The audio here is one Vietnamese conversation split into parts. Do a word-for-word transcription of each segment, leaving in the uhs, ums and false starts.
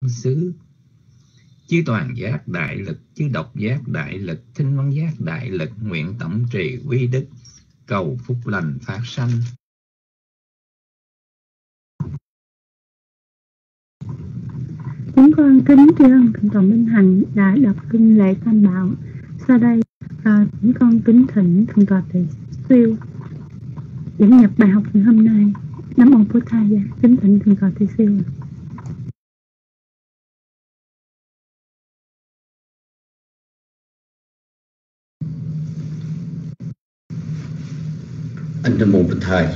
xứ. Chư toàn giác đại lực, chư độc giác đại lực, thinh văn giác đại lực, nguyện tổng trì quy đức, cầu phúc lành phát sanh. Chúng con kính tri ân Thượng tọa Minh Hạnh đã đọc kinh lễ Tam Bảo. Sau đây, à, chúng con kính thỉnh Thượng tọa Tỳ Siêu dẫn nhập bài học ngày hôm nay. Nam mô Bổn Thầy, kính thỉnh Thượng tọa Tỳ Siêu. Anh Nam mô Bổn Thầy.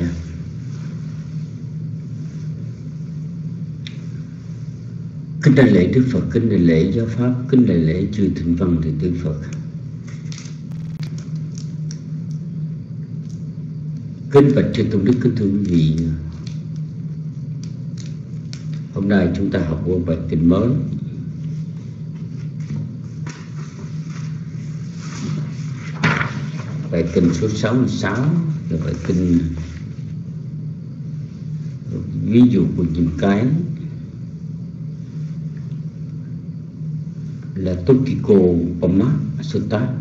Kính đại lễ Đức Phật, kính đại lễ Giáo Pháp, kính đại lễ chư Thịnh Văn Thượng Tư Phật, kính bạch chư tôn đức, kính thưa quý vị. Hôm nay chúng ta học qua bài kinh mới, bài kinh số sáu mươi sáu là bài kinh ví dụ của chim cái, là Tokiko Pama Sutta.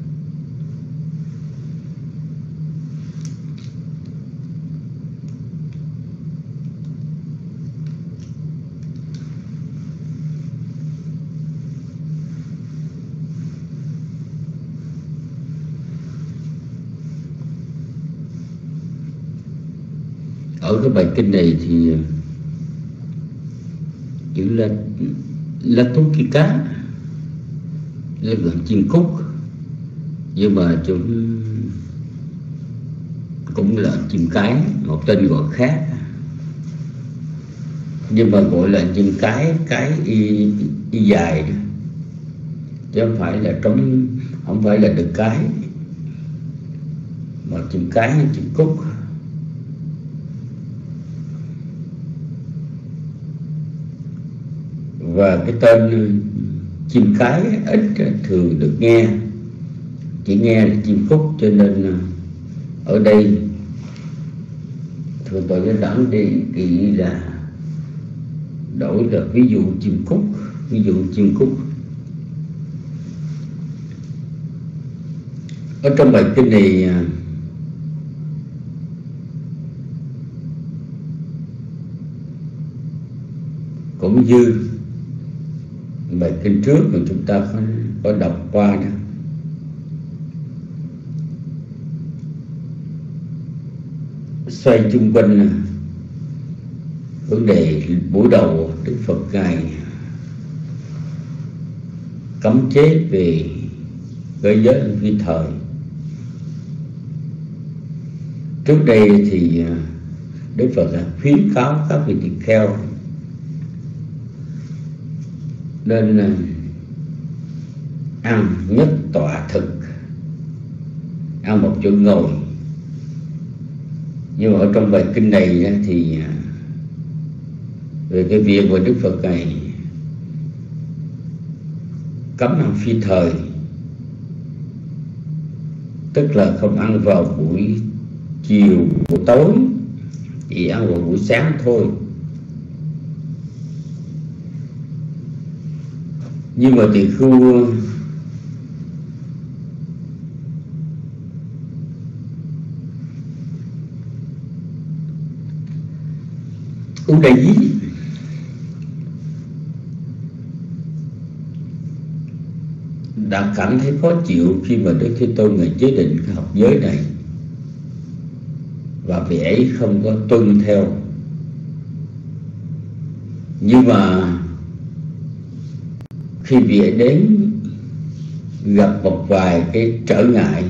Ở cái bài kinh này thì chữ là là Tokika là gần chim cút, nhưng mà chúng cũng là chim cái, một tên gọi khác, nhưng mà gọi là chim cái cái y, y dài, chứ không phải là trống, không phải là đực cái, mà chim cái hay chim cút. Và cái tên chim cái ít thường được nghe, chỉ nghe là chim cút, cho nên ở đây thường tôi đã đẳng đi kỳ là đổi là ví dụ chim cút, ví dụ chim cút. Ở trong bài kinh này cũng như bài kinh trước mà chúng ta có, có đọc qua đó, xoay chung quanh vấn đề buổi đầu Đức Phật Ngài cấm chế về gây giới phi thời. Trước đây thì Đức Phật đã khuyến cáo các vị tỳ kheo nên ăn nhất tọa thực, ăn một chỗ ngồi. Nhưng mà ở trong bài kinh này thì về cái việc của Đức Phật này cấm ăn phi thời, tức là không ăn vào buổi chiều, buổi tối, chỉ ăn vào buổi sáng thôi. Nhưng mà tỳ khu Ú Đại Dí đã cảm thấy khó chịu khi mà Đức Thế Tôn Ngài chế định cái học giới này, và vị ấy không có tuân theo. Nhưng mà khi vị ấy đến gặp một vài cái trở ngại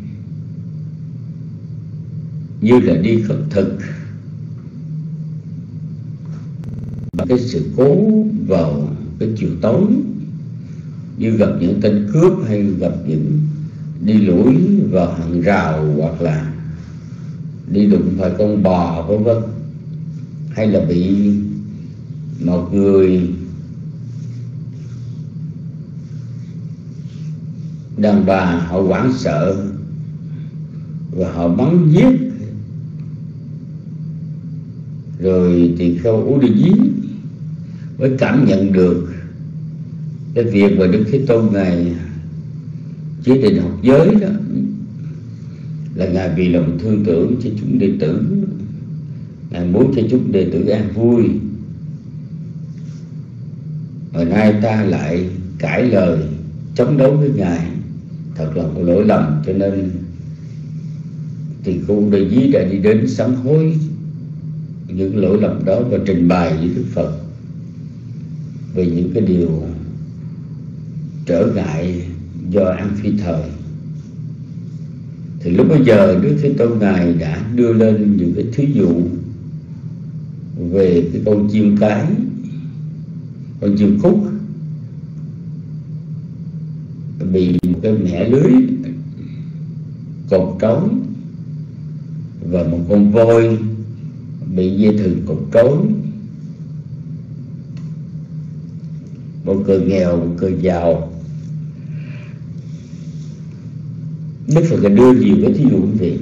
như là đi khất thực, và cái sự cố vào cái chiều tối, như gặp những tên cướp hay gặp những đi lủi vào hàng rào, hoặc là đi đụng phải con bò vân vân, hay là bị một người đàn bà họ hoảng sợ và họ bắn giết, rồi tỳ kheo Ú Đi Dí mới cảm nhận được cái việc mà Đức Thế Tôn Ngài chế định học giới đó là Ngài vì lòng thương tưởng cho chúng đệ tử, Ngài muốn cho chúng đệ tử an vui. Hồi nay ta lại cãi lời chống đối với Ngài, thật là một lỗi lầm. Cho nên thì cô Đại Dí đã đi đến sám hối những lỗi lầm đó và trình bày với Đức Phật về những cái điều trở ngại do ăn phi thời. Thì lúc bây giờ Đức Thế Tôn Ngài đã đưa lên những cái thí dụ về cái con chim cái, con chim cút bị một cái mẻ lưới cột trói, và một con voi bị dây thừng cột trói. Một người nghèo, một người giàu. Đức Phật đã đưa nhiều cái thí dụ như vậy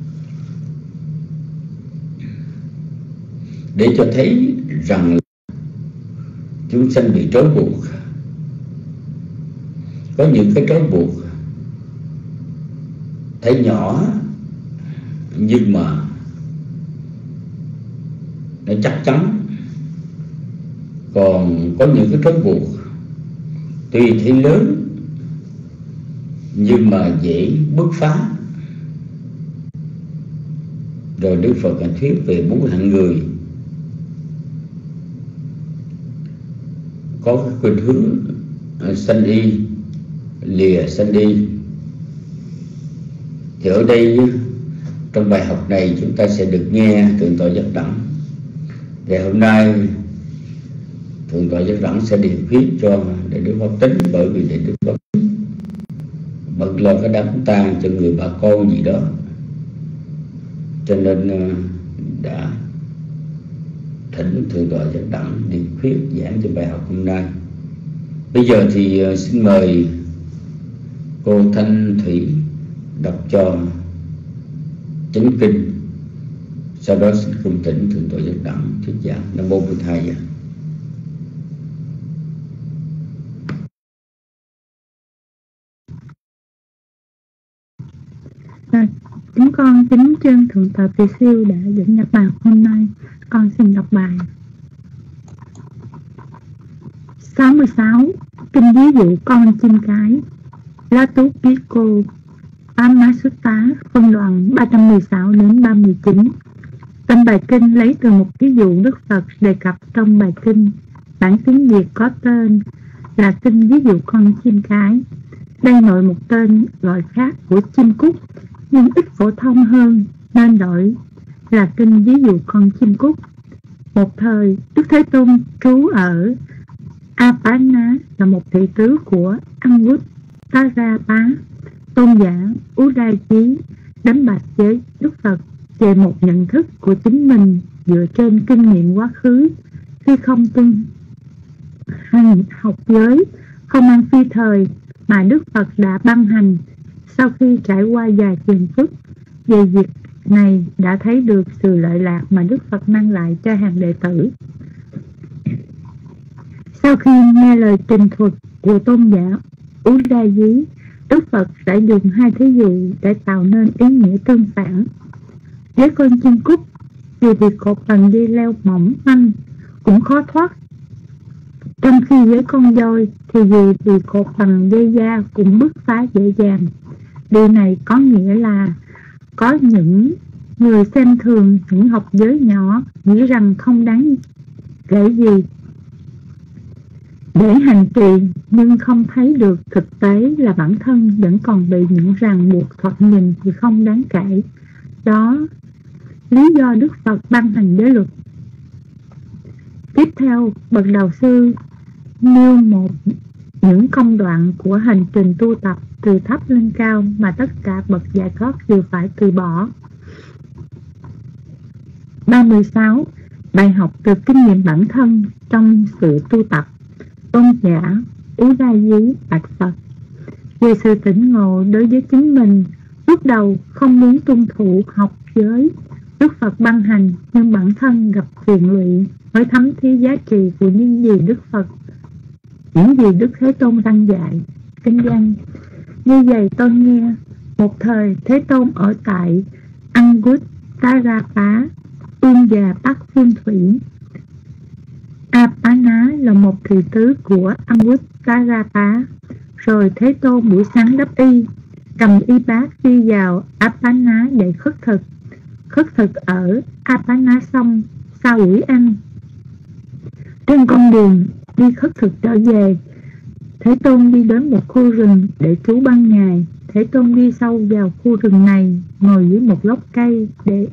để cho thấy rằng chúng sanh bị trói buộc. Có những cái trói buộc thấy nhỏ nhưng mà nó chắc chắn. Còn có những cái trói buộc tuy thấy lớn nhưng mà dễ bứt phá. Rồi Đức Phật đã thuyết về bốn hạng người có cái khuynh hướng sanh y, lìa sanh y. Thì ở đây trong bài học này chúng ta sẽ được nghe Thượng tọa Giác Đẳng. Thì hôm nay Thượng tọa Giác Đẳng sẽ điền khuyết cho Đại đức Pháp Tính, bởi vì Đại đức Pháp Tính bận lo cái đám tang cho người bà con gì đó, cho nên đã thỉnh Thượng tọa Giác Đẳng điền khuyết giảng cho bài học hôm nay. Bây giờ thì xin mời cô Thanh Thủy đọc cho chánh kinh, sau đó xin cung thỉnh Thượng tọa Giác Đẳng thuyết giảng. Nam mô Bụt Thầy. À, chúng con kính trân Thượng tọa Tỳ Siêu đã dẫn nhập bài hôm nay. Con xin đọc bài sáu mươi sáu. Kinh ví dụ con chim cái. La Tú Bí Cô Amasutta, phân đoạn ba trăm mười sáu đến ba mươi chín. Tên bài kinh lấy từ một ví dụ Đức Phật đề cập trong bài kinh. Bản tiếng Việt có tên là kinh ví dụ con chim cái. Đây nội một tên gọi khác của chim cút, nhưng ít phổ thông hơn nên đổi là kinh ví dụ con chim cút. Một thời, Đức Thế Tôn trú ở Apana, là một thị tứ của Anguttara-pa. Tôn giả Udayi đánh bạch với Đức Phật về một nhận thức của chính mình dựa trên kinh nghiệm quá khứ, khi không tuân hành học giới, không ăn phi thời mà Đức Phật đã ban hành. Sau khi trải qua vài phiền phức về việc này, đã thấy được sự lợi lạc mà Đức Phật mang lại cho hàng đệ tử. Sau khi nghe lời trình thuật của tôn giả Udayi, Đức Phật đã dùng hai thí dụ để tạo nên ý nghĩa tương phản. Với con chim cút, vì bị cột bằng dây leo mỏng manh cũng khó thoát, trong khi với con voi thì vì bị cột bằng dây da cũng bứt phá dễ dàng. Điều này có nghĩa là có những người xem thường những học giới nhỏ, nghĩ rằng không đáng kể gì để hành trì, nhưng không thấy được thực tế là bản thân vẫn còn bị những ràng buộc thoạt nhìn thì không đáng kể. Đó lý do Đức Phật ban hành giới luật. Tiếp theo, bậc đạo sư nêu một những công đoạn của hành trình tu tập từ thấp lên cao mà tất cả bậc giải thoát đều phải từ bỏ. ba mươi sáu. Bài học từ kinh nghiệm bản thân trong sự tu tập. Tôn giả Udayi bạch Phật về sự tỉnh ngộ đối với chính mình. Lúc đầu không muốn tuân thủ học giới Đức Phật ban hành, nhưng bản thân gặp phiền lụy mới thấm thía giá trị của những gì Đức Phật, những gì Đức Thế Tôn răng dạy. Kinh văn: như vậy tôi nghe, một thời Thế Tôn ở tại Anguttara, Ương Già Bắc Phương Thủy. Apana là một thị tứ của Anguttara. Rồi Thế Tôn buổi sáng đắp y, cầm y bát đi vào Apana để khất thực. Khất thực ở Apana xong, sau buổi ăn, trên con đường đi khất thực trở về, Thế Tôn đi đến một khu rừng để trú ban ngày. Thế Tôn đi sâu vào khu rừng này, ngồi dưới một gốc cây để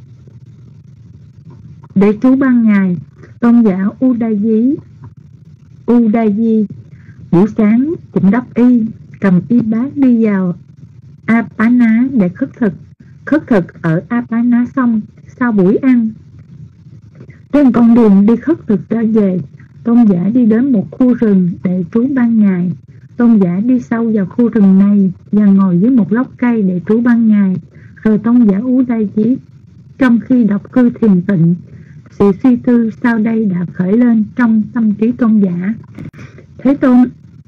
để trú ban ngày. Tôn giả Udayi Udayi buổi sáng cũng đắp y, cầm y bát đi vào Apana để khất thực. Khất thực ở Apana xong, sau buổi ăn, trên con đường đi khất thực trở về, Tôn giả đi đến một khu rừng để trú ban ngày. Tôn giả đi sâu vào khu rừng này và ngồi dưới một gốc cây để trú ban ngày. Rồi Tôn giả Udayi trong khi đọc cư thiền tịnh, sự suy tư sau đây đã khởi lên trong tâm trí Tôn giả. Thế Tôn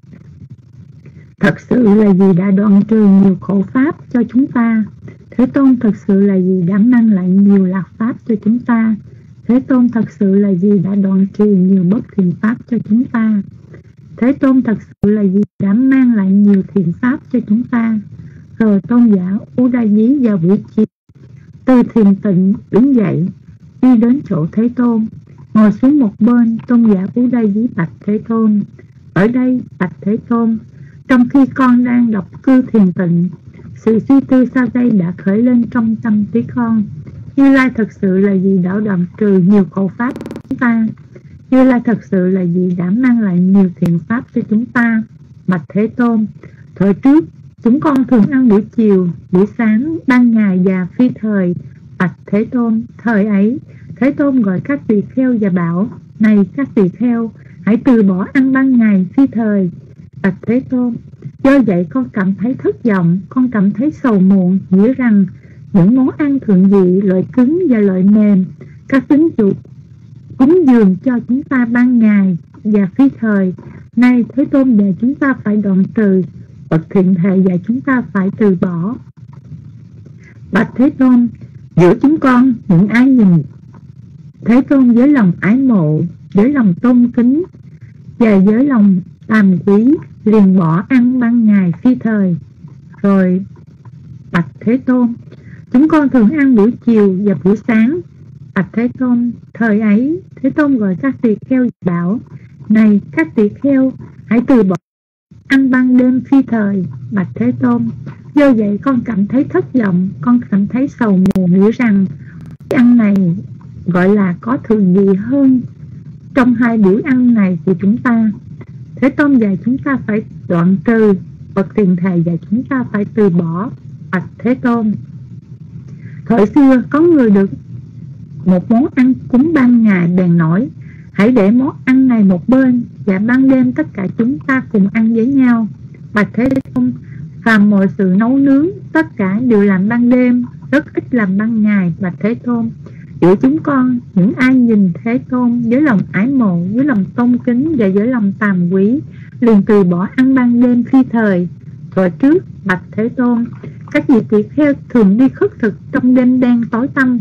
thật sự là gì đã đoạn trừ nhiều khổ pháp cho chúng ta? Thế Tôn thật sự là gì đã mang lại nhiều lạc pháp cho chúng ta? Thế Tôn thật sự là gì đã đoạn trừ nhiều bất thiện pháp cho chúng ta? Thế Tôn thật sự là gì đã mang lại nhiều thiện pháp cho chúng ta? Rồi Tôn giả Udayi vào buổi chiều từ thiền tịnh đứng dậy, đi đến chỗ Thế Tôn, ngồi xuống một bên. Tôn giả Udayi bạch Thế Tôn: ở đây, bạch Thế Tôn, trong khi con đang đọc cư thiền tịnh, sự suy tư sau đây đã khởi lên trong tâm trí con. Như Lai thật sự là gì đã đoạn trừ nhiều khổ pháp cho chúng ta? Như Lai thật sự là gì đã mang lại nhiều thiện pháp cho chúng ta? Bạch Thế Tôn, thời trước chúng con thường ăn buổi chiều, buổi sáng, ban ngày và phi thời. Bạch Thế Tôn, thời ấy Thế Tôn gọi các tỳ kheo và bảo: này các tỳ kheo, hãy từ bỏ ăn ban ngày, phi thời. Bạch Thế Tôn, do vậy con cảm thấy thất vọng, con cảm thấy sầu muộn, nghĩa rằng những món ăn thượng vị, loại cứng và loại mềm, các tính dục cúng dường cho chúng ta ban ngày và phi thời, nay Thế Tôn dạy chúng ta phải đoạn trừ, bậc thiện thệ dạy chúng ta phải từ bỏ. Bạch Thế Tôn, giữa chúng con những ai nhìn Thế Tôn với lòng ái mộ, với lòng tôn kính và với lòng tàm quý, liền bỏ ăn ban ngày phi thời. Rồi bạch Thế Tôn, chúng con thường ăn buổi chiều và buổi sáng. Bạch Thế Tôn, thời ấy Thế Tôn gọi các tỳ kheo bảo: này các tỳ kheo, hãy từ bỏ ăn ban đêm phi thời. Bạch Thế Tôn, do vậy con cảm thấy thất vọng, con cảm thấy sầu muộn, nghĩ rằng ăn này gọi là có thường vị hơn trong hai buổi ăn này của chúng ta. Thế Tôn dạy chúng ta phải đoạn trừ, bậc tiền thầy dạy chúng ta phải từ bỏ. Bạch Thế Tôn, thời xưa có người được một món ăn cúng ban ngày bèn nói: hãy để món ăn này một bên, và ban đêm tất cả chúng ta cùng ăn với nhau. Bạch Thế Tôn, phàm mọi sự nấu nướng tất cả đều làm ban đêm, rất ít làm ban ngày. Bạch Thế Tôn, giữa chúng con những ai nhìn Thế Tôn với lòng ái mộ, với lòng tôn kính và với lòng tàm quý, liền từ bỏ ăn ban đêm phi thời. Thuở trước, bạch Thế Tôn, các vị tỳ kheo thường đi khất thực trong đêm đen tối tăm.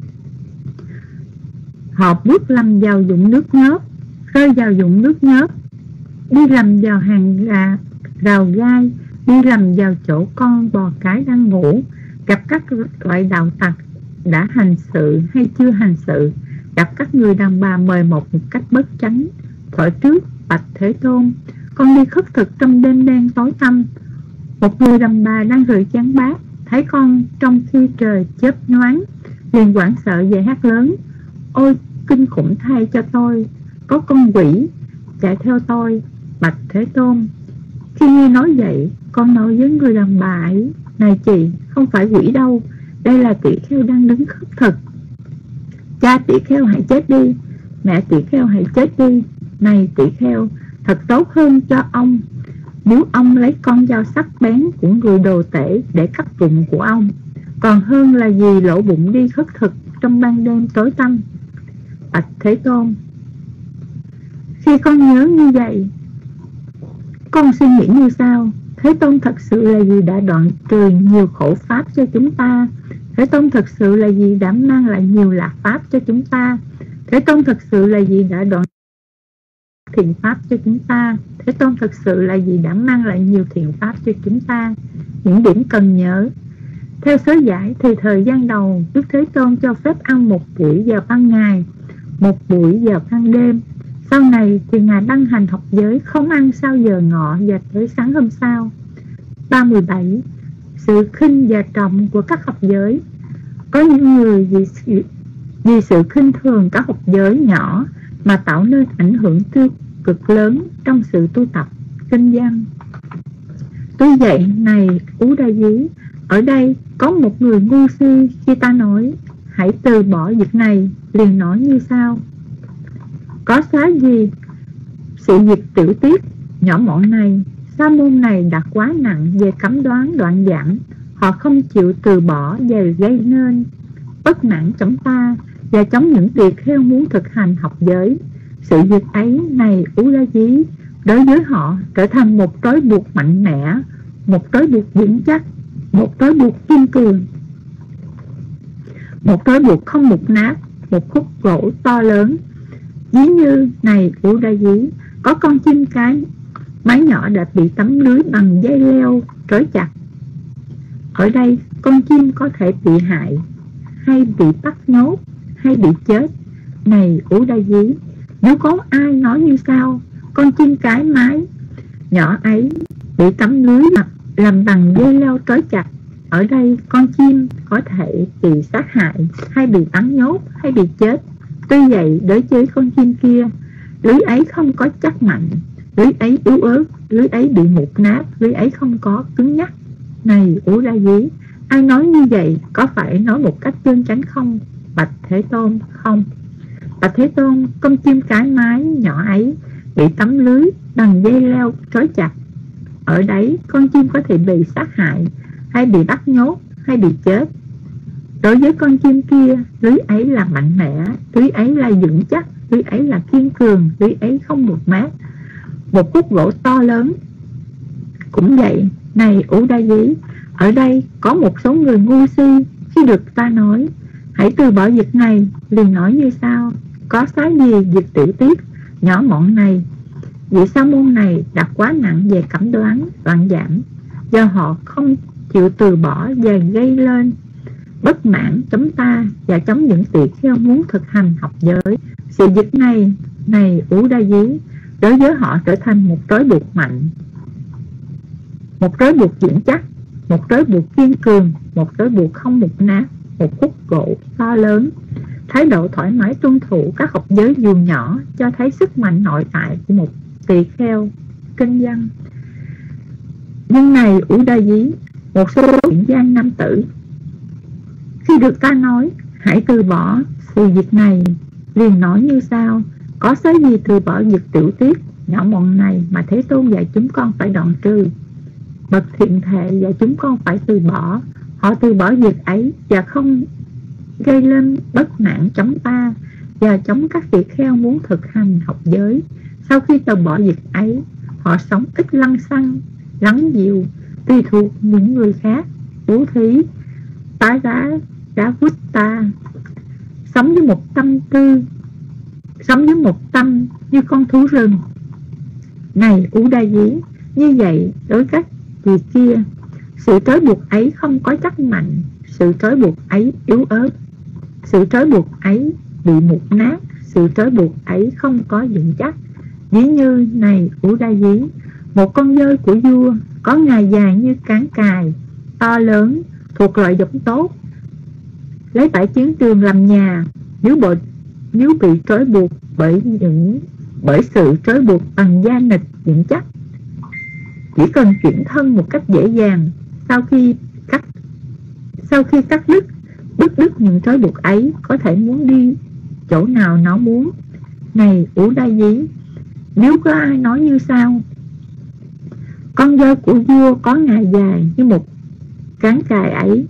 Họ bước lầm vào dụng nước nhớp, rơi vào dụng nước nhớp, đi lầm vào hàng gà, rào gai, đi lầm vào chỗ con bò cái đang ngủ, gặp các loại đạo tặc đã hành sự hay chưa hành sự, gặp các người đàn bà mời một một cách bất chánh. Thuở trước, bạch Thế Tôn, con đi khất thực trong đêm đen tối tăm. Một người đàn bà đang rửa chén bát, thấy con trong khi trời chớp nhoáng, liền hoảng sợ và hét lớn: ôi kinh khủng thay cho tôi, có con quỷ chạy theo tôi. Bạch Thế Tôn, khi nghe nói vậy, con nói với người đàn bà ấy: này chị, không phải quỷ đâu, đây là tỷ kheo đang đứng khất thực. Cha tỷ kheo hãy chết đi, mẹ tỷ kheo hãy chết đi. Này tỷ kheo, thật tốt hơn cho ông nếu ông lấy con dao sắc bén của người đồ tể để cắt bụng của ông. còn hơn là gì lỗ bụng đi khất thực trong ban đêm tối tăm. Bạch Thế Tôn, khi con nhớ như vậy, con suy nghĩ như sao? Thế Tôn thật sự là gì đã đoạn trừ nhiều khổ pháp cho chúng ta? Thế Tôn thật sự là gì đã mang lại nhiều lạc pháp cho chúng ta? Thế Tôn thật sự là gì đã đoạn thiện pháp cho chúng ta? Thế Tôn thật sự là gì đã mang lại nhiều thiện pháp cho chúng ta? Những điểm cần nhớ. Theo sớ giải thì thời gian đầu, Đức Thế Tôn cho phép ăn một buổi vào ban ngày, một buổi vào ban đêm. Sau này thì Ngài đăng hành học giới không ăn sau giờ ngọ và tới sáng hôm sau. ba mươi bảy. Sự khinh và trọng của các học giới. Có những người vì sự, vì sự khinh thường các học giới nhỏ mà tạo nên ảnh hưởng tiêu cực lớn trong sự tu tập kinh văn. Tuy vậy này Ú Đa Dí, ở đây có một người ngu si khi ta nói hãy từ bỏ việc này, liền nói như sau: có xá gì sự việc tiểu tiết nhỏ mọn này, sa môn này đã quá nặng về cấm đoán đoạn giảm, họ không chịu từ bỏ và gây nên bất mãn chống ta và chống những việc theo muốn thực hành học giới. Sự việc ấy này Ú Đa Dí, đối với họ trở thành một trói buộc mạnh mẽ, một trói buộc vững chắc, một trói buộc kiên cường, một trói buộc không mục nát, một khúc gỗ to lớn. Ví như này Ú Đa Dí, có con chim cái mái nhỏ đã bị tấm lưới bằng dây leo trói chặt. Ở đây con chim có thể bị hại, hay bị bắt nhốt, hay bị chết. Này Ú Đa Dí, nếu có ai nói như sau: con chim cái mái nhỏ ấy bị tấm lưới làm bằng dây leo trói chặt, ở đây con chim có thể bị sát hại, hay bị bắn nhốt, hay bị chết. Tuy vậy đối với con chim kia, lưới ấy không có chắc mạnh, lưới ấy yếu ớt, lưới ấy bị mục nát, lưới ấy không có cứng nhắc. Này Ú Đa Dí, ai nói như vậy có phải nói một cách chân chánh không? Bạch Thế Tôn, không. Bạch Thế Tôn, con chim cái mái nhỏ ấy bị tấm lưới bằng dây leo trói chặt, ở đấy con chim có thể bị sát hại, hay bị bắt nhốt, hay bị chết. Đối với con chim kia, lưới ấy là mạnh mẽ, lưới ấy là vững chắc, lưới ấy là kiên cường, lưới ấy không mục mát, một khúc gỗ to lớn. Cũng vậy, này Ú Đa Dí, ở đây có một số người ngu si khi được ta nói hãy từ bỏ việc này, liền nói như sau: có xá gì việc tiểu tiết nhỏ mọn này, vị sa môn này đã quá nặng về cấm đoán đoạn giảm, do họ không chịu từ bỏ và gây lên bất mãn chống ta và chống những tỳ kheo muốn thực hành học giới. Sự việc này này Ú Đa Dí, đối với họ trở thành một trói buộc mạnh, một trói buộc vững chắc, một trói buộc kiên cường, một trói buộc không mục nát, một khúc gỗ to lớn. Thái độ thoải mái tuân thủ các học giới dù nhỏ cho thấy sức mạnh nội tại của một tỳ kheo kinh văn. Nhưng này Ú Đa Dí, một số hiện gian nam tử khi được ta nói hãy từ bỏ sự việc này, liền nói như sau: có xá gì từ bỏ việc tiểu tiết nhỏ mọn này mà Thế Tôn dạy chúng con phải đoạn trừ. Bậc thiện thệ dạy chúng con phải từ bỏ, họ từ bỏ việc ấy và không gây lên bất mãn chống ta và chống các tỳ kheo muốn thực hành học giới. Sau khi từ bỏ việc ấy, họ sống ít lăng xăng, lắng dịu, tùy thuộc những người khác, bố thí, tá đá, đá vút ta, sống với một tâm tư, sống với một tâm như con thú rừng. Này Ú Đa Dí, như vậy đối các vị kia, sự trói buộc ấy không có chắc mạnh, sự trói buộc ấy yếu ớt, sự trói buộc ấy bị mục nát, sự trói buộc ấy không có vững chắc. Ví như này Ú Đa Dí, một con dơi của vua có ngà dài như cán cài, to lớn, thuộc loại giống tốt, lấy bãi chiến trường làm nhà. Nếu bộ nếu bị trói buộc bởi những bởi sự trói buộc bằng da nịch vững chắc, chỉ cần chuyển thân một cách dễ dàng. Sau khi cắt sau khi cắt đứt bứt đứt những trói buộc ấy, có thể muốn đi chỗ nào nó muốn. Này Ú Đa Dí, nếu có ai nói như sau: con dơi của vua có ngà dài như một cán cài ấy,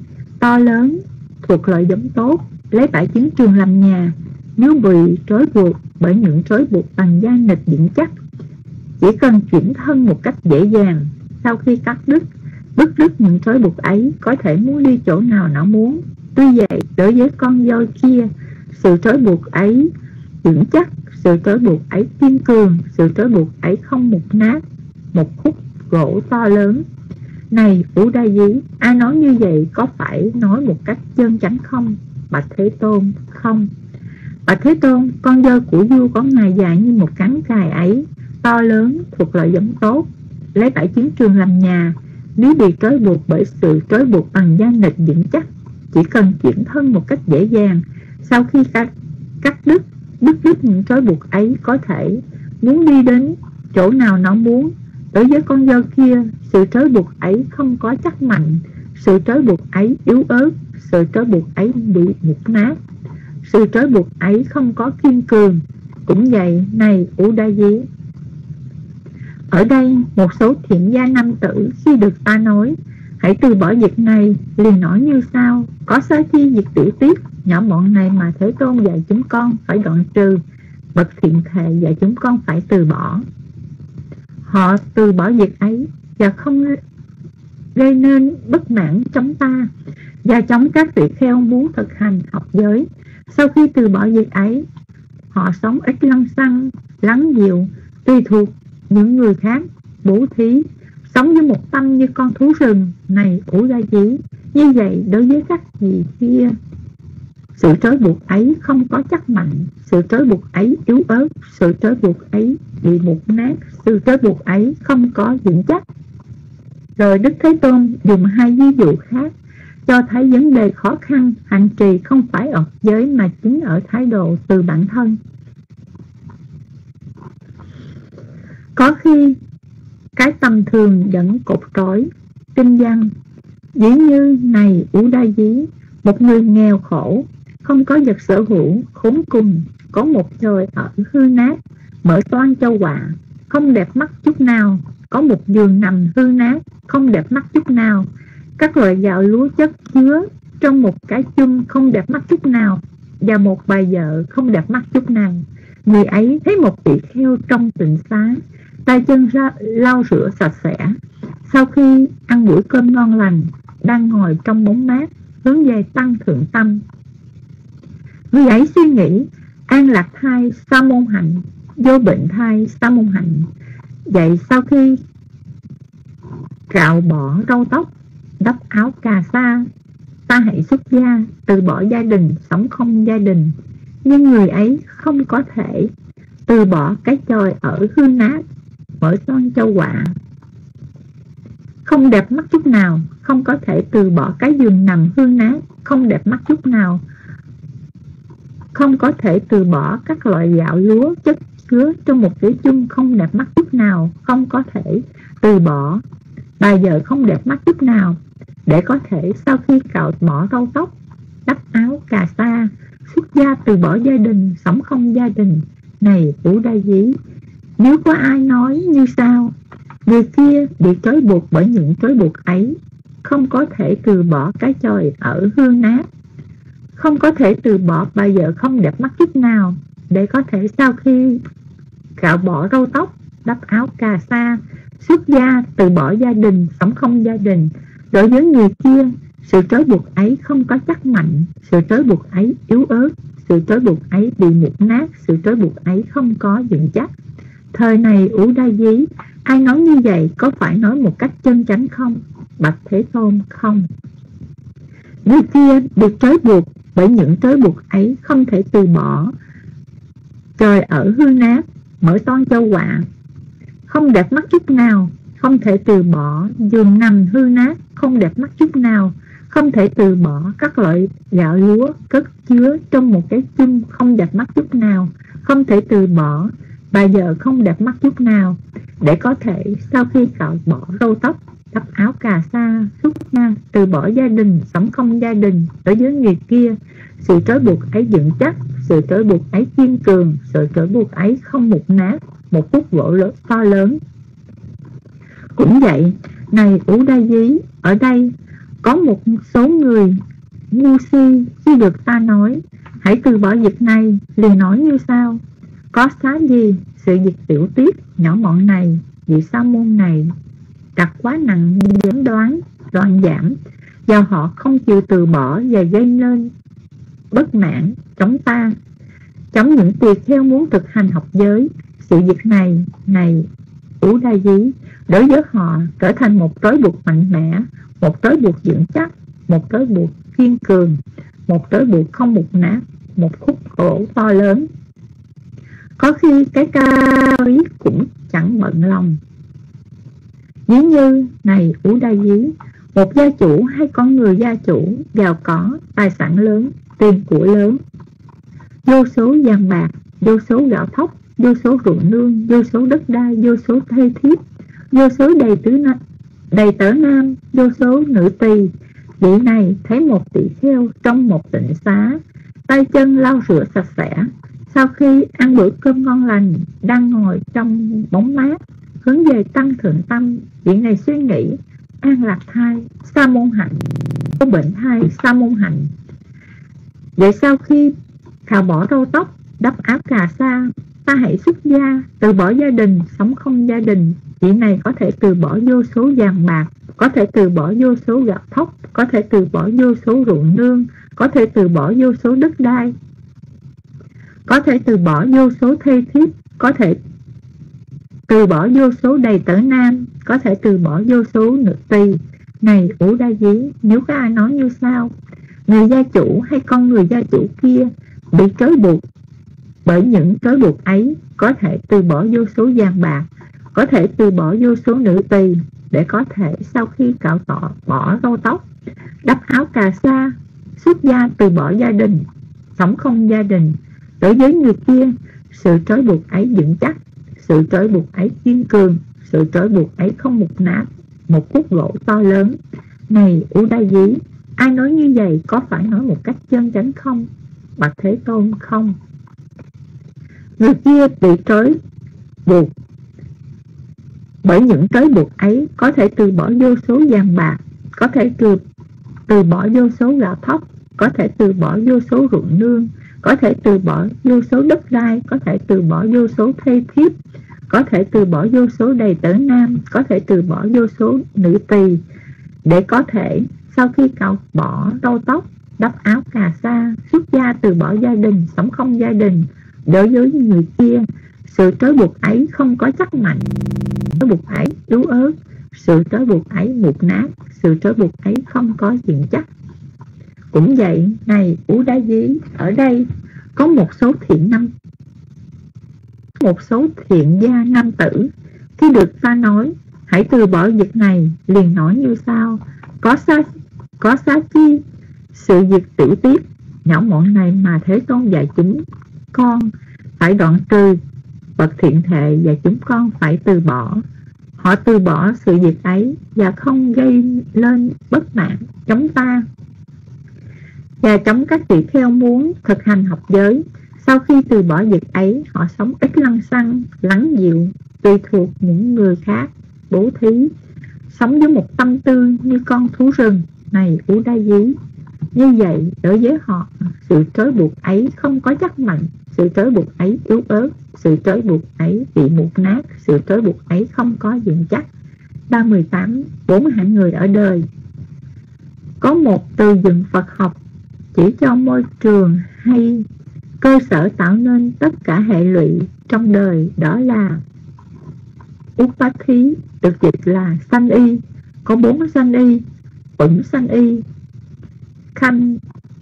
to lớn, thuộc loại giống tốt, lấy bãi chiến trường làm nhà. Nếu bị trói buộc bởi những trói buộc bằng da nịch vững chắc, chỉ cần chuyển thân một cách dễ dàng. Sau khi cắt đứt, bứt đứt những trói buộc ấy, có thể muốn đi chỗ nào nó muốn. Tuy vậy, đối với con voi kia, sự trói buộc ấy vững chắc, sự trói buộc ấy kiên cường, sự trói buộc ấy không mục nát, một khúc gỗ to lớn. Này Udayi, ai nói như vậy có phải nói một cách chân chánh không? Bạch Thế Tôn, không. Bạch Thế Tôn, con voi của vua có ngài dài như một cánh cài ấy, to lớn, thuộc loại giống tốt, lấy bãi chiến trường làm nhà. Nếu bị trói buộc bởi sự trói buộc bằng da nịch vững chắc, chỉ cần chuyển thân một cách dễ dàng. Sau khi cắt, cắt đứt, đứt đứt những trói buộc ấy, có thể muốn đi đến chỗ nào nó muốn. Đối với con voi kia, sự trói buộc ấy không có chắc mạnh, sự trói buộc ấy yếu ớt, sự trói buộc ấy bị mục nát, sự trói buộc ấy không có kiên cường. Cũng vậy, này Udayi. Ở đây, một số thiện gia nam tử khi được ta nói hãy từ bỏ việc này, liền nói như sau: có sao chi việc tiểu tiết nhỏ mọn này mà Thế Tôn dạy chúng con phải đoạn trừ, bậc thiện thệ dạy chúng con phải từ bỏ. Họ từ bỏ việc ấy và không gây nên bất mãn chống ta và chống các vị kheo muốn thực hành học giới. Sau khi từ bỏ việc ấy, họ sống ít lăng xăng, lắng dịu, tùy thuộc những người khác, bố thí, sống với một tâm như con thú rừng. Này Udayi, như vậy đối với các vị kia, sự trói buộc ấy không có chắc mạnh, sự trói buộc ấy yếu ớt, sự trói buộc ấy bị mục nát, sự trói buộc ấy không có vững chắc. Rồi Đức Thế Tôn dùng hai ví dụ khác cho thấy vấn đề khó khăn hành trì không phải ở giới mà chính ở thái độ từ bản thân. Có khi cái tầm thường vẫn cột trói. Kinh văn: ví như này Udayi, một người nghèo khổ, không có vật sở hữu, khốn cùng, có một chòi ở hư nát, mở toan cho quạ, không đẹp mắt chút nào, có một giường nằm hư nát, không đẹp mắt chút nào, các loại gạo lúa chất chứa trong một cái chung không đẹp mắt chút nào, và một bà vợ không đẹp mắt chút nào. Người ấy thấy một vị kheo trong tịnh xá, tay chân ra lau rửa sạch sẽ, sau khi ăn bữa cơm ngon lành, đang ngồi trong bóng mát, hướng về tăng thượng tâm. Người ấy suy nghĩ: an lạc thai sa môn hạnh, vô bệnh thai sa môn hạnh. Vậy sau khi cạo bỏ râu tóc, đắp áo cà sa, ta hãy xuất gia, từ bỏ gia đình, sống không gia đình. Nhưng người ấy không có thể từ bỏ cái chòi ở hư nát, mở son châu quạ, không đẹp mắt chút nào, không có thể từ bỏ cái giường nằm hư nát, không đẹp mắt chút nào, không có thể từ bỏ các loại gạo lúa chất chứa trong một cái chung không đẹp mắt chút nào, không có thể từ bỏ bà vợ không đẹp mắt chút nào, để có thể sau khi cạo bỏ râu tóc, đắp áo cà sa, xuất gia từ bỏ gia đình, sống không gia đình. Này Udayi, nếu có ai nói như sau: người kia bị trói buộc bởi những trói buộc ấy, không có thể từ bỏ cái chòi ở hư nát, không có thể từ bỏ bà vợ không đẹp mắt chút nào, để có thể sau khi cạo bỏ râu tóc, đắp áo cà sa, xuất gia từ bỏ gia đình, sống không gia đình. Đối với người kia, sự trói buộc ấy không có chắc mạnh, sự trói buộc ấy yếu ớt, sự trói buộc ấy bị mục nát, sự trói buộc ấy không có vững chắc. Thời này Udayi, ai nói như vậy có phải nói một cách chân chánh không? Bạch Thế Tôn, không. Người kia được trói buộc bởi những trói buộc ấy không thể từ bỏ trời ở hư nát, mở toan châu quạ, không đẹp mắt chút nào, không thể từ bỏ giường nằm hư nát, không đẹp mắt chút nào, không thể từ bỏ các loại gạo lúa cất chứa trong một cái chung không đẹp mắt chút nào, không thể từ bỏ bà vợ không đẹp mắt chút nào, để có thể sau khi cạo bỏ râu tóc, đắp áo cà sa, xuất gia từ bỏ gia đình, sống không gia đình. Đối với người kia, sự trói buộc ấy vững chắc, sự trói buộc ấy kiên cường, sự trói buộc ấy không mục nát, một khúc gỗ lớn to lớn. Cũng vậy, này Udayi, ở đây có một số người ngu si, khi được ta nói hãy từ bỏ việc này, liền nói như sau: có xá gì sự việc tiểu tiết nhỏ mọn này, vị sa môn này đặt quá nặng vấn đoán đoạn giảm, do họ không chịu từ bỏ và gây nên bất mãn chống ta, chống những tỳ kheo muốn thực hành học giới. Sự việc này này Ú Đa Dí, đối với họ trở thành một trói buộc mạnh mẽ, một trói buộc vững chắc, một trói buộc kiên cường, một trói buộc không mục nát, một khúc gỗ to lớn. Có khi cái ca ý cũng chẳng bận lòng. Ví như này Ú Đa Dí, một gia chủ hay con người gia chủ giàu có, tài sản lớn, tiền của lớn, vô số vàng bạc, vô số gạo thóc, vô số ruộng nương, vô số đất đai, vô số thê thiếp, vô số đầy tứ nam, đầy tớ nam, vô số nữ tỳ. Vị này thấy một tỷ kheo trong một tịnh xá, tay chân lau rửa sạch sẽ, sau khi ăn bữa cơm ngon lành, đang ngồi trong bóng mát, hướng về tăng thượng tâm. Vị này suy nghĩ: an lạc thai, sa môn hạnh, có bệnh thai, sa môn hạnh. Vậy sau khi tháo bỏ râu tóc, đắp áo cà sa, ta hãy xuất gia, từ bỏ gia đình, sống không gia đình. Vị này có thể từ bỏ vô số vàng bạc, có thể từ bỏ vô số gạo thóc, có thể từ bỏ vô số ruộng nương, có thể từ bỏ vô số đất đai, có thể từ bỏ vô số thê thiếp, có thể từ bỏ vô số đầy tớ nam, có thể từ bỏ vô số nữ tỳ. Này Ú Đa Dí, nếu có ai nói như sau: người gia chủ hay con người gia chủ kia bị trói buộc bởi những trói buộc ấy, có thể từ bỏ vô số vàng bạc, có thể từ bỏ vô số nữ tỳ, để có thể sau khi cạo tọ bỏ râu tóc, đắp áo cà sa, xuất gia, từ bỏ gia đình, sống không gia đình. Đối với người kia, sự trói buộc ấy vững chắc, sự trói buộc ấy kiên cường, sự trói buộc ấy không mục nát, một khúc gỗ to lớn. Này Ú Đa Dí, ai nói như vậy có phải nói một cách chân chánh không? Bạch Thế Tôn: không. Người kia bị trói buộc bởi những trói buộc ấy, có thể từ bỏ vô số vàng bạc, có thể từ, từ bỏ vô số gạo thóc, có thể từ bỏ vô số ruộng nương, có thể từ bỏ vô số đất đai, có thể từ bỏ vô số thê thiếp, có thể từ bỏ vô số đầy tớ nam, có thể từ bỏ vô số nữ tỳ, để có thể sau khi cạo bỏ râu tóc, đắp áo cà sa, xuất gia, từ bỏ gia đình, sống không gia đình. Đối với người kia, sự trói buộc ấy không có chắc mạnh, trói buộc ấy yếu ớt, sự trói buộc ấy mục nát, sự trói buộc ấy không có vững chắc. Cũng vậy, này Ú Đa Dí, ở đây có một số thiện nam một số thiện gia nam tử, khi được ta nói hãy từ bỏ việc này, liền nói như sau: có xá có xá chi sự việc tiểu tiết nhỏ mọn này mà Thế Tôn dạy chúng con phải đoạn trừ, bậc thiện thệ và chúng con phải từ bỏ. Họ từ bỏ sự việc ấy và không gây lên bất mãn chống ta và chống các tỳ kheo muốn thực hành học giới. Sau khi từ bỏ việc ấy, họ sống ít lăng xăng, lắng dịu, tùy thuộc những người khác, bố thí, sống với một tâm tư như con thú rừng. Này Ú Đa Dí, như vậy đối với họ, sự trói buộc ấy không có chắc mạnh, sự trói buộc ấy yếu ớt, sự trói buộc ấy bị mục nát, sự trói buộc ấy không có vững chắc. ba mươi tám. Bốn hạng người ở đời. Có một từ dựng Phật học chỉ cho môi trường hay cơ sở tạo nên tất cả hệ lụy trong đời, đó là Upati, được dịch là sanh y. Có bốn sanh y: uẩn sanh y, khanh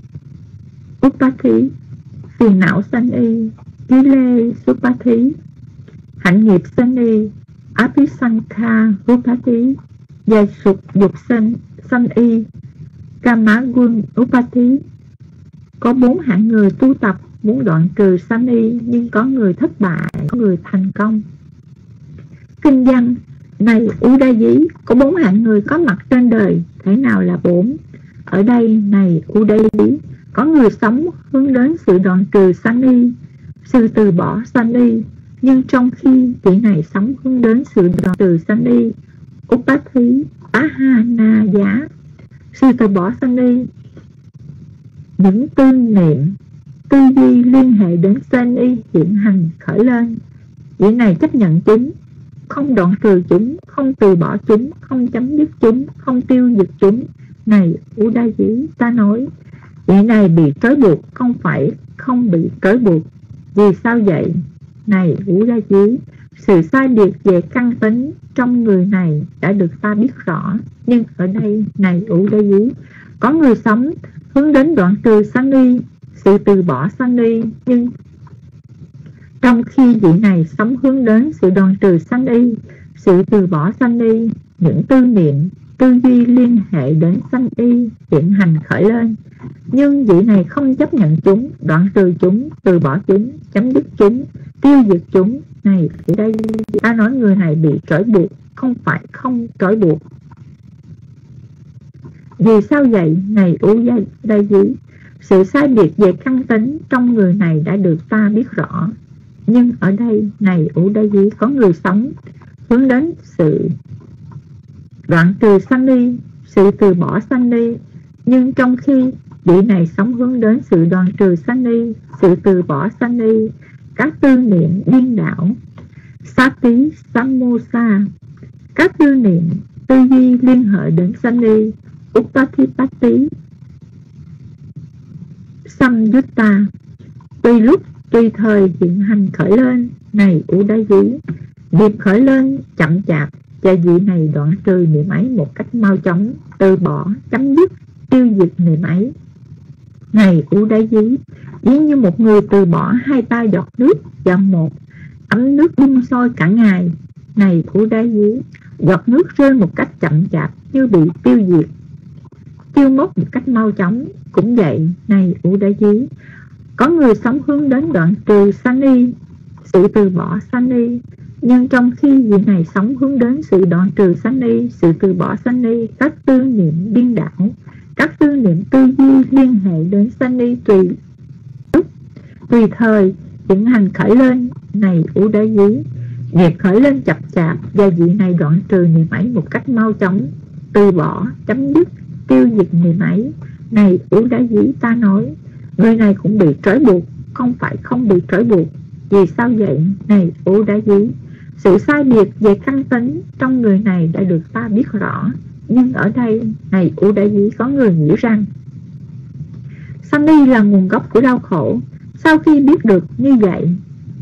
Upati, phiền não sanh y, ký lê Supati, hạnh nghiệp sanh y, Abhisankha Upati, và sục dục sanh sanh y, Kamagun Upati. Có bốn hạng người tu tập muốn đoạn trừ sanh y, nhưng có người thất bại, có người thành công. Kinh văn: này Ú Đa Dí, có bốn hạng người có mặt trên đời. Thế nào là bốn? Ở đây, này Ú Đa Dí, có người sống hướng đến sự đoạn trừ sanh y, sự từ bỏ sanh y, nhưng trong khi vị này sống hướng đến sự đoạn trừ sanh y, Upati Ahana giá, sự từ bỏ sanh y, những tư niệm, tư duy liên hệ đến sanh y hiện hành khởi lên. Vị này chấp nhận chúng, không đoạn trừ chúng, không từ bỏ chúng, không chấm dứt chúng, không tiêu diệt chúng. Này Udayi, ta nói, vị này bị trói buộc, không phải không bị trói buộc. Vì sao vậy? Này Udayi, sự sai biệt về căn tính trong người này đã được ta biết rõ. Nhưng ở đây, này Udayi, có người sống hướng đến đoạn trừ sanh y, sự từ bỏ sanh y, nhưng trong khi vị này sống hướng đến sự đoạn trừ sanh y, sự từ bỏ sanh y, những tư niệm, tư duy liên hệ đến sanh y hiện hành khởi lên. Nhưng vị này không chấp nhận chúng, đoạn trừ chúng, từ bỏ chúng, chấm dứt chúng, tiêu diệt chúng. Này, ở đây ta nói người này bị trói buộc, không phải không trói buộc. Vì sao vậy? Này Udayi, sự sai biệt về căn tính trong người này đã được ta biết rõ. Nhưng ở đây, này Udayi, có người sống hướng đến sự đoạn trừ sanh y, sự từ bỏ sanh y. Nhưng trong khi vị này sống hướng đến sự đoạn trừ sanh y, sự từ bỏ sanh y, các tư niệm điên đảo, sati samosa, các tư niệm, tư duy liên hệ đến sanh y, uppatipatti, samyutta, tùy lúc tùy thời hiện hành khởi lên. Này Udayi, việc khởi lên chậm chạp và vị này đoạn trừ niệm ấy một cách mau chóng, từ bỏ, chấm dứt, tiêu diệt niệm ấy. Này Udayi, ví như một người từ bỏ hai ba giọt nước và một ấm nước đun sôi cả ngày. Này Udayi, giọt nước rơi một cách chậm chạp như bị tiêu diệt, tiêu mất một cách mau chóng. Cũng vậy, này Udayi, có người sống hướng đến đoạn trừ sanh y, sự từ bỏ sanh y. Nhưng trong khi vị này sống hướng đến sự đoạn trừ sanh y, sự từ bỏ sanh y, các tư niệm điên đảo, các tư niệm tư duy liên hệ đến sanh y tùy lúc, tùy thời hiện hành khởi lên. Này Udayi, nghiệp khởi lên chậm chạp và vị này đoạn trừ niệm ấy một cách mau chóng, từ bỏ, chấm dứt, tiêu diệt niệm ấy. Này Udayi, ta nói, người này cũng bị trói buộc, không phải không bị trói buộc. Vì sao vậy? Này Udayi, sự sai biệt về căn tính trong người này đã được ta biết rõ. Nhưng ở đây, này Udayi, có người nghĩ rằng sanh y là nguồn gốc của đau khổ. Sau khi biết được như vậy,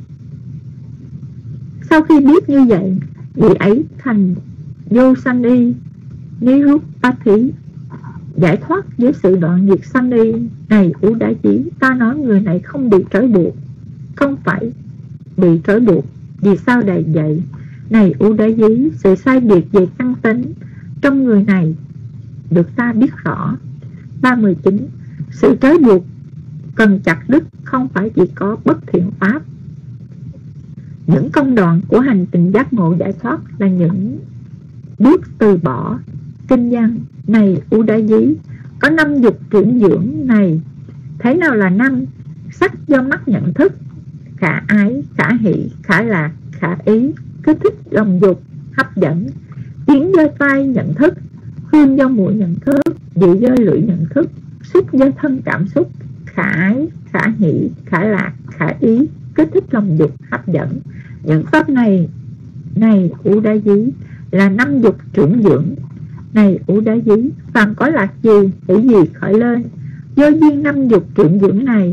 sau khi biết như vậy, vị ấy thành vô sanh y, niruppati, giải thoát với sự đoạn diệt sanh y. Này Udayi, ta nói người này không bị trói buộc, không phải bị trói buộc. Vì sao đây vậy? Này Udayi, sự sai biệt về căn tính trong người này được ta biết rõ. ba mươi chín. Sự trói buộc cần chặt đứt không phải chỉ có bất thiện pháp. Những công đoạn của hành trình giác ngộ giải thoát là những bước từ bỏ kinh văn. Này Udayi, có năm dục chuyển dưỡng này. Thế nào là năm? Sắc do mắt nhận thức, khả ái, khả hỷ, khả lạc, khả ý, kích thích lòng dục, hấp dẫn. Tiếng do tai nhận thức, hương do mũi nhận thức, vị do lưỡi nhận thức, xúc do thân cảm xúc, khả ái, khả hỷ, khả lạc, khả ý, kích thích lòng dục, hấp dẫn. Những pháp này, này Udayi, là năm dục trưởng dưỡng. Này Udayi, phàm có lạc gì, hỷ gì khởi lên, do duyên năm dục trưởng dưỡng này,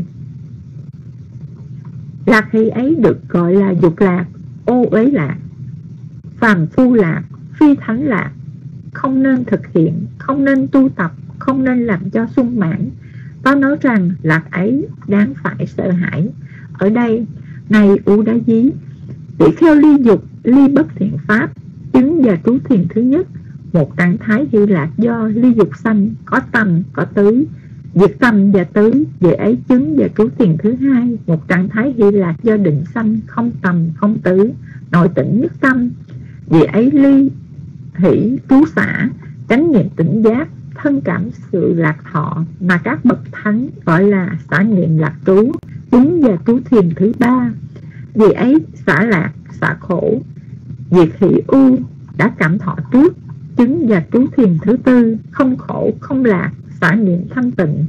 lạc hỷ ấy được gọi là dục lạc, ô uế lạc, phàm phu lạc, phi thánh lạc. Không nên thực hiện, không nên tu tập, không nên làm cho sung mãn. Có nói rằng lạc ấy đáng phải sợ hãi. Ở đây, này Udayi, tỷ kheo ly dục, ly bất thiện pháp, chứng và trú thiền thứ nhất, một trạng thái hy lạc do ly dục sanh, có tầm, có tứ, diệt tầm và tứ, về ấy chứng và trú thiền thứ hai, một trạng thái hy lạc do định sanh, không tầm, không tứ, nội tỉnh nhất tâm, về ấy ly hỷ trú xả, chánh niệm tỉnh giác, thân cảm sự lạc thọ mà các bậc thánh gọi là xả niệm lạc trú, chứng và trú thiền thứ ba. Vì ấy xả lạc, xả khổ, diệt hỷ u đã cảm thọ trước, chứng và trú thiền thứ tư, không khổ, không lạc, xả niệm thanh tịnh,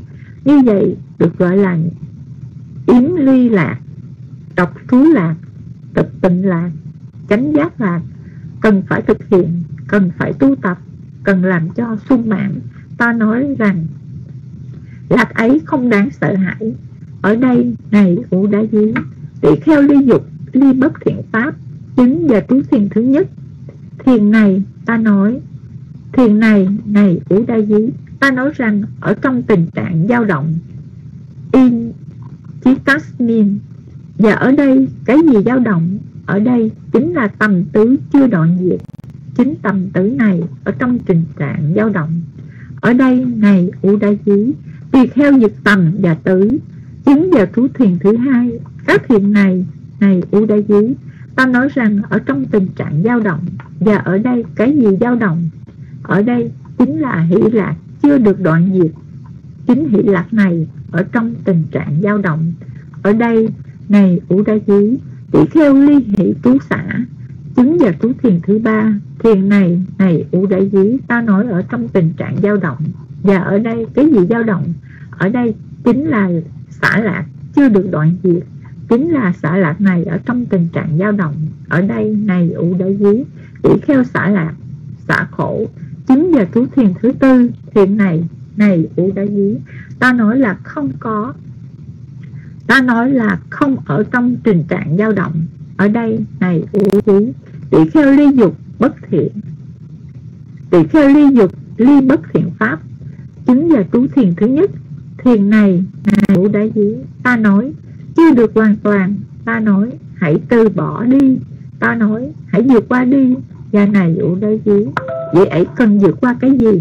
Như vậy được gọi là yếm ly lạc, độc trú lạc, tịch tịnh lạc, chánh giác lạc. Cần phải thực hiện, cần phải tu tập, cần làm cho sung mãn. Ta nói rằng lạc ấy không đáng sợ hãi. Ở đây này Ủ Đa Dí, tỳ kheo ly dục, ly bất thiện pháp, chứng và trú thiền thứ nhất. Thiền này ta nói, thiền này này Ủ Đa Dí, ta nói rằng ở trong tình trạng dao động, in chitasmin. Và ở đây cái gì dao động? Ở đây chính là tầm tứ chưa đoạn diệt. Chính tầm tứ này ở trong tình trạng dao động. Ở đây này Ủ Đa Dí, tùy theo diệt tầm và tứ, chứng vào trú thiền thứ hai. Các thiền này này Ủ Đa Dí, ta nói rằng ở trong tình trạng dao động. Và ở đây cái gì dao động? Ở đây chính là hỷ lạc chưa được đoạn diệt. Chính hỷ lạc này ở trong tình trạng dao động. Ở đây này Ủ Đa Dí, tỷ kheo ly hỷ trú xả, chứng vào trú thiền thứ ba. Thiền này này Ủ Đa Dí, ta nói ở trong tình trạng dao động. Và ở đây cái gì dao động? Ở đây chính là xả lạc chưa được đoạn diệt. Chính là xả lạc này ở trong tình trạng dao động. Ở đây này Ủ Đa Dí, tỷ kheo xả lạc, xả khổ, chứng vào trú thiền thứ tư. Thiền này này Ủ Đa Dí, ta nói là không có, ta nói là không ở trong tình trạng dao động. Ở đây này Ủ Đa Dí, tỷ kheo ly dục bất thiện, tỷ kheo ly dục ly bất thiện pháp, chứng vào trú thiền thứ nhất. Thiền này này Ủ Đa Dí, ta nói chưa được hoàn toàn. Ta nói hãy từ bỏ đi. Ta nói hãy vượt qua đi. Và này Ủ Đa Dí, vậy ấy cần vượt qua cái gì?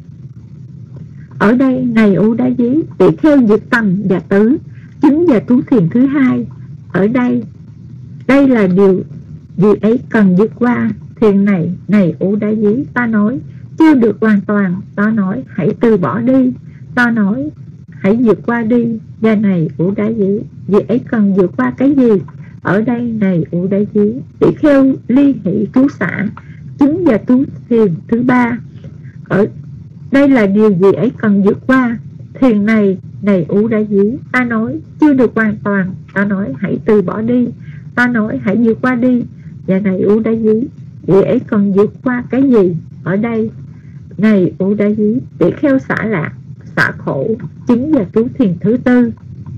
Ở đây này Ủ Đa Dí, tỳ kheo diệt tầm và tứ, chứng và trú thiền thứ hai. Ở đây đây là điều gì ấy cần vượt qua. Thiền này này Ủ Đa Dí, ta nói chưa được hoàn toàn. Ta nói hãy từ bỏ đi. Ta nói hãy vượt qua đi. Và này Ủ Đa Dí, vậy ấy cần vượt qua cái gì? Ở đây này Ủ Đa Dí, tỳ kheo ly hỷ trú xả, chứng và trú thiền thứ ba. Ở đây là điều gì ấy cần vượt qua. Thiền này này Ủ Đa Dí, ta nói chưa được hoàn toàn. Ta nói hãy từ bỏ đi. Ta nói hãy vượt qua đi. Và này Ủ Đa Dí, vậy ấy cần vượt qua cái gì? Ở đây này Ủ Đa Dí, tỳ kheo xả lạc, xả khổ, chứng và trú thiền thứ tư.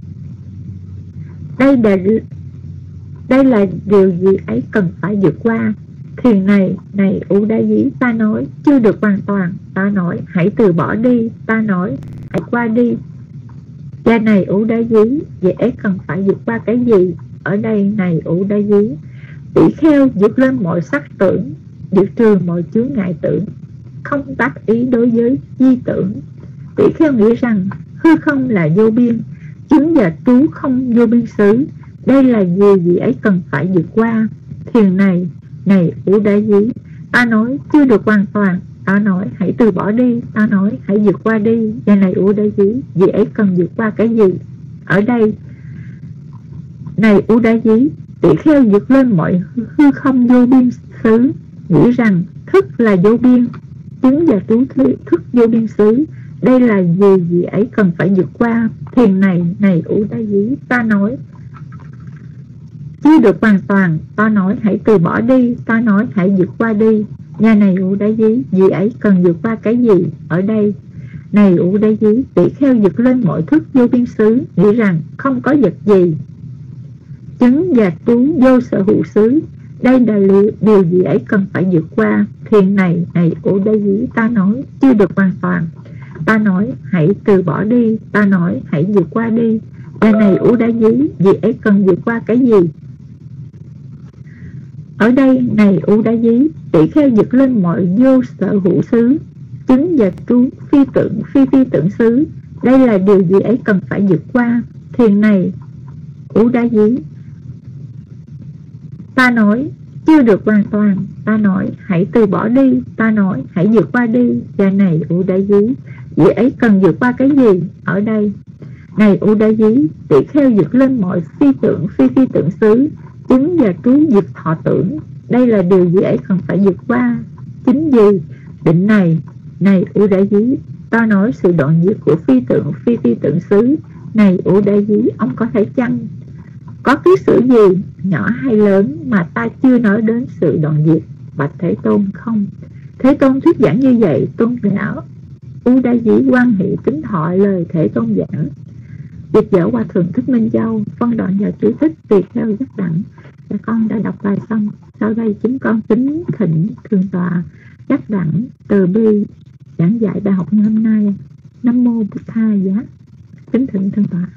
Đây là đây là điều gì ấy cần phải vượt qua. Thiền này này Ủ Đa Dí, ta nói chưa được hoàn toàn. Ta nói hãy từ bỏ đi. Ta nói hãy qua đi. Và này Ủ Đa Dí, vậy ấy cần phải vượt qua cái gì? Ở đây này Ủ Đa Dí, tỷ kheo vượt lên mọi sắc tưởng, diệt trừ mọi chướng ngại tưởng, không tác ý đối với di tưởng. Tỷ kheo nghĩ rằng hư không là vô biên, chứng và trú không vô biên xứ. Đây là gì gì ấy cần phải vượt qua. Thiền này này Ủ Đa Dí, ta nói chưa được hoàn toàn. Ta nói hãy từ bỏ đi. Ta nói hãy vượt qua đi. Và này Ủ Đa Dí, gì ấy cần vượt qua cái gì? Ở đây này Ủ Đa Dí, tỷ kheo vượt lên mọi hư không vô biên xứ, nghĩ rằng thức là vô biên, chứng và trú thức vô biên xứ. Đây là gì gì ấy cần phải vượt qua. Thiền này này Ủ Đa Dí, ta nói chưa được hoàn toàn. Ta nói hãy từ bỏ đi. Ta nói hãy vượt qua đi. Nhà này Ủ Đa Dí, gì ấy cần vượt qua cái gì? Ở đây này Ủ Đa Dí, tỷ kheo vượt lên mọi thức vô biên xứ, nghĩ rằng không có vật gì, chứng và trú vô sở hữu xứ. Đây là điều gì ấy cần phải vượt qua. Thiền này này Ủ Đa Dí, ta nói chưa được hoàn toàn. Ta nói hãy từ bỏ đi. Ta nói hãy vượt qua đi. Và này Ủ Đa Dí, gì ấy cần vượt qua cái gì? Ở đây này Ủ Đa Dí, tỷ kheo vượt lên mọi vô sở hữu xứ, chứng và trú phi tưởng phi phi tưởng xứ. Đây là điều gì ấy cần phải vượt qua. Thiền này Ủ Đa Dí, ta nói chưa được hoàn toàn. Ta nói hãy từ bỏ đi. Ta nói hãy vượt qua đi. Và này Ủ Đa Dí, vậy ấy cần vượt qua cái gì? Ở đây này Ủ Đa Dí, tỷ kheo vượt lên mọi phi tưởng phi phi tưởng xứ, chứng và trú diệt thọ tưởng. Đây là điều gì ấy cần phải vượt qua. Chính gì? Định này này Ủ Đa Dí, ta nói sự đoạn diệt của phi tượng phi phi tượng xứ này Udayi, ông có thể chăng có cái sự gì nhỏ hay lớn mà ta chưa nói đến sự đoạn diệt? Bạch Thế Tôn: không. Thế Tôn thuyết giảng như vậy, tôn giả Udayi quan hệ kính thọ lời Thế Tôn giảng. Việc dở Hòa Thượng Thích Minh Châu phân đoạn và chú thích tùy theo giác đẳng. Và con đã đọc bài xong. Sau đây chúng con kính thỉnh Thượng tọa giác đẳng từ bi giảng dạy bài học ngày hôm nay. Nam mô Bụt Tha Giá. Kính thỉnh Thượng tọa.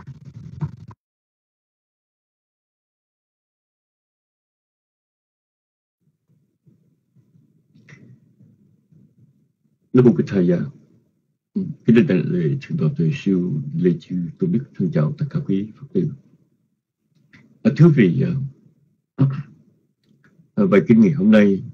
Nam mô Bụt Tha Giá. Kính thưa đại lễ Thượng tọa Tuệ Siêu Lê Chư Tôn Đức, thân chào tất cả quý Phật tử. À, thưa quý vị, à, bài kinh ngày hôm nay,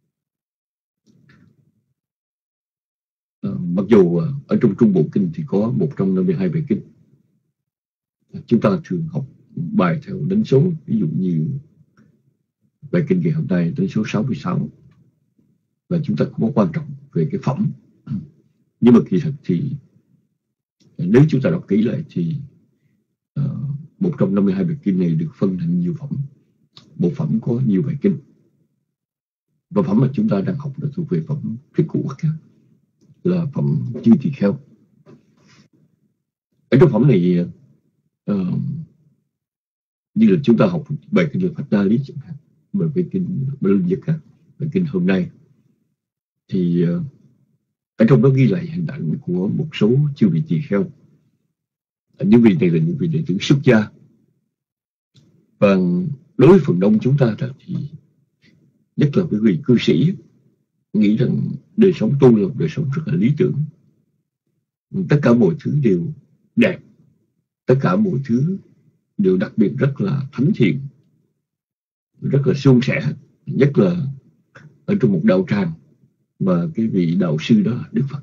à, mặc dù à, ở trong Trung Bộ Kinh thì có một trăm năm mươi hai bài kinh, à, chúng ta thường học bài theo đánh số, ví dụ như bài kinh ngày hôm nay đánh số sáu mươi sáu, và chúng ta không có quan trọng về cái phẩm. Nhưng mà kỳ thật thì nếu chúng ta đọc kỹ lại thì uh, một trăm năm mươi hai bài kinh này được phân thành nhiều phẩm. Một phẩm có nhiều bài kinh, và phẩm mà chúng ta đang học là thuộc về phẩm rất cũ là phẩm Chư Tỳ Kheo. Ở trong phẩm này uh, như là chúng ta học bài kinh là Phật Đa Lý chẳng hạn, bài kinh Ba Linh Nhất khác, bài kinh hôm nay thì uh, ở trong đó ghi lại hình ảnh của một số chư vị tỳ kheo. Những vị này là những vị đệ tử xuất gia, và đối với phần đông chúng ta đó thì nhất là quý vị cư sĩ nghĩ rằng đời sống tu là đời sống rất là lý tưởng, tất cả mọi thứ đều đẹp, tất cả mọi thứ đều đặc biệt rất là thánh thiện, rất là suôn sẻ, nhất là ở trong một đạo tràng mà cái vị đạo sư đó là Đức Phật.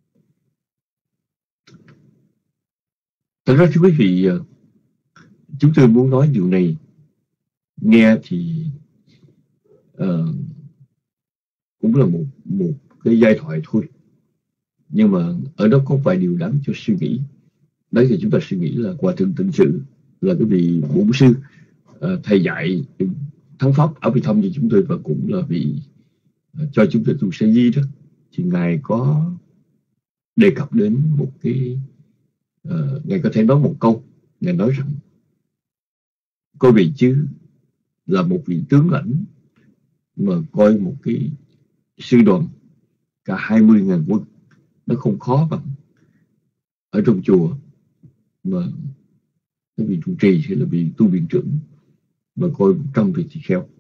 Thật ra thưa quý vị, chúng tôi muốn nói điều này nghe thì uh, cũng là một một cái giai thoại thôi, nhưng mà ở đó có vài điều đáng cho suy nghĩ. Đấy thì chúng ta suy nghĩ là Hòa Thượng Tịnh Sự là cái vị bổn sư, uh, thầy dạy thắng pháp Abhidhamma như chúng tôi, và cũng là vị cho chúng tôi tu sa di đó, thì ngài có đề cập đến một cái uh, ngài có thể nói một câu. Ngài nói rằng có vị chứ là một vị tướng lãnh mà coi một cái sư đoàn cả hai mươi ngàn quân nó không khó bằng ở trong chùa mà cái vị trụ trì hay là vị tu viện trưởng mà coi một trăm vị tỳ kheo.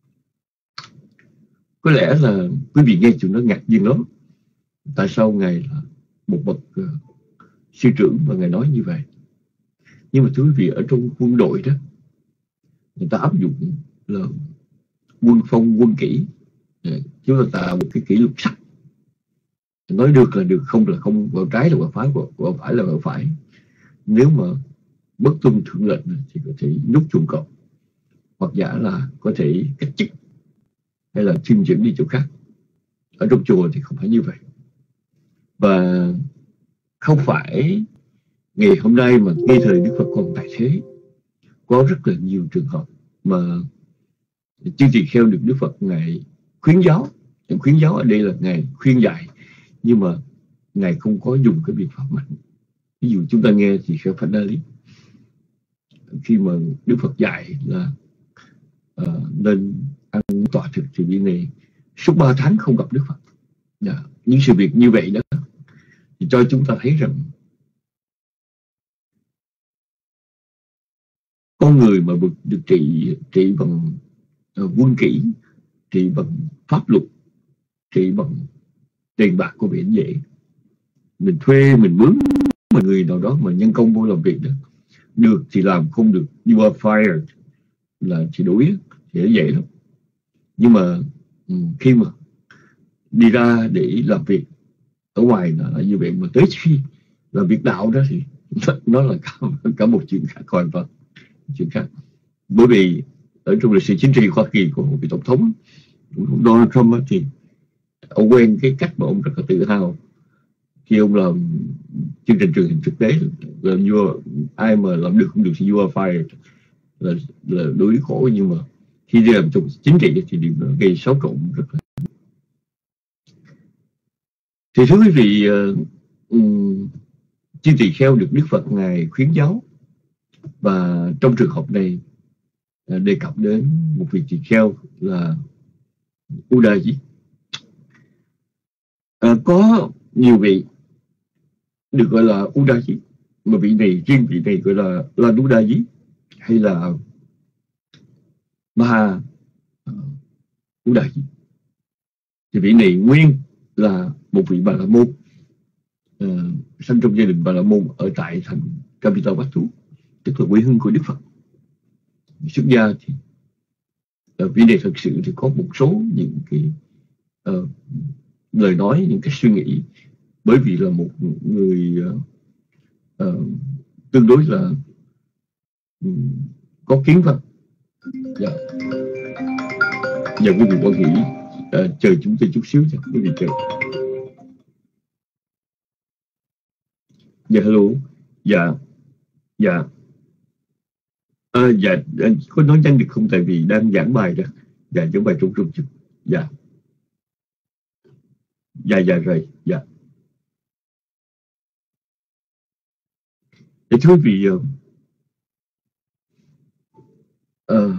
Có lẽ là quý vị nghe chuyện đó ngạc nhiên lắm. Tại sao ngài là một bậc uh, sư trưởng mà ngài nói như vậy? Nhưng mà thưa quý vị, ở trong quân đội đó, người ta áp dụng là quân phong quân kỷ. Chúng ta tạo một cái kỷ luật sắt. Nói được là được, không là không, vào trái là vào phải, vào phải là vào phải. Nếu mà bất tuân thượng lệnh thì có thể nhốt chuồng cọp, hoặc giả là có thể cách chức hay là xin chuyển đi chỗ khác. Ở trong chùa thì không phải như vậy. Và không phải ngày hôm nay mà ngay thời Đức Phật còn tại thế, có rất là nhiều trường hợp mà chư tỳ kheo được Đức Phật ngài khuyến giáo. Khuyến giáo ở đây là ngài khuyên dạy, nhưng mà ngài không có dùng cái biện pháp mạnh. Ví dụ chúng ta nghe tỳ kheo Phật Đa Lý, khi mà Đức Phật dạy là uh, nên ăn tọa thực thì vị này suốt ba tháng không gặp Đức Phật. Yeah. Những sự việc như vậy đó thì cho chúng ta thấy rằng con người mà được, được trị trị bằng uh, quân kỷ, trị bằng pháp luật, trị bằng tiền bạc có vẻ dễ. Mình thuê, mình mướn một người nào đó mà nhân công vô làm việc đó, được thì làm, không được you are fired, là chỉ đuổi, thì dễ lắm. Nhưng mà khi mà đi ra để làm việc ở ngoài là như vậy, mà tới khi làm việc đạo đó thì nó là cả, cả một chuyện khác hoàn toàn, chuyện khác. Bởi vì ở trong lịch sử chính trị Hoa Kỳ của một vị tổng thống Donald Trump thì ông quen cái cách mà ông rất là tự hào khi ông làm chương trình truyền hình thực tế là vua, ai mà làm được không được thì vua fired, là, là đối với khổ. Nhưng mà khi đi làm trong chính trị thì điều đó gây xáo trộn rất là. Thì thưa quý vị, uh, um, chư tỳ kheo được Đức Phật ngài khuyến giáo, và trong trường hợp này uh, đề cập đến một vị tỳ kheo là Udayi. Uh, có nhiều vị được gọi là Udayi, mà vị này, riêng vị này gọi là là Udayi hay là Maha Udayi. Thì vị này nguyên là một vị Bà La Môn, uh, sinh trong gia đình Bà La Môn ở tại thành Kapilavatthu, tức là quê hương của Đức Phật. Xuất gia thì uh, vị này thật sự thì có một số những cái uh, lời nói, những cái suy nghĩ, bởi vì là một người uh, uh, tương đối là um, có kiến văn. Dạ, dạ quý vị quan hỷ uh, chờ chúng tôi chút xíu cho quý vị chờ. Dạ hello. Dạ dạ à, dạ có nói nhanh được không, tại vì đang giảng bài đó. Dạ giảng bài trung trung chút. Dạ dạ dạ rồi. Dạ để thưa quý vị, uh, uh,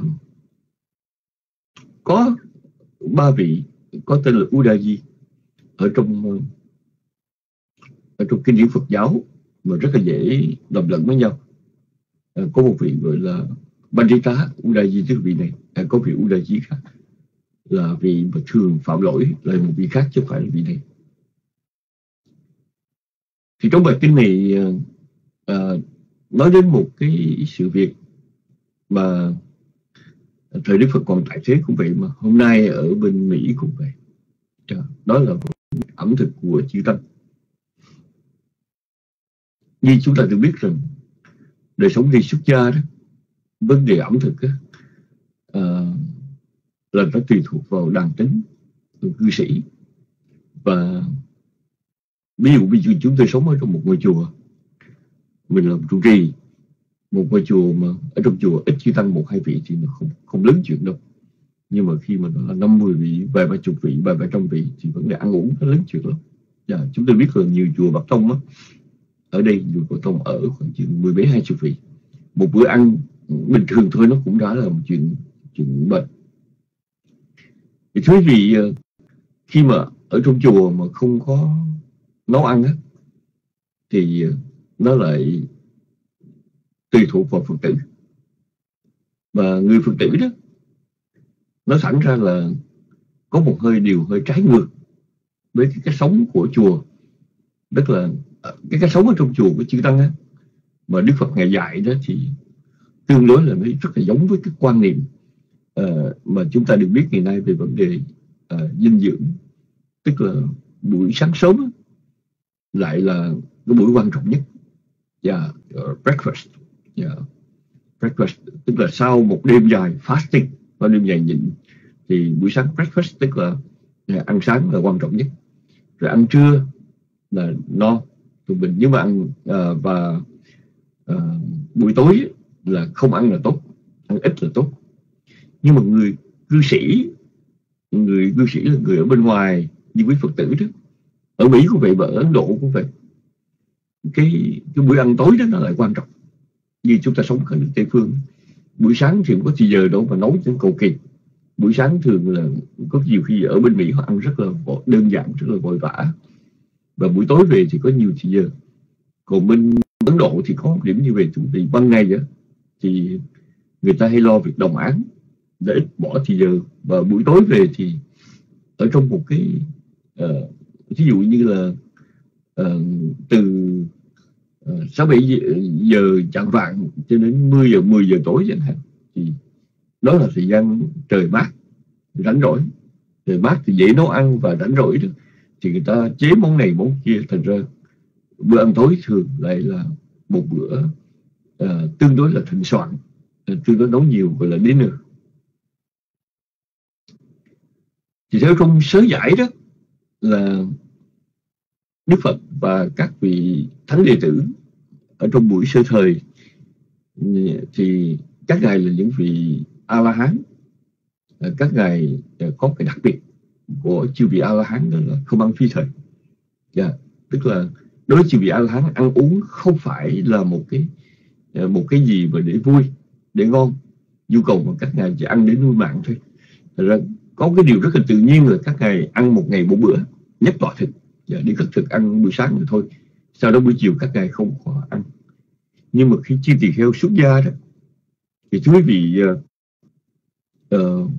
có ba vị có tên là Udayi ở trong uh, ở trong kinh điển Phật giáo mà rất là dễ lầm lẫn với nhau. À, có một vị gọi là Pandita Udayi, tức vị này. À, có vị Udayi khác là vị mà thường phạm lỗi, là một vị khác chứ không phải là vị này. Thì trong bài kinh này à, nói đến một cái sự việc mà thời Đức Phật còn tại thế cũng vậy, mà hôm nay ở bên Mỹ cũng vậy. Đó là ẩm thực của chư Tăng. Như chúng ta được biết rằng đời sống đi xuất gia đó, vấn đề ẩm thực đó, à, là nó tùy thuộc vào đàn tính của cư sĩ. Và ví dụ bây giờ chúng tôi sống ở trong một ngôi chùa, mình làm trụ trì một ngôi chùa, mà ở trong chùa ít chư Tăng một hai vị thì nó không không lớn chuyện đâu. Nhưng mà khi mà nó là năm mươi vị, vài ba chục vị, vài ba trăm vị thì vấn đề ăn uống nó lớn chuyện lắm. Dạ, chúng tôi biết là nhiều chùa Bắc Tông á, ở đây chùa Bắc Tông ở khoảng chừng mười mấy hai chục vị, một bữa ăn bình thường thôi nó cũng đã là một chuyện chuyện bệnh. Thì thưa quý vị, khi mà ở trong chùa mà không có nấu ăn á, thì nó lại tùy thuộc vào Phật tử. Và người Phật tử đó, nó sẵn ra là có một hơi điều hơi trái ngược với cái cách sống của chùa. Tức là cái cách sống ở trong chùa của chư Tăng á, mà Đức Phật ngài dạy đó, thì tương đối là nó rất là giống với cái quan niệm uh, mà chúng ta được biết ngày nay về vấn đề uh, dinh dưỡng. Tức là buổi sáng sớm á, lại là cái buổi quan trọng nhất. Yeah, uh, breakfast. Yeah. Breakfast tức là sau một đêm dài fasting và đêm dài nhịn, thì buổi sáng breakfast tức là uh, ăn sáng là quan trọng nhất. Rồi ăn trưa là no tụi mình, nhưng mà ăn uh, và uh, buổi tối là không ăn là tốt, ăn ít là tốt. Nhưng mà người cư sĩ, người cư sĩ là người ở bên ngoài như quý Phật tử đó, ở Mỹ cũng vậy và ở Ấn Độ cũng vậy, cái cái buổi ăn tối đó nó lại quan trọng. Như chúng ta sống ở nước Tây phương, buổi sáng thì không có thì giờ đâu mà nấu những cầu kỳ. Buổi sáng thường là có nhiều khi ở bên Mỹ họ ăn rất là đơn giản, rất là vội vã, và buổi tối về thì có nhiều thì giờ. Còn bên Ấn Độ thì có một điểm như vậy, thì ban ngày đó, thì người ta hay lo việc đồng áng để ít bỏ thì giờ, và buổi tối về thì ở trong một cái uh, ví dụ như là uh, từ uh, sáu bảy giờ chạng vạng cho đến mười giờ mười giờ tối chẳng hạn, thì đó là thời gian trời mát rảnh rỗi. Trời mát thì dễ nấu ăn và rảnh rỗi được, thì người ta chế món này món kia, thành ra bữa ăn tối thường lại là một bữa uh, tương đối là thịnh soạn, uh, tương đối nấu nhiều, gọi là dinner. Thì theo trong sớ giải đó là Đức Phật và các vị thánh đệ tử ở trong buổi sơ thời thì các ngài là những vị A-la-hán. Các ngài có cái đặc biệt của chư vị A-la-hán, đó là không ăn phi thời. Yeah. Tức là đối với chư vị A-la-hán, ăn uống không phải là một cái một cái gì mà để vui, để ngon, nhu cầu mà các ngài chỉ ăn để nuôi mạng thôi. Thật ra có cái điều rất là tự nhiên là các ngài ăn một ngày một bữa, nhất tọa thực, yeah, đi khất thực ăn buổi sáng rồi thôi, sau đó buổi chiều các ngài không có ăn. Nhưng mà khi chi tỳ kheo xuất gia đó thì thưa quý vị, uh, uh,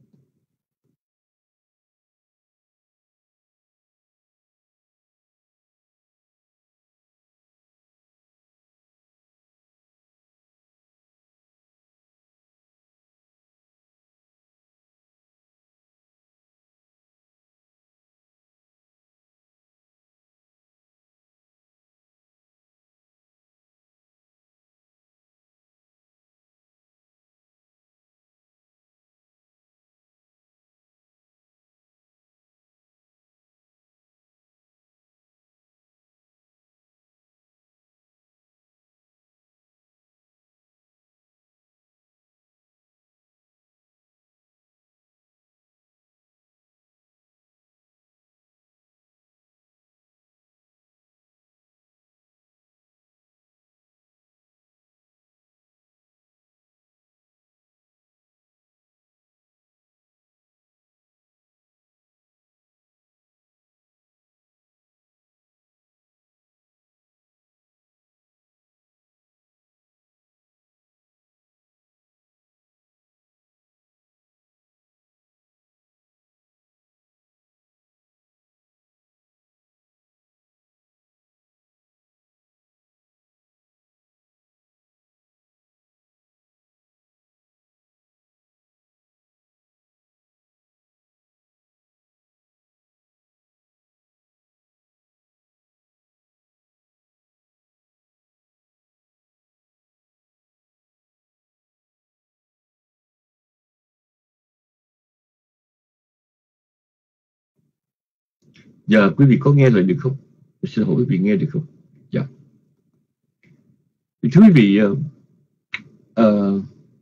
giờ quý vị có nghe lời được không? Xin hỏi quý vị nghe được không? Dạ. Thưa quý vị, uh, uh,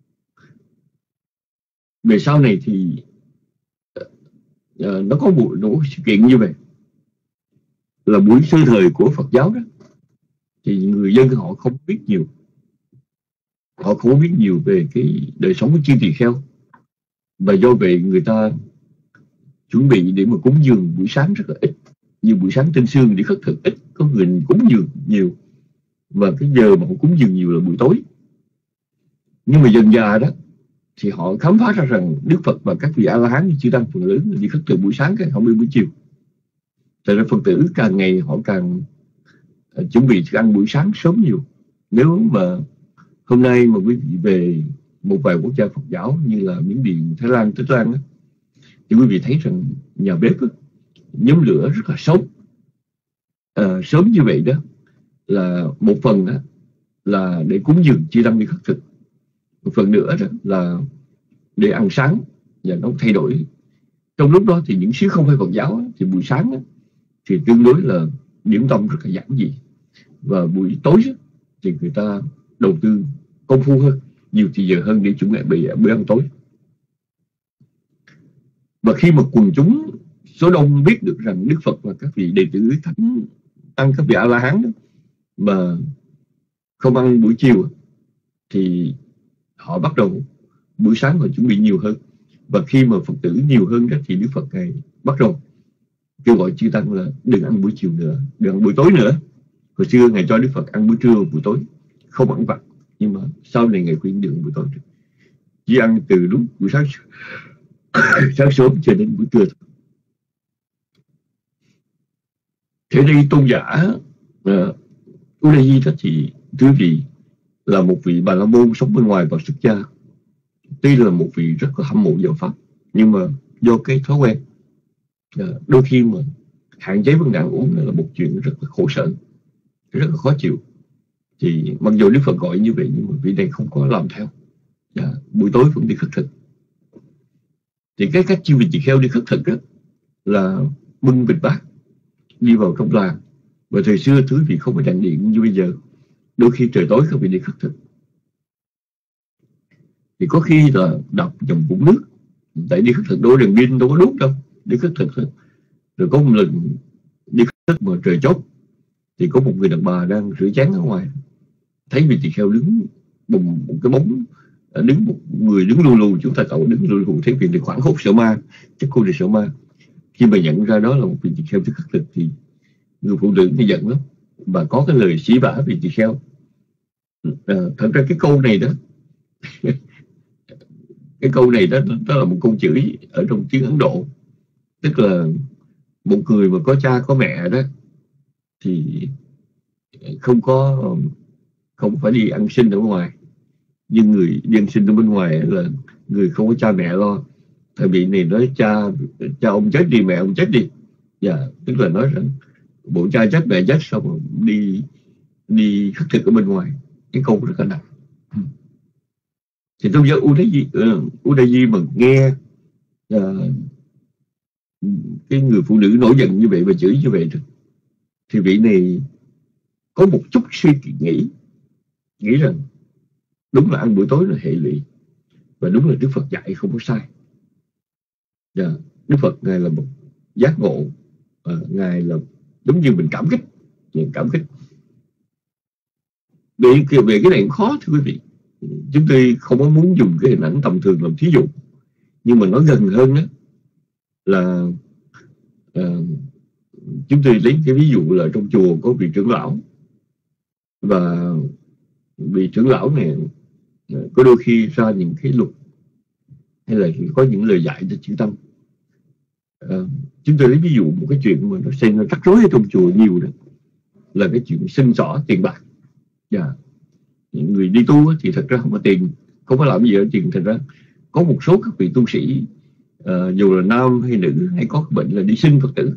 về sau này thì uh, nó có một, một sự kiện như vậy, là buổi sơ thời của Phật giáo đó, thì người dân họ không biết nhiều, họ không biết nhiều về cái đời sống của chư tỳ kheo, và do vậy người ta chuẩn bị để mà cúng dường buổi sáng rất là ít. Như buổi sáng tinh sương đi khất thực ít, có người cúng dường nhiều, và cái giờ mà họ cúng dường nhiều là buổi tối. Nhưng mà dần dà đó thì họ khám phá ra rằng Đức Phật và các vị A-la-hán chư tăng phần lớn đi khất thực buổi sáng, cái không đi buổi chiều. Tại ra Phật tử càng ngày họ càng uh, chuẩn bị thức ăn buổi sáng sớm nhiều. Nếu mà hôm nay mà quý vị về một vài quốc gia Phật giáo như là Miến Điện, Thái Lan, Tích Lan đó, thì quý vị thấy rằng nhà bếp đó, nhóm lửa rất là sớm. À, sớm như vậy đó là một phần đó là để cúng dường chư tăng đi khất thực, một phần nữa đó là để ăn sáng, và nó thay đổi. Trong lúc đó thì những xứ không phải Phật giáo đó, thì buổi sáng đó, thì tương đối là điểm tâm rất là giản dị, và buổi tối đó, thì người ta đầu tư công phu hơn, nhiều thì giờ hơn để chuẩn bị bữa ăn tối. Và khi mà quần chúng số đông biết được rằng Đức Phật và các vị đệ tử thánh tăng, các vị A-la-hán đó mà không ăn buổi chiều, thì họ bắt đầu buổi sáng họ chuẩn bị nhiều hơn. Và khi mà Phật tử nhiều hơn đó, thì Đức Phật Ngài bắt đầu kêu gọi chư tăng là đừng ăn buổi chiều nữa, đừng ăn buổi tối nữa. Hồi xưa Ngài cho Đức Phật ăn buổi trưa, buổi tối, không ăn vặt. Nhưng mà sau này Ngài khuyên đừng buổi tối, chỉ ăn từ lúc buổi sáng sáng sớm cho đến buổi trưa. Thế đây tôn giả uh, Udayi đó thì thưa vị là một vị Bà La Môn sống bên ngoài và xuất gia. Tuy là một vị rất là hâm mộ giáo pháp, nhưng mà do cái thói quen uh, đôi khi mà hạn chế vấn đề ăn uống là một chuyện rất là khổ sở, rất là khó chịu. Thì mặc dù Đức Phật gọi như vậy, nhưng mà vị này không có làm theo. uh, Buổi tối vẫn đi khất thực. Thì cái cách chư vị tỳ kheo đi khất thực đó là bưng bịch bát đi vào trong làng, Và thời xưa thứ vì không có đèn điện như bây giờ, đôi khi trời tối không bị đi khất thực, thì có khi là đọc dòng vũng nước. Tại đi khất thực đâu có đèn pin, đâu có đốt đâu, đi khất thực thôi. Rồi có một lần đi khất thực mà trời chót, thì có một người đàn bà đang rửa chén ở ngoài, thấy vị tỳ kheo đứng bùng một cái bóng, đứng một người đứng lù lù, chúng ta cậu đứng lù lù, thấy vị thì khoảng hốt sợ ma, chắc cô này sợ ma. Khi mà nhận ra đó là một vị tỳ kheo khất thực thì người phụ nữ thì giận lắm, và có cái lời xỉ vả vị tỳ kheo. À, thật ra cái câu này đó cái câu này đó, đó là một câu chửi ở trong tiếng Ấn Độ, tức là một người mà có cha có mẹ đó thì không có không phải đi ăn xin ở ngoài, nhưng người đi ăn xin ở bên ngoài là người không có cha mẹ lo. Thời bị này nói cha cha ông chết đi, mẹ ông chết đi, dạ, tức là nói rằng bộ cha chết mẹ chết, xong rồi đi đi khất thực ở bên ngoài. Cái câu rất là nặng. Thì tôn giáo Udayi uh, Udayi mà nghe uh, cái người phụ nữ nổi giận như vậy và chửi như vậy, thì vị này có một chút suy nghĩ nghĩ rằng đúng là ăn buổi tối là hệ lụy, và đúng là Đức Phật dạy không có sai. Yeah. Đức Phật Ngài là một giác ngộ, uh, Ngài là đúng như mình cảm kích, mình cảm kích. Về, về cái này cũng khó thưa quý vị. Chúng tôi không có muốn dùng cái hình ảnh tầm thường làm thí dụ, nhưng mà nói gần hơn đó là uh, chúng tôi lấy cái ví dụ là trong chùa có vị trưởng lão, và vị trưởng lão này có đôi khi ra những cái luật hay là có những lời dạy cho chư tăng. Uh, chúng tôi lấy ví dụ một cái chuyện mà nó xảy ra rắc rối ở trong chùa nhiều đó, là cái chuyện xin xỏ tiền bạc. Yeah. Những người đi tu thì thật ra không có tiền, không có làm gì ở tiền. Thật ra có một số các vị tu sĩ, uh, dù là nam hay nữ, hay có bệnh là đi xin Phật tử,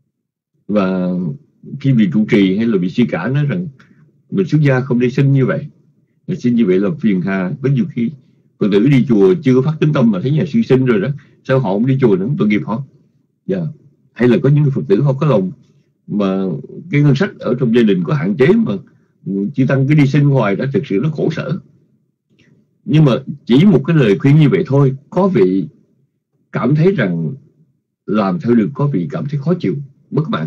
và khi vị trụ trì hay là vị sư cả nói rằng mình xuất gia không đi xin như vậy, mình xin như vậy là phiền hà. Có nhiều khi Phật tử đi chùa chưa có phát tính tâm mà thấy nhà sư xin rồi đó, sao họ không đi chùa nữa, tội nghiệp họ. Yeah. Hay là có những Phật tử họ có lòng mà cái ngân sách ở trong gia đình có hạn chế, mà chư tăng cứ đi xin hoài đó, thực sự nó khổ sở. Nhưng mà chỉ một cái lời khuyên như vậy thôi, có vị cảm thấy rằng làm theo được, có vị cảm thấy khó chịu, bất mãn.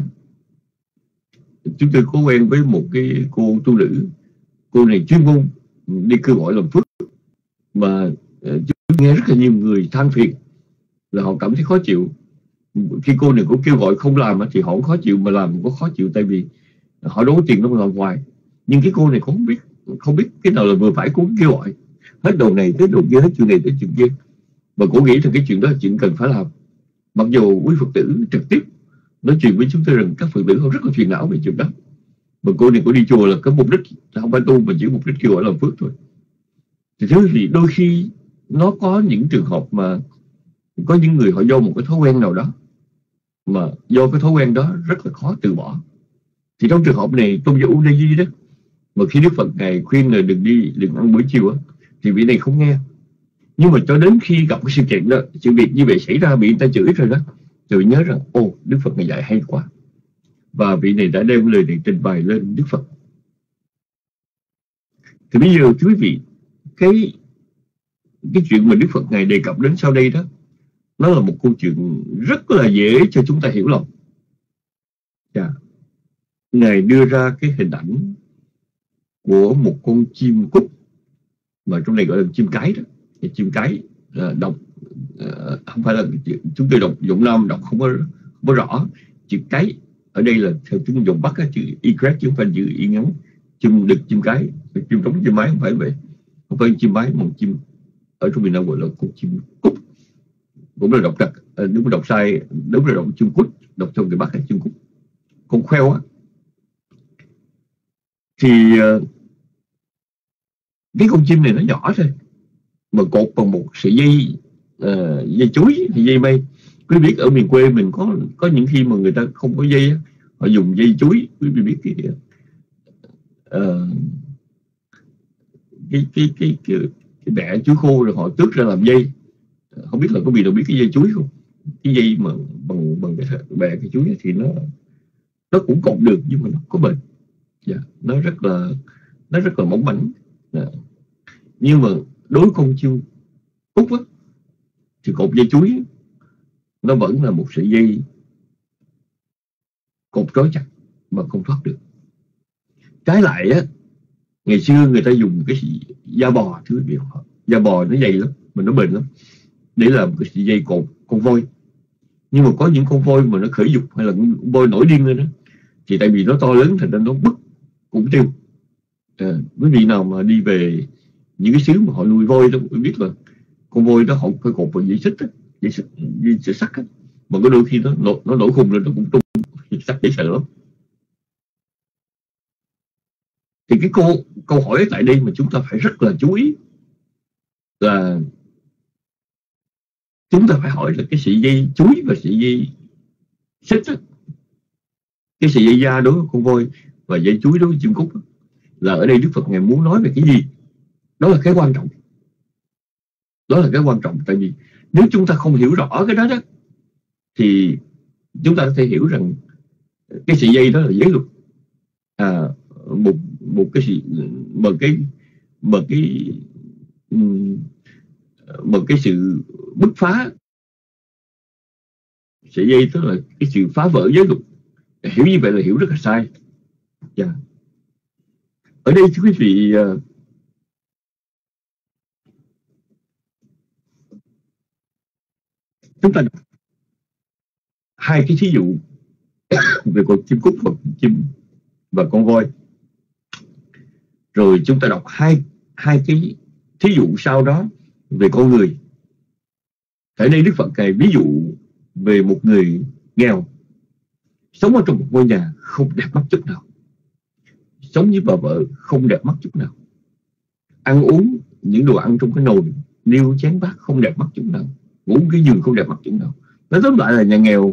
Chúng tôi có quen với một cái cô tu nữ, cô này chuyên môn đi kêu gọi làm phước, mà chúng nghe rất là nhiều người than phiền là họ cảm thấy khó chịu. Khi cô này cũng kêu gọi không làm thì họ cũng khó chịu, mà làm cũng có khó chịu, tại vì họ đâu có tiền đâu mà làm hoài. Nhưng cái cô này cũng không biết không biết cái nào là vừa phải, cũng kêu gọi hết đầu này tới đầu kia, hết chuyện này tới chuyện kia, và cô nghĩ rằng cái chuyện đó là chuyện cần phải làm. Mặc dù quý Phật tử trực tiếp nói chuyện với chúng tôi rằng các Phật tử họ rất là phiền não về chuyện đó, mà cô này cô đi chùa là có mục đích không phải tu, mà chỉ mục đích kêu gọi làm phước thôi. Thì thứ thì đôi khi nó có những trường hợp mà có những người họ do một cái thói quen nào đó, mà do cái thói quen đó rất là khó từ bỏ. Thì trong trường hợp này tôn giáo Udayi đó, mà khi Đức Phật Ngài khuyên là đừng đi đừng ăn buổi chiều á, thì vị này không nghe. Nhưng mà cho đến khi gặp cái sự kiện đó, sự việc như vậy xảy ra, bị người ta chửi rồi đó, rồi nhớ rằng ồ, Đức Phật Ngài dạy hay quá, và vị này đã đem lời này trình bày lên Đức Phật. Thì bây giờ quý vị, cái cái chuyện mà Đức Phật Ngài đề cập đến sau đây đó, nó là một câu chuyện rất là dễ cho chúng ta hiểu lòng. Yeah. Ngài đưa ra cái hình ảnh của một con chim cút, mà trong này gọi là chim cái đó. Cái chim cái uh, đọc uh, không phải là chúng tôi đọc giọng nam đọc không có, không có rõ. Chữ cái ở đây là theo tiếng giọng Bắc á, chữ y chứ không phải chữ y ngắn. Chim đực, chim cái, chim trống, chim mái không phải vậy, không phải chim mái, mà chim ở trong miền Nam gọi là con chim cút. Cũng là đọc đặc, uh, đúng là đọc sai, đúng là đọc chim cút, đọc theo người Bắc là chim cút, con khoeo á. Thì uh, cái con chim này nó nhỏ thôi, mà cột bằng một sợi dây uh, dây chuối hay dây mây. Quý biết ở miền quê mình có có những khi mà người ta không có dây, họ dùng dây chuối. Quý vị biết cái uh, cái cái cái cái, cái bẹ chuối khô rồi họ tước ra làm dây. Không biết là có vị nào biết cái dây chuối không? Cái dây mà bằng bằng cái bẹ cái chuối thì nó nó cũng cột được nhưng mà nó có bền. Yeah. Nó rất là nó rất là mỏng mảnh. Yeah. Nhưng mà đối con chim cút á, thì cột dây chuối nó vẫn là một sợi dây cột trói chặt mà không thoát được. Trái lại á, ngày xưa người ta dùng cái da bò, thứ biết da bò nó dày lắm mà nó bền lắm để làm cái sợi dây cột con voi. Nhưng mà có những con voi mà nó khởi dục hay là con voi nổi điên lên đó, thì tại vì nó to lớn thành ra nó bứt cũng tiêu. À, quý vị nào mà đi về những cái xứ mà họ nuôi voi đó, tôi biết là con voi đó họ phải cột vào dây xích á, dây xích, dây xích sắt á, mà có đôi khi nó nổ, nó nổ khùng lên nó cũng tung sắt để sợ lắm. Thì cái câu câu hỏi tại đây mà chúng ta phải rất là chú ý là chúng ta phải hỏi là cái sợi dây chuối và sợi dây xích á, cái sợi dây da đối với con voi và dây chuối đối với chim cút á, là ở đây Đức Phật ngài muốn nói về cái gì? Đó là cái quan trọng. Đó là cái quan trọng. Tại vì nếu chúng ta không hiểu rõ cái đó đó, thì chúng ta có thể hiểu rằng cái sợi dây đó là giới luật, à, một một cái sự một cái một cái một cái sự bứt phá sợi dây, tức là cái sự phá vỡ giới luật. Hiểu như vậy là hiểu rất là sai. Yeah. Ở đây thưa quý vị, uh, chúng ta hai cái thí dụ về con chim cút và chim và con voi, rồi chúng ta đọc hai hai cái thí dụ sau đó về con người. Tại đây Đức Phật ngài ví dụ về một người nghèo sống ở trong một ngôi nhà không đẹp mắt chút nào, sống với bà vợ không đẹp mắt chút nào, ăn uống những đồ ăn trong cái nồi niêu chén bát không đẹp mắt chút nào, ngủ cái giường không đẹp mắt chút nào. Nó tóm lại là nhà nghèo.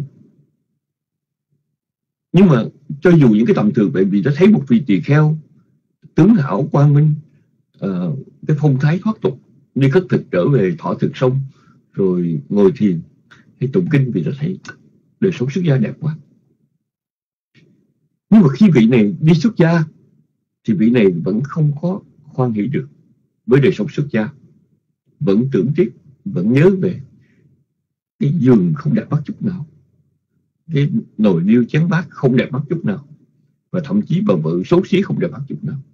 Nhưng mà cho dù những cái tầm thường vậy, vì nó thấy một vị tỳ kheo tướng hảo quang minh, uh, cái phong thái thoát tục, đi khất thực trở về thọ thực xong rồi ngồi thiền hay tụng kinh, vì nó thấy đời sống xuất gia đẹp quá. Nhưng mà khi vị này đi xuất gia thì vị này vẫn không có hoan hỷ được với đời sống xuất gia, vẫn tưởng tiếc, vẫn nhớ về cái giường không đẹp mắt chút nào, cái nồi niêu chén bát không đẹp mắt chút nào, và thậm chí bà vợ xấu xí không đẹp mắt chút nào.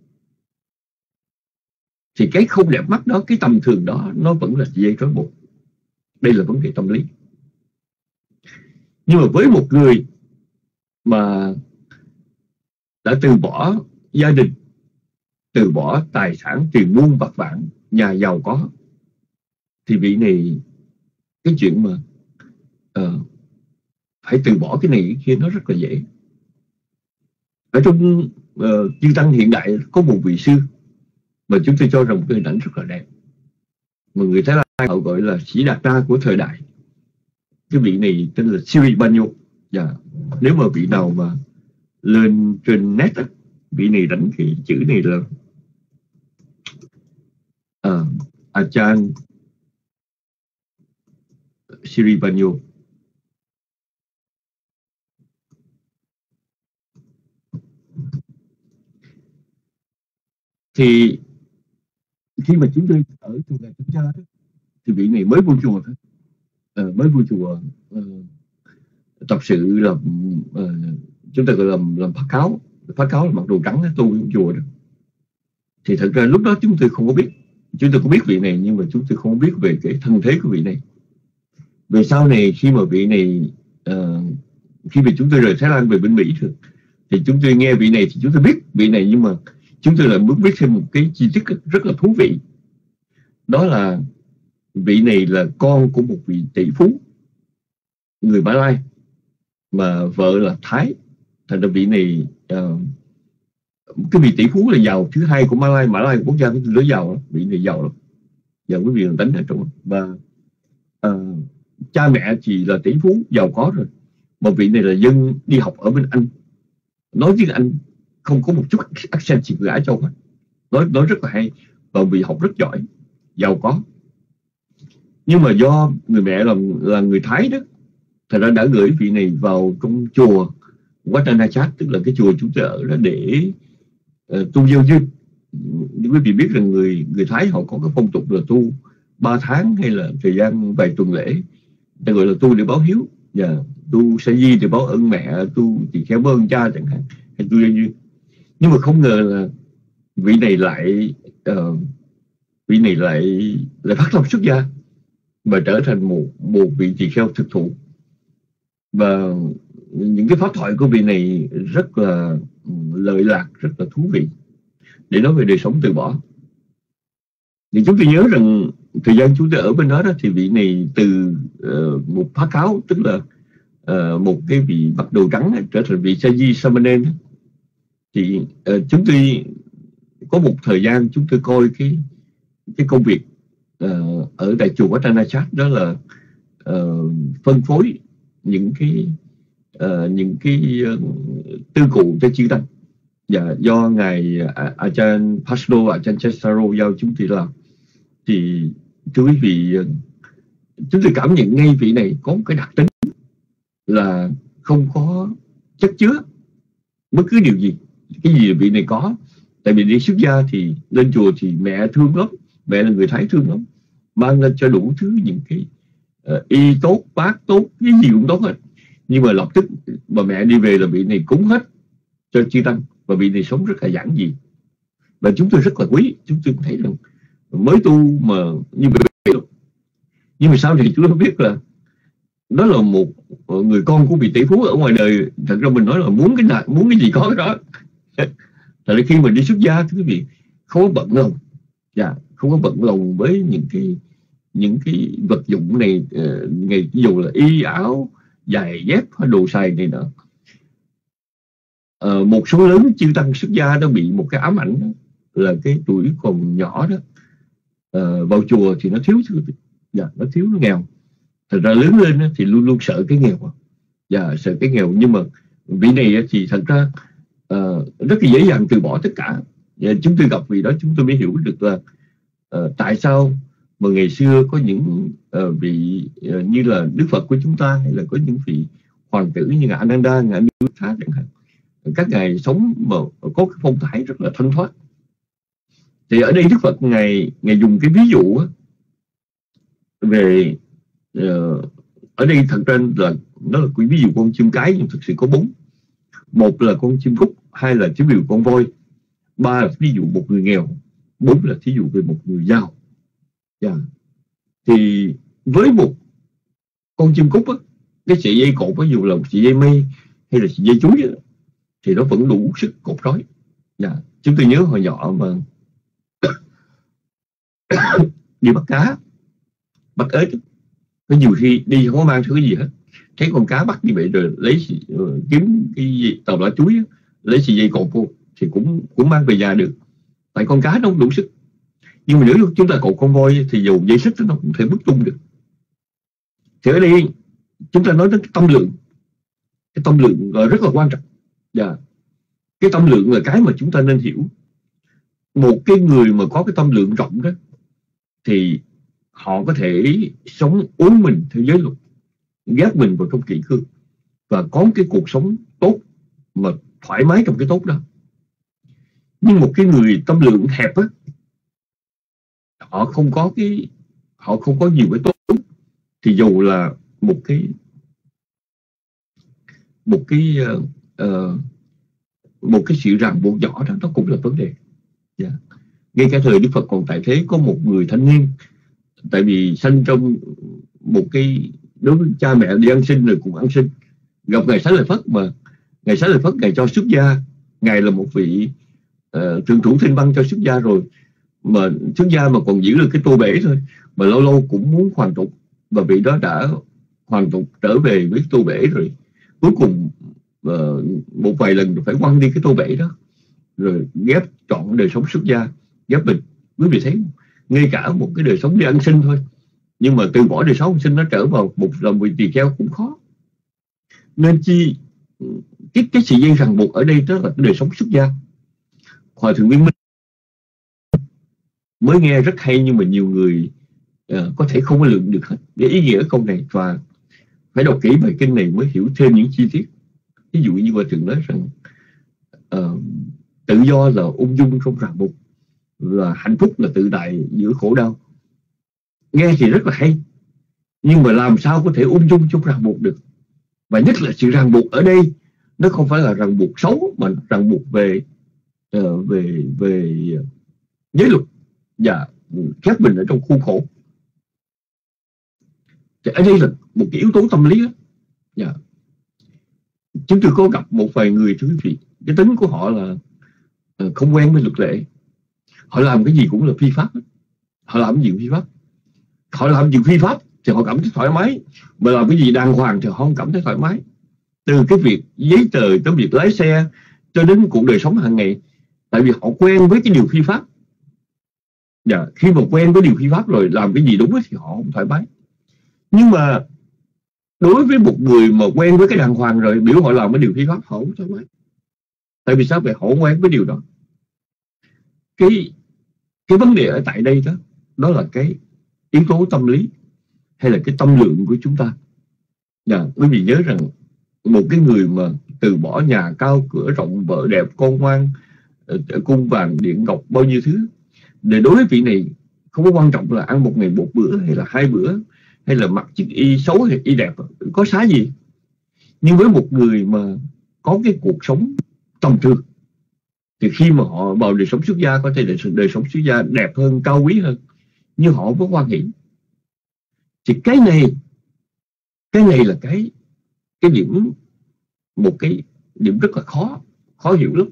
Thì cái không đẹp mắt đó, cái tầm thường đó, nó vẫn là dây trói buộc. Đây là vấn đề tâm lý. Nhưng mà với một người mà đã từ bỏ gia đình, từ bỏ tài sản tiền muôn bạc vạn, nhà giàu có, thì vị này cái chuyện mà uh, phải từ bỏ cái này cái kia nó rất là dễ. Ở trong uh, chư tăng hiện đại có một vị sư mà chúng tôi cho rằng một cái hình ảnh rất là đẹp, mà người Thái Lan họ gọi là Sĩ Đạt Đa của thời đại. Cái vị này tên là Siribanyo. Và nếu mà vị nào mà lên trên net á, vị này đánh cái chữ này là uh, Ajahn Siribanyo. Thì khi mà chúng tôi ở chùa Ngài Thích Ca đó, thì vị này mới vô chùa thôi, à, mới vô chùa uh, tập sự làm uh, chúng ta gọi là làm phát cáo. Phát cáo là mặc đồ trắng tu trong chùa đó. Thì thật ra lúc đó chúng tôi không có biết, chúng tôi có biết vị này nhưng mà chúng tôi không biết về cái thân thế của vị này. Về sau này khi mà vị này uh, khi mà chúng tôi rời Thái Lan về bên Mỹ rồi, thì chúng tôi nghe vị này thì chúng tôi biết vị này, nhưng mà chúng tôi lại muốn biết thêm một cái chi tiết rất là thú vị. Đó là vị này là con của một vị tỷ phú người Mã Lai, mà vợ là Thái. Thành ra vị này uh, cái vị tỷ phú là giàu thứ hai của Mã Lai. Mã Lai quốc gia cái lứa giàu lắm, vị này giàu lắm, giàu quý vị là đánh ở trong. Và uh, cha mẹ thì là tỷ phú giàu có rồi, mà vị này là dân đi học ở bên Anh, nói tiếng Anh không có một chút accent gì gã châu hết, nói nói rất là hay, và vị học rất giỏi, giàu có. Nhưng mà do người mẹ là là người Thái đó, thật ra đã gửi vị này vào trong chùa Wat Anachat, tức là cái chùa chúng tôi ở đó để uh, tu gieo duyên. Quý vị biết rằng người người Thái họ có cái phong tục là tu ba tháng hay là thời gian vài tuần lễ, ta gọi là tu để báo hiếu, và tu sa di để báo ơn mẹ, tu tỳ kheo báo ơn cha chẳng hạn, hay tu gieo duyên. Nhưng mà không ngờ là vị này lại uh, vị này lại lại phát tâm xuất gia và trở thành một một vị tỳ kheo thực thụ. Và những cái pháp thoại của vị này rất là lợi lạc, rất là thú vị để nói về đời sống từ bỏ. Thì chúng tôi nhớ rằng thời gian chúng tôi ở bên đó, đó thì vị này từ uh, một phá cáo, tức là uh, một cái vị mặc đồ trắng trở thành vị Saji Samanen. Thì uh, chúng tôi có một thời gian chúng tôi coi cái cái công việc uh, ở tại chùa Wat Anachat, đó là uh, phân phối những cái uh, những cái uh, tư cụ cho chư tăng, và do ngài Ajahn Pasto, Ajahn Chestaro giao chúng tôi làm. Thì thưa quý vị, chúng tôi cảm nhận ngay vị này có một cái đặc tính là không có chất chứa bất cứ điều gì. Cái gì vị này có. Tại vì đi xuất gia thì lên chùa thì mẹ thương lắm, mẹ là người Thái thương lắm, mang lên cho đủ thứ, những cái uh, y tốt, bát tốt, cái gì cũng tốt hết. Nhưng mà lập tức bà mẹ đi về là vị này cúng hết cho chư tăng, và vị này sống rất là giản dị. Và chúng tôi rất là quý. Chúng tôi thấy rằng mới tu mà như vậy. Nhưng mà sau thì chúng tôi biết là đó là một người con của vị tỷ phú ở ngoài đời. Thật ra mình nói là muốn cái nào, muốn cái gì có cái đó. Tại vì khi mình đi xuất gia, quý vị không có bận lòng, dạ, không có bận lòng với những cái những cái vật dụng này, uh, ngày dù là y áo, giày dép hay đồ xài này nọ. Uh, một số lớn chư tăng xuất gia đã bị một cái ám ảnh đó, là cái tuổi còn nhỏ đó, uh, vào chùa thì nó thiếu, dạ, nó thiếu, nó nghèo. Thật ra lớn lên thì luôn luôn sợ cái nghèo, dạ, sợ cái nghèo. Nhưng mà vị này thì thật ra uh, rất là dễ dàng từ bỏ tất cả. Và chúng tôi gặp vị đó, chúng tôi mới hiểu được là uh, tại sao mà ngày xưa có những uh, vị uh, như là Đức Phật của chúng ta, hay là có những vị hoàng tử như ngài Ananda, ngài Anuruddha chẳng hạn, các ngài sống mà có cái phong thái rất là thanh thoát. Thì ở đây Đức Phật ngài ngài dùng cái ví dụ á, về uh, ở đây thật ra là nó là cái ví dụ con chim cái, nhưng thực sự có bốn. Một là con chim cút, hai là ví dụ con voi, ba là ví dụ một người nghèo, bốn là ví dụ về một người giàu. Yeah. Thì với một con chim cút á, cái sợi dây cột, ví dụ là một sợi dây mây hay là sợi dây chuối á, thì nó vẫn đủ sức cột trói. Yeah. Chúng tôi nhớ hồi nhỏ mà đi bắt cá, bắt ếch, có nhiều khi đi không có mang thứ gì hết, thấy con cá bắt như vậy rồi lấy uh, kiếm cái gì, tàu lá chuối á, lấy sợi dây cột vô thì cũng cũng mang về nhà được, tại con cá nó không đủ sức. Nhưng mà nếu chúng ta cột con voi thì dù dây xích nó cũng thể bứt tung được. Thì ở đây chúng ta nói đến cái tâm lượng. Cái tâm lượng rất là quan trọng. Yeah. Cái tâm lượng là cái mà chúng ta nên hiểu. Một cái người mà có cái tâm lượng rộng đó thì họ có thể sống uốn mình theo giới luật, ghép mình vào trong kỷ cương và có cái cuộc sống tốt mà thoải mái trong cái tốt đó. Nhưng một cái người tâm lượng hẹp á, họ không có cái họ không có nhiều cái tốt, thì dù là một cái một cái uh, uh, một cái sự ràng buộc nhỏ đó, nó cũng là vấn đề. Yeah. Ngay cả thời Đức Phật còn tại thế, có một người thanh niên, tại vì sanh trong một cái, đối với cha mẹ đi ăn xin rồi cùng ăn xin, gặp ngài Xá Lợi Phất, mà ngài Xá Lợi Phất ngài cho xuất gia. Ngài là một vị uh, thượng thủ Thanh Văn cho xuất gia rồi, mà xuất gia mà còn giữ được cái tô bể thôi, mà lâu lâu cũng muốn hoàn tục, và vị đó đã hoàn tục trở về với tô bể rồi. Cuối cùng uh, một vài lần phải quăng đi cái tô bể đó, rồi ghép chọn đời sống xuất gia, ghép mình. Quý vị thấy, ngay cả một cái đời sống đi ăn xin thôi, nhưng mà từ bỏ đời sống ăn xin nó trở vào một lòng vị tỳ kheo cũng khó. Nên chi cái cái sự dây ràng buộc ở đây đó là cái đời sống xuất gia. Hòa thượng Viên Minh mới nghe rất hay, nhưng mà nhiều người uh, có thể không có lượng được hết cái ý nghĩa câu này, và phải đọc kỹ bài kinh này mới hiểu thêm những chi tiết. Ví dụ như Hòa Thượng nói rằng uh, tự do là ung dung trong ràng buộc, và hạnh phúc là tự tại giữa khổ đau. Nghe thì rất là hay, nhưng mà làm sao có thể ung dung trong ràng buộc được? Và nhất là sự ràng buộc ở đây nó không phải là ràng buộc xấu, mà ràng buộc về uh, về về giới luật và khép mình ở trong khuôn khổ. Thì ở đây là một cái yếu tố tâm lý đó. Yeah. Chúng tôi có gặp một vài người, thưa quý vị, cái tính của họ là uh, không quen với luật lệ. Họ làm cái gì cũng là phi pháp. Họ làm cái gì phi pháp. Họ làm gì phi pháp thì họ cảm thấy thoải mái, mà làm cái gì đàng hoàng thì họ không cảm thấy thoải mái. Từ cái việc giấy tờ tới việc lái xe cho đến cuộc đời sống hàng ngày. Tại vì họ quen với cái điều phi pháp. Dạ, khi mà quen với điều phi pháp rồi, làm cái gì đúng thì họ không thoải mái. Nhưng mà đối với một người mà quen với cái đàng hoàng rồi, biểu họ làm cái điều phi pháp, họ không thoải mái. Tại vì sao vậy? Họ quen với điều đó. Cái cái vấn đề ở tại đây đó, đó là cái yếu tố tâm lý hay là cái tâm lượng của chúng ta. Dạ, quý vị nhớ rằng một cái người mà từ bỏ nhà cao cửa rộng, vợ đẹp, con ngoan, cung vàng điện ngọc bao nhiêu thứ, để đối với vị này không có quan trọng là ăn một ngày một bữa hay là hai bữa, hay là mặc chiếc y xấu hay y đẹp, có xá gì. Nhưng với một người mà có cái cuộc sống tầm thường, thì khi mà họ vào đời sống xuất gia, có thể là đời sống xuất gia đẹp hơn, cao quý hơn, nhưng họ có quan hệ. Thì cái này cái này là cái cái điểm, một cái điểm rất là khó khó hiểu lắm.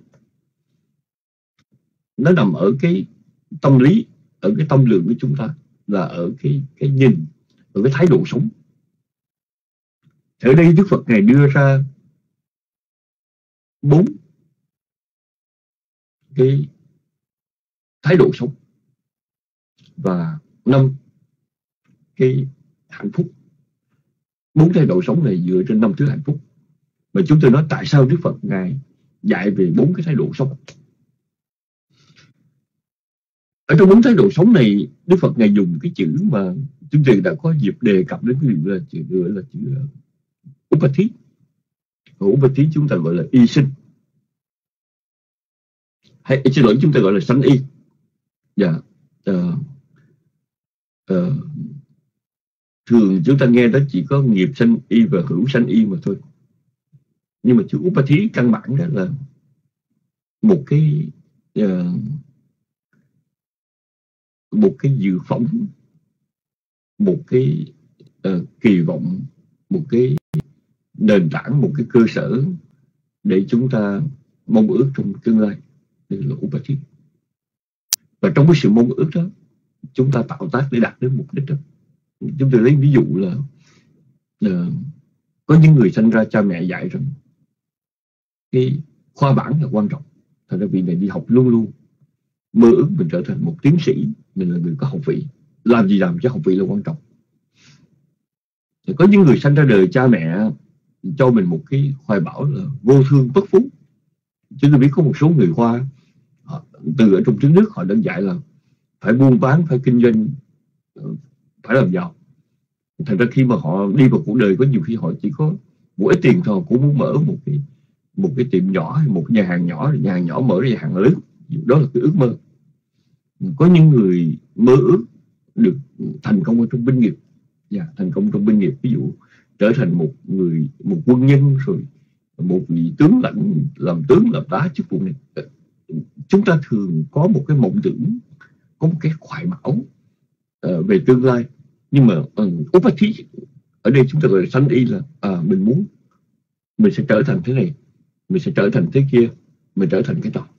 Nó nằm ở cái tâm lý, ở cái tâm lượng của chúng ta, là ở cái cái nhìn, ở cái thái độ sống. Ở đây Đức Phật Ngài đưa ra bốn cái thái độ sống và năm cái hạnh phúc. Bốn thái độ sống này dựa trên năm thứ hạnh phúc. Mà chúng tôi nói tại sao Đức Phật Ngài dạy về bốn cái thái độ sống. Ở trong bốn thái độ sống này, Đức Phật Ngài dùng cái chữ mà chúng tôi đã có dịp đề cập đến, cái là chữ nữa là chữ Upati. Upati chúng ta gọi là y sinh, hay xin lỗi, chúng ta gọi là sanh y. Dạ, uh, uh, thường chúng ta nghe đó chỉ có nghiệp sanh y và hữu sanh y mà thôi. Nhưng mà chữ Upati căn bản đó là một cái uh, một cái dự phỏng, một cái uh, kỳ vọng, một cái nền tảng, một cái cơ sở để chúng ta mong ước trong tương lai. Đây là Upati. Và trong cái sự mong ước đó, chúng ta tạo tác để đạt đến mục đích đó. Chúng tôi lấy ví dụ là uh, có những người sinh ra cha mẹ dạy rằng cái khoa bản là quan trọng. Thật ra vị này đi học luôn luôn mơ ước mình trở thành một tiến sĩ, mình là người có học vị, làm gì làm cho học vị là quan trọng. Thì có những người sinh ra đời cha mẹ cho mình một cái hoài bão là vô thương bất phú. Chúng tôi biết có một số người Hoa họ, từ ở trong trứng nước họ đã dạy là phải buôn bán, phải kinh doanh, phải làm giàu. Thật ra khi mà họ đi vào cuộc đời, có nhiều khi họ chỉ có một ít tiền thôi, họ cũng muốn mở một cái một cái tiệm nhỏ, một nhà hàng nhỏ, nhà hàng nhỏ mở ra nhà hàng lớn. Đó là cái ước mơ. Có những người mơ ước được thành công ở trong binh nghiệp, yeah, thành công trong binh nghiệp, ví dụ trở thành một người, một quân nhân, rồi một vị tướng lãnh, làm tướng làm tá chức vụ này. Chúng ta thường có một cái mộng tưởng, có một cái hoài bão uh, về tương lai. Nhưng mà uh, Upati ở đây chúng ta gọi là sanh y, là à, mình muốn mình sẽ trở thành thế này, mình sẽ trở thành thế kia, mình trở thành cái đó.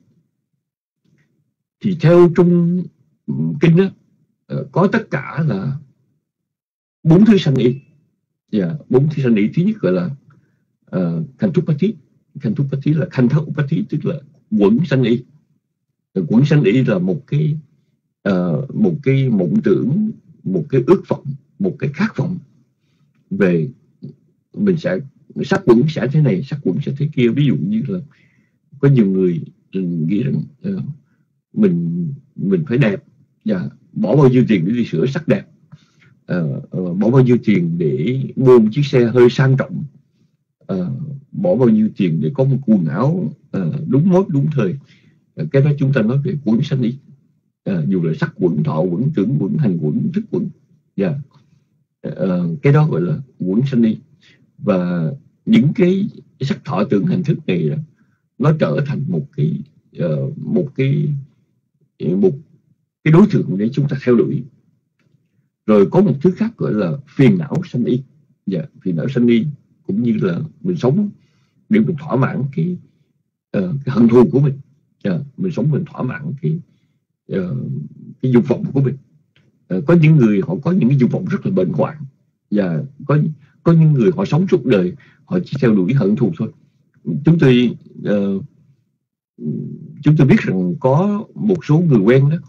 Thì theo trong kinh đó, uh, có tất cả là bốn thứ sanh y. Yeah, bốn thứ sanh y. Thứ nhất gọi là uh, Kantupati. Kantupati là Kantha Upati, tức là quẩn sanh y. Quẩn sanh y là một cái uh, một cái mộng tưởng, một cái ước vọng, một cái khát vọng về mình sẽ sắc quẩn sẽ thế này, sắc quẩn sẽ thế kia. Ví dụ như là có nhiều người nghĩ rằng uh, mình mình phải đẹp, và bỏ bao nhiêu tiền để đi sửa sắc đẹp, uh, uh, bỏ bao nhiêu tiền để mua một chiếc xe hơi sang trọng, uh, bỏ bao nhiêu tiền để có một quần áo à, đúng mốt đúng thời. À, cái đó chúng ta nói về quẩn sanh y. À, dù là sắc quẩn, thọ quẩn, tưởng quẩn, hành quẩn, thức quẩn. Yeah. À, cái đó gọi là quẩn sanh y. Và những cái sắc thọ tưởng hành thức này nó trở thành một cái uh, một cái một cái đối tượng để chúng ta theo đuổi. Rồi có một thứ khác gọi là phiền não sanh y. Dạ, phiền não sanh y cũng như là mình sống để mình thỏa mãn cái, uh, cái hận thù của mình. Yeah, mình sống mình thỏa mãn cái uh, cái dục vọng của mình. Uh, có những người họ có những cái dục vọng rất là bền hoạn, và có có những người họ sống suốt đời họ chỉ theo đuổi hận thù thôi. Chúng tôi uh, chúng tôi biết rằng có một số người quen đó,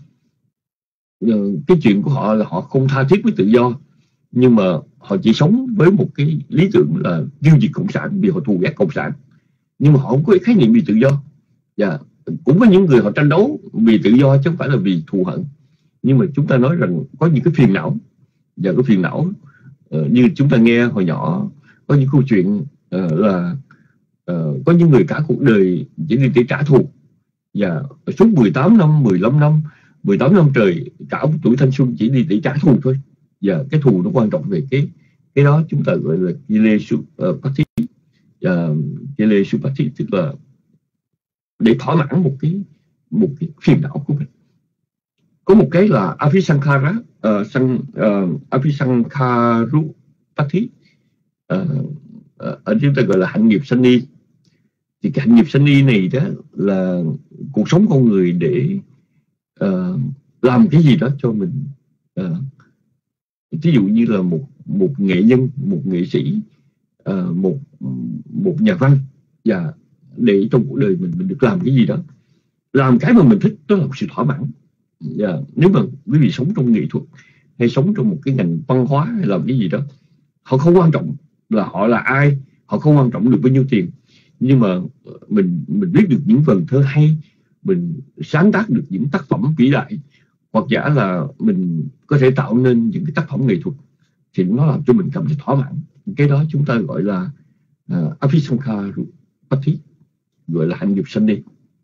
uh, cái chuyện của họ là họ không tha thiết với tự do, nhưng mà họ chỉ sống với một cái lý tưởng là tiêu diệt cộng sản vì họ thù ghét cộng sản, nhưng mà họ không có khái niệm vì tự do. Và cũng có những người họ tranh đấu vì tự do chứ không phải là vì thù hận. Nhưng mà chúng ta nói rằng có những cái phiền não, và cái phiền não uh, như chúng ta nghe hồi nhỏ có những câu chuyện uh, là uh, có những người cả cuộc đời chỉ đi để trả thù, và suốt mười tám năm, mười lăm năm, mười tám năm trời, cả một tuổi thanh xuân chỉ đi để trả thù thôi. Và cái thù nó quan trọng về cái cái đó chúng ta gọi là kilesupati, uh, kilesupati tức là để thỏa mãn một cái một cái phiền não của mình. Có một cái là Abhisankhara, uh, sang, uh, Abhisankharupati, uh, uh, ở chúng ta gọi là hạnh nghiệp sanh y. Thì cái hạnh nghiệp sanh y này đó là cuộc sống con người để uh, làm cái gì đó cho mình. Uh, ví dụ như là một một nghệ nhân, một nghệ sĩ, uh, một một nhà văn, và để trong cuộc đời mình mình được làm cái gì đó, làm cái mà mình thích, đó là một sự thỏa mãn. Yeah. Nếu mà quý vị sống trong nghệ thuật hay sống trong một cái ngành văn hóa hay làm cái gì đó, họ không quan trọng là họ là ai, họ không quan trọng được bao nhiêu tiền, nhưng mà mình mình viết được những vần thơ hay, mình sáng tác được những tác phẩm vĩ đại, hoặc giả là mình có thể tạo nên những cái tác phẩm nghệ thuật, thì nó làm cho mình cảm thấy thỏa mãn. Cái đó chúng ta gọi là uh, Abhisankharupati, gọi là hạnh nghiệp sanh y.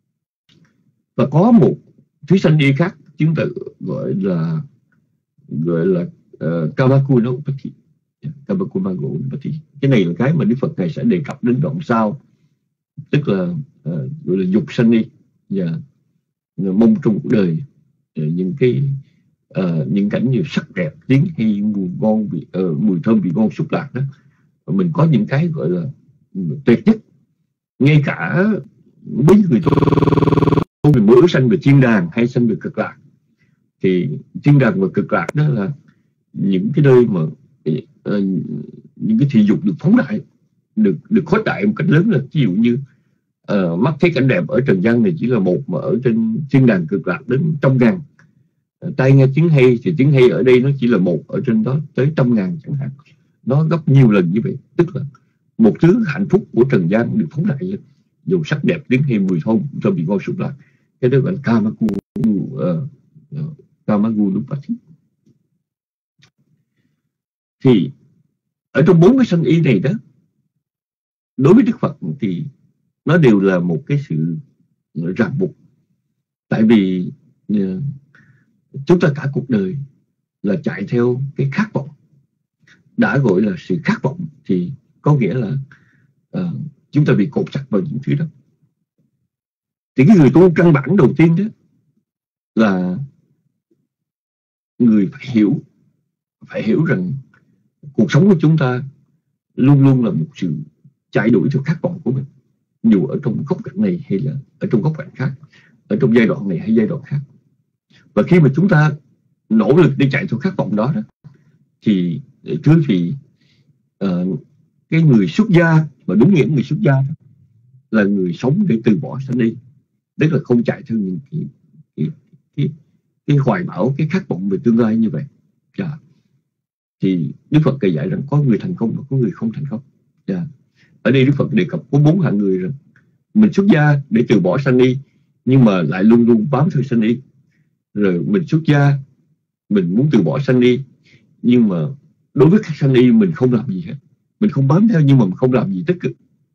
Và có một thứ sanh y khác chúng ta gọi là gọi là uh, Kamakunopati. Kamakunopati. Cái này là cái mà Đức Phật Ngài sẽ đề cập đến đoạn sau, tức là uh, gọi là dục sanh y, và mong trong cuộc đời uh, những cái uh, những cảnh như sắc đẹp, tiếng hay, mùi ngon, vị, uh, mùi thơm vị ngon xúc lạc đó, mình có những cái gọi là tuyệt nhất. Ngay cả mấy người tôi vì mơ ước sanh về thiên đàng hay sanh về cực lạc, thì thiên đàng và cực lạc đó là những cái nơi mà uh, những cái thị dục được phóng đại, được được khuếch đại một cách lớn. Là ví dụ như uh, mắt thấy cảnh đẹp ở trần gian này chỉ là một, mà ở trên thiên đàng cực lạc đến trăm ngàn. Uh, tai nghe tiếng hay thì tiếng hay ở đây nó chỉ là một, ở trên đó tới trăm ngàn chẳng hạn. Nó gấp nhiều lần như vậy, tức là một thứ hạnh phúc của trần gian được phóng đại lên, dù sắc đẹp, tiếng hay, mùi thơm thơm vị ngon xúc lạc. Cái đó gọi là Kamaku uh, uh, Kamakunopati. Thì ở trong bốn cái sanh y này đó, đối với Đức Phật thì nó đều là một cái sự ràng buộc. Tại vì uh, chúng ta cả cuộc đời là chạy theo cái khát vọng. Đã gọi là sự khát vọng thì có nghĩa là uh, chúng ta bị cột chặt vào những thứ đó. Thì cái người tu căn bản đầu tiên đó là người phải hiểu, phải hiểu rằng cuộc sống của chúng ta luôn luôn là một sự chạy đuổi theo khát vọng của mình, dù ở trong góc cạnh này hay là ở trong góc cạnh khác, ở trong giai đoạn này hay giai đoạn khác. Và khi mà chúng ta nỗ lực để chạy theo khát vọng đó, đó thì thưa vị, uh, cái người xuất gia, mà đúng nghĩa người xuất gia là người sống để từ bỏ sanh y, tức là không chạy theo những cái cái, cái, cái hoài bão, cái khát vọng về tương lai như vậy. Yeah. Thì Đức Phật kể dạy rằng có người thành công và có người không thành công. Yeah. Ở đây Đức Phật đề cập có bốn hạng người, rằng mình xuất gia để từ bỏ sanh y nhưng mà lại luôn luôn bám theo sanh y. Rồi mình xuất gia, mình muốn từ bỏ sanh y, nhưng mà đối với các sanh y mình không làm gì hết, mình không bám theo nhưng mà mình không làm gì tích cực.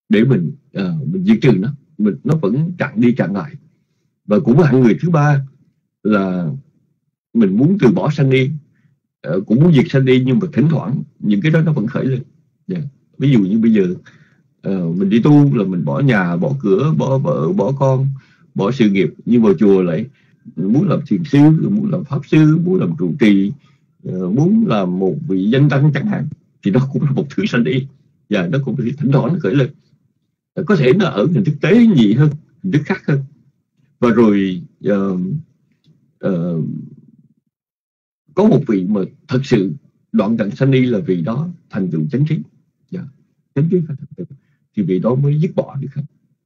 để mình uh, mình diệt trừ nó, mình nó vẫn chặn đi chặn lại. Và cũng hạng người thứ ba là mình muốn từ bỏ sanh đi, uh, cũng muốn diệt sanh đi, nhưng mà thỉnh thoảng những cái đó nó vẫn khởi lên. Yeah. Ví dụ như bây giờ uh, mình đi tu là mình bỏ nhà, bỏ cửa, bỏ vợ, bỏ con, bỏ sự nghiệp, nhưng vào chùa lại muốn làm thiền sư, muốn làm pháp sư, muốn làm trụ trì, uh, muốn làm một vị danh tăng chẳng hạn, thì nó cũng là một thứ sanh đi. Và yeah, nó cũng thỉnh thoảng nó khởi lên. Uh, có thể nó ở hình thức tế nhị hơn, hình thức khác hơn. Và rồi uh, uh, có một vị mà thật sự đoạn tận sanh đi là vị đó thành tựu chánh trí. Yeah. Chánh trí phải thành tựu thì vị đó mới dứt bỏ được.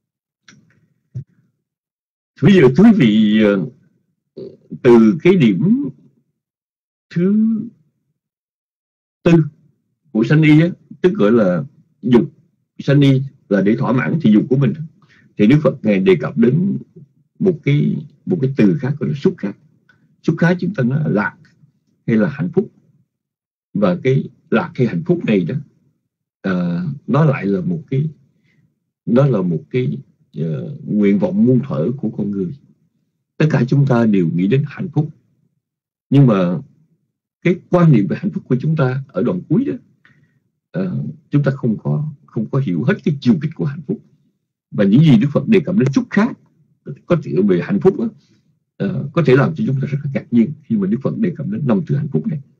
Bây giờ quý vị uh, từ cái điểm thứ tư của sanh đi á, tức gọi là dục sanh đi là để thỏa mãn thị dục của mình, thì Đức Phật ngài đề cập đến một cái một cái từ khác gọi là xúc khác. Xúc khác chúng ta nói là lạc hay là hạnh phúc, và cái lạc hay hạnh phúc này đó uh, nó lại là một cái nó là một cái uh, nguyện vọng muôn thuở của con người. Tất cả chúng ta đều nghĩ đến hạnh phúc, nhưng mà cái quan niệm về hạnh phúc của chúng ta ở đoạn cuối đó, uh, chúng ta không có không có hiểu hết cái chiều kích của hạnh phúc. Và những gì Đức Phật đề cập đến xúc khác có thể về hạnh phúc đó, uh, có thể làm cho chúng ta rất là ngạc nhiên khi mà Đức Phật đề cập đến năm thứ hạnh phúc này.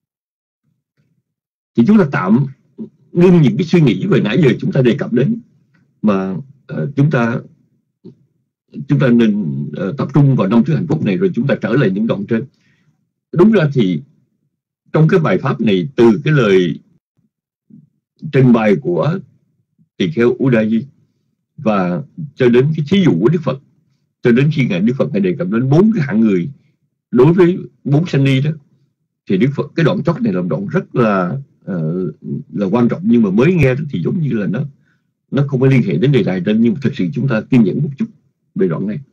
Thì chúng ta tạm ngưng những cái suy nghĩ về nãy giờ chúng ta đề cập đến, mà uh, chúng ta chúng ta nên uh, tập trung vào năm thứ hạnh phúc này, rồi chúng ta trở lại những đoạn trên. Đúng ra thì trong cái bài pháp này, từ cái lời trình bày của tỳ kheo Udayi và cho đến cái thí dụ của Đức Phật, cho đến khi ngài Đức Phật ngài đề cập đến bốn cái hạng người đối với bốn sanh ni đó, thì Đức Phật cái đoạn chót này là đoạn rất là uh, là quan trọng, nhưng mà mới nghe thì giống như là nó nó không có liên hệ đến đề tài trên, nhưng mà thực sự chúng ta kiên nhẫn một chút về đoạn này.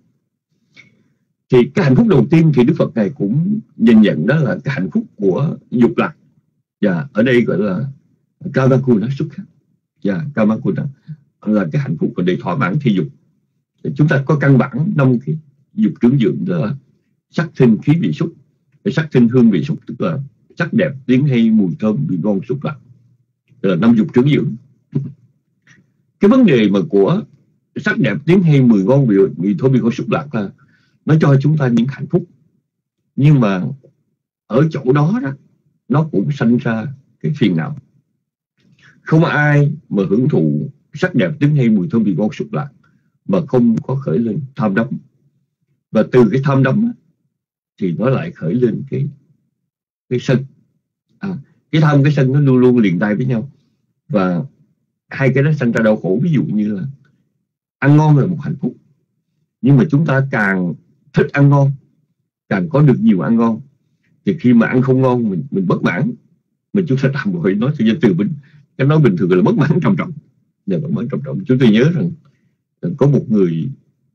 Thì cái hạnh phúc đầu tiên thì Đức Phật ngài cũng nhìn nhận đó là cái hạnh phúc của dục lạc, và ở đây gọi là kamakuna sukha, và kamakuna là cái hạnh phúc để thỏa mãn thị dục. Thì chúng ta có căn bản năm cái dục trưởng dưỡng là sắc thinh khí vị xúc. Sắc thinh hương vị xúc tức là sắc đẹp, tiếng hay, mùi thơm, vị ngon, xúc lạc, là năm dục trưởng dưỡng. Cái vấn đề mà của sắc đẹp, tiếng hay, mùi ngon, vị, vị thơm, vị ngon, xúc lạc là nó cho chúng ta những hạnh phúc, nhưng mà ở chỗ đó đó nó cũng sanh ra cái phiền não. Không ai mà hưởng thụ sắc đẹp, tiếng hay, mùi thơm, vị ngon, xúc lạc mà không có khởi lên tham đắm. Và từ cái tham đắm thì nó lại khởi lên cái cái sân. À, cái tham cái sân nó luôn luôn liền tay với nhau, và hai cái đó sanh ra đau khổ. Ví dụ như là ăn ngon là một hạnh phúc, nhưng mà chúng ta càng thích ăn ngon, càng có được nhiều ăn ngon, thì khi mà ăn không ngon mình mình bất mãn, mình chúng ta tạm gọi nói theo danh từ mình cái nói bình thường là bất mãn trầm trọng. Và bất mãn trầm trọng, chúng tôi nhớ rằng có một người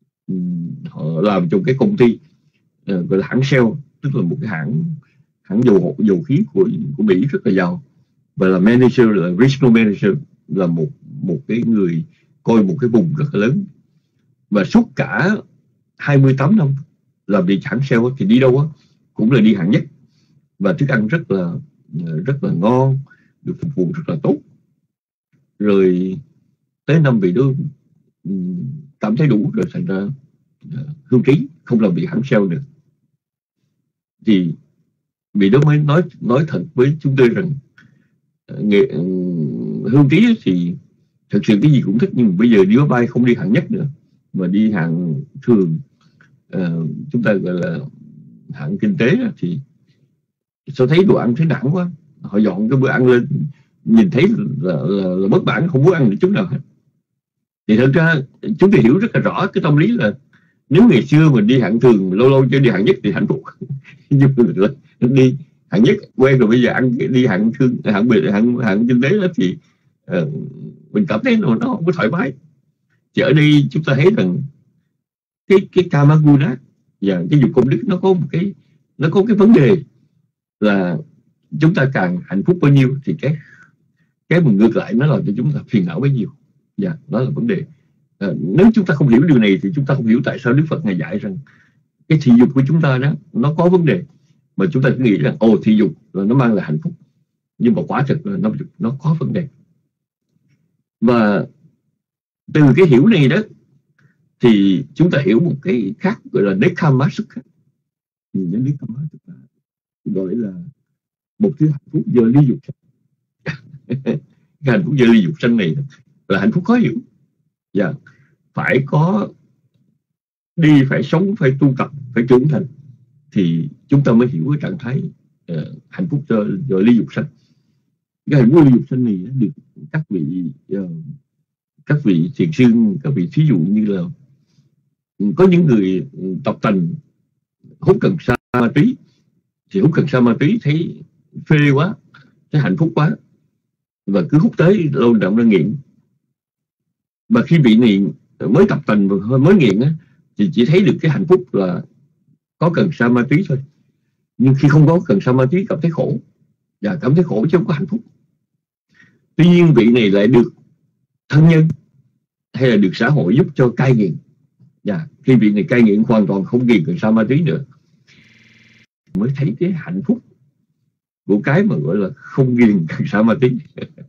họ làm trong cái công ty uh, gọi là hãng Shell, tức là một cái hãng hãng dầu dầu khí của của Mỹ rất là giàu, và là manager, là regional manager, là một một cái người coi một cái vùng rất là lớn. Và suốt cả hai mươi tám năm làm việc hãng Shell thì đi đâu á cũng là đi hạng nhất, và thức ăn rất là rất là ngon, được phục vụ rất là tốt. Rồi tới năm vị đó cảm thấy đủ rồi, thành ra hưu trí, không làm việc hãng Shell nữa. Thì vị đó mới nói nói thật với chúng tôi rằng nghệ, hưu trí thì thật sự cái gì cũng thích, nhưng bây giờ đi máy bay không đi hạng nhất nữa mà đi hạng thường, uh, chúng ta gọi là hạng kinh tế, thì sao thấy đồ ăn thấy nặng quá. Họ dọn cái bữa ăn lên nhìn thấy là, là, là bất mãn, không muốn ăn được chút nào hết. Thì thật ra chúng tôi hiểu rất là rõ cái tâm lý là nếu ngày xưa mình đi hạng thường, lâu lâu cho đi hạng nhất thì hạnh phúc. Nhưng mà đi hạng nhất quen rồi, bây giờ ăn đi hạng thương, hạng biệt, hạng hạng kinh tế đó thì uh, mình cảm thấy nó, nó không có thoải mái. Thì ở đây chúng ta thấy rằng cái cái kamaguna và cái dục công đức nó có một cái nó có cái vấn đề là chúng ta càng hạnh phúc bao nhiêu thì cái cái mà ngược lại nó làm cho chúng ta phiền não bấy nhiêu. Dạ, đó là vấn đề. À, nếu chúng ta không hiểu điều này thì chúng ta không hiểu tại sao Đức Phật Ngài dạy rằng cái thị dục của chúng ta đó nó có vấn đề, mà chúng ta cứ nghĩ rằng ồ thị dục là nó mang lại hạnh phúc, nhưng mà quả thực là nó, nó có vấn đề. Và từ cái hiểu này đó thì chúng ta hiểu một cái khác gọi là Nekkhamma Sukha. Nekkhamma Sukha gọi là một thứ hạnh phúc do ly dục sanh. Cái hạnh phúc do ly dục sanh này là hạnh phúc khó hiểu. Dạ, phải có đi, phải sống, phải tu tập, phải trưởng thành thì chúng ta mới hiểu cái trạng thái uh, hạnh phúc do, do ly dục sanh. Cái hạnh phúc ly dục sanh này được các vị uh, các vị thiền sư, các vị thí dụ như là có những người tập tành hút cần sa ma túy, thì hút cần sa ma túy thấy phê quá, thấy hạnh phúc quá, và cứ hút tới lâu đậm ra nghiện. Và khi bị nghiện mới tập tành và mới nghiện á, thì chỉ thấy được cái hạnh phúc là có cần sa ma túy thôi. Nhưng khi không có cần sa ma túy cảm thấy khổ, và cảm thấy khổ chứ không có hạnh phúc. Tuy nhiên vị này lại được thân nhân hay là được xã hội giúp cho cai nghiện. Và khi vị này cai nghiện hoàn toàn không nghiện cần sa ma túy nữa, mới thấy cái hạnh phúc của cái mà gọi là không nghiện cần sa ma túy.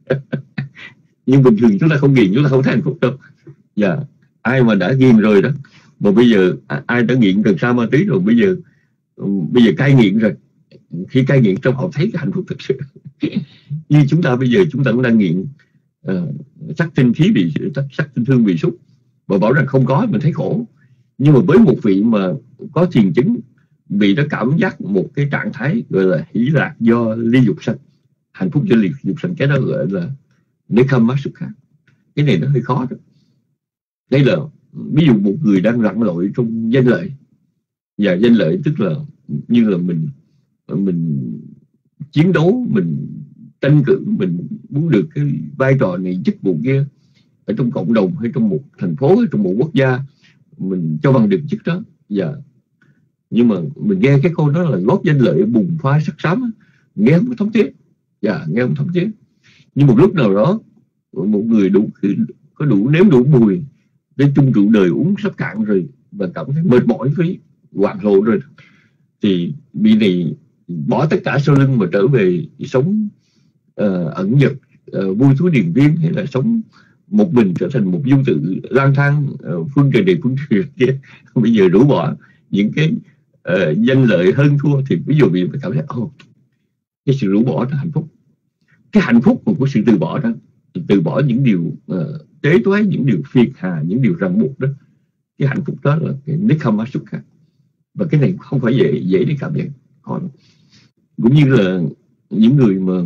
Nhưng bình thường chúng ta không nghiện, chúng ta không thấy hạnh phúc đâu. Và ai mà đã nghiện rồi đó, mà bây giờ ai đã nghiện cần sa ma túy rồi, bây giờ bây giờ cai nghiện rồi, khi cai nghiện trong họ thấy cái hạnh phúc thực sự. Như chúng ta bây giờ chúng ta cũng đang nghiện uh, sắc tinh khí bị sắc tinh thương bị xúc, và bảo rằng không có mình thấy khổ. Nhưng mà với một vị mà có thiền chứng, vị đã cảm giác một cái trạng thái gọi là hỷ lạc do ly dục sanh, hạnh phúc do ly dục sanh, cái đó gọi là Nekkhamma Sukha. Cái này nó hơi khó đó. Đây là ví dụ một người đang lặn lội trong danh lợi, và danh lợi tức là như là mình mình chiến đấu, mình tranh cử, mình muốn được cái vai trò này chức vụ kia ở trong cộng đồng hay trong một thành phố hay trong một quốc gia, mình cho bằng được chức đó. Và nhưng mà mình nghe cái câu đó là gót danh lợi bùng phá sắc xám, nghe không có thống thiết, và nghe không thống thiết. Nhưng một lúc nào đó một người đủ có đủ nếm đủ mùi đến chung rượu đời uống sắp cạn rồi, và cảm thấy mệt mỏi với hoảng hồn rồi, thì vị này bỏ tất cả sau lưng mà trở về sống uh, ẩn dật, uh, vui thú điền viên, hay là sống một mình trở thành một du tự lang thang uh, phương trời này phương trời kia. Bây giờ rũ bỏ những cái uh, danh lợi hơn thua, thì ví dụ mình cảm thấy oh, cái sự rũ bỏ là hạnh phúc. Cái hạnh phúc của sự từ bỏ đó, từ bỏ những điều uh, tế toái, những điều phiền hà, những điều ràng buộc đó, cái hạnh phúc đó là cái Nekkhamma Sukha. Và cái này không phải dễ dễ để cảm nhận. Còn cũng như là những người mà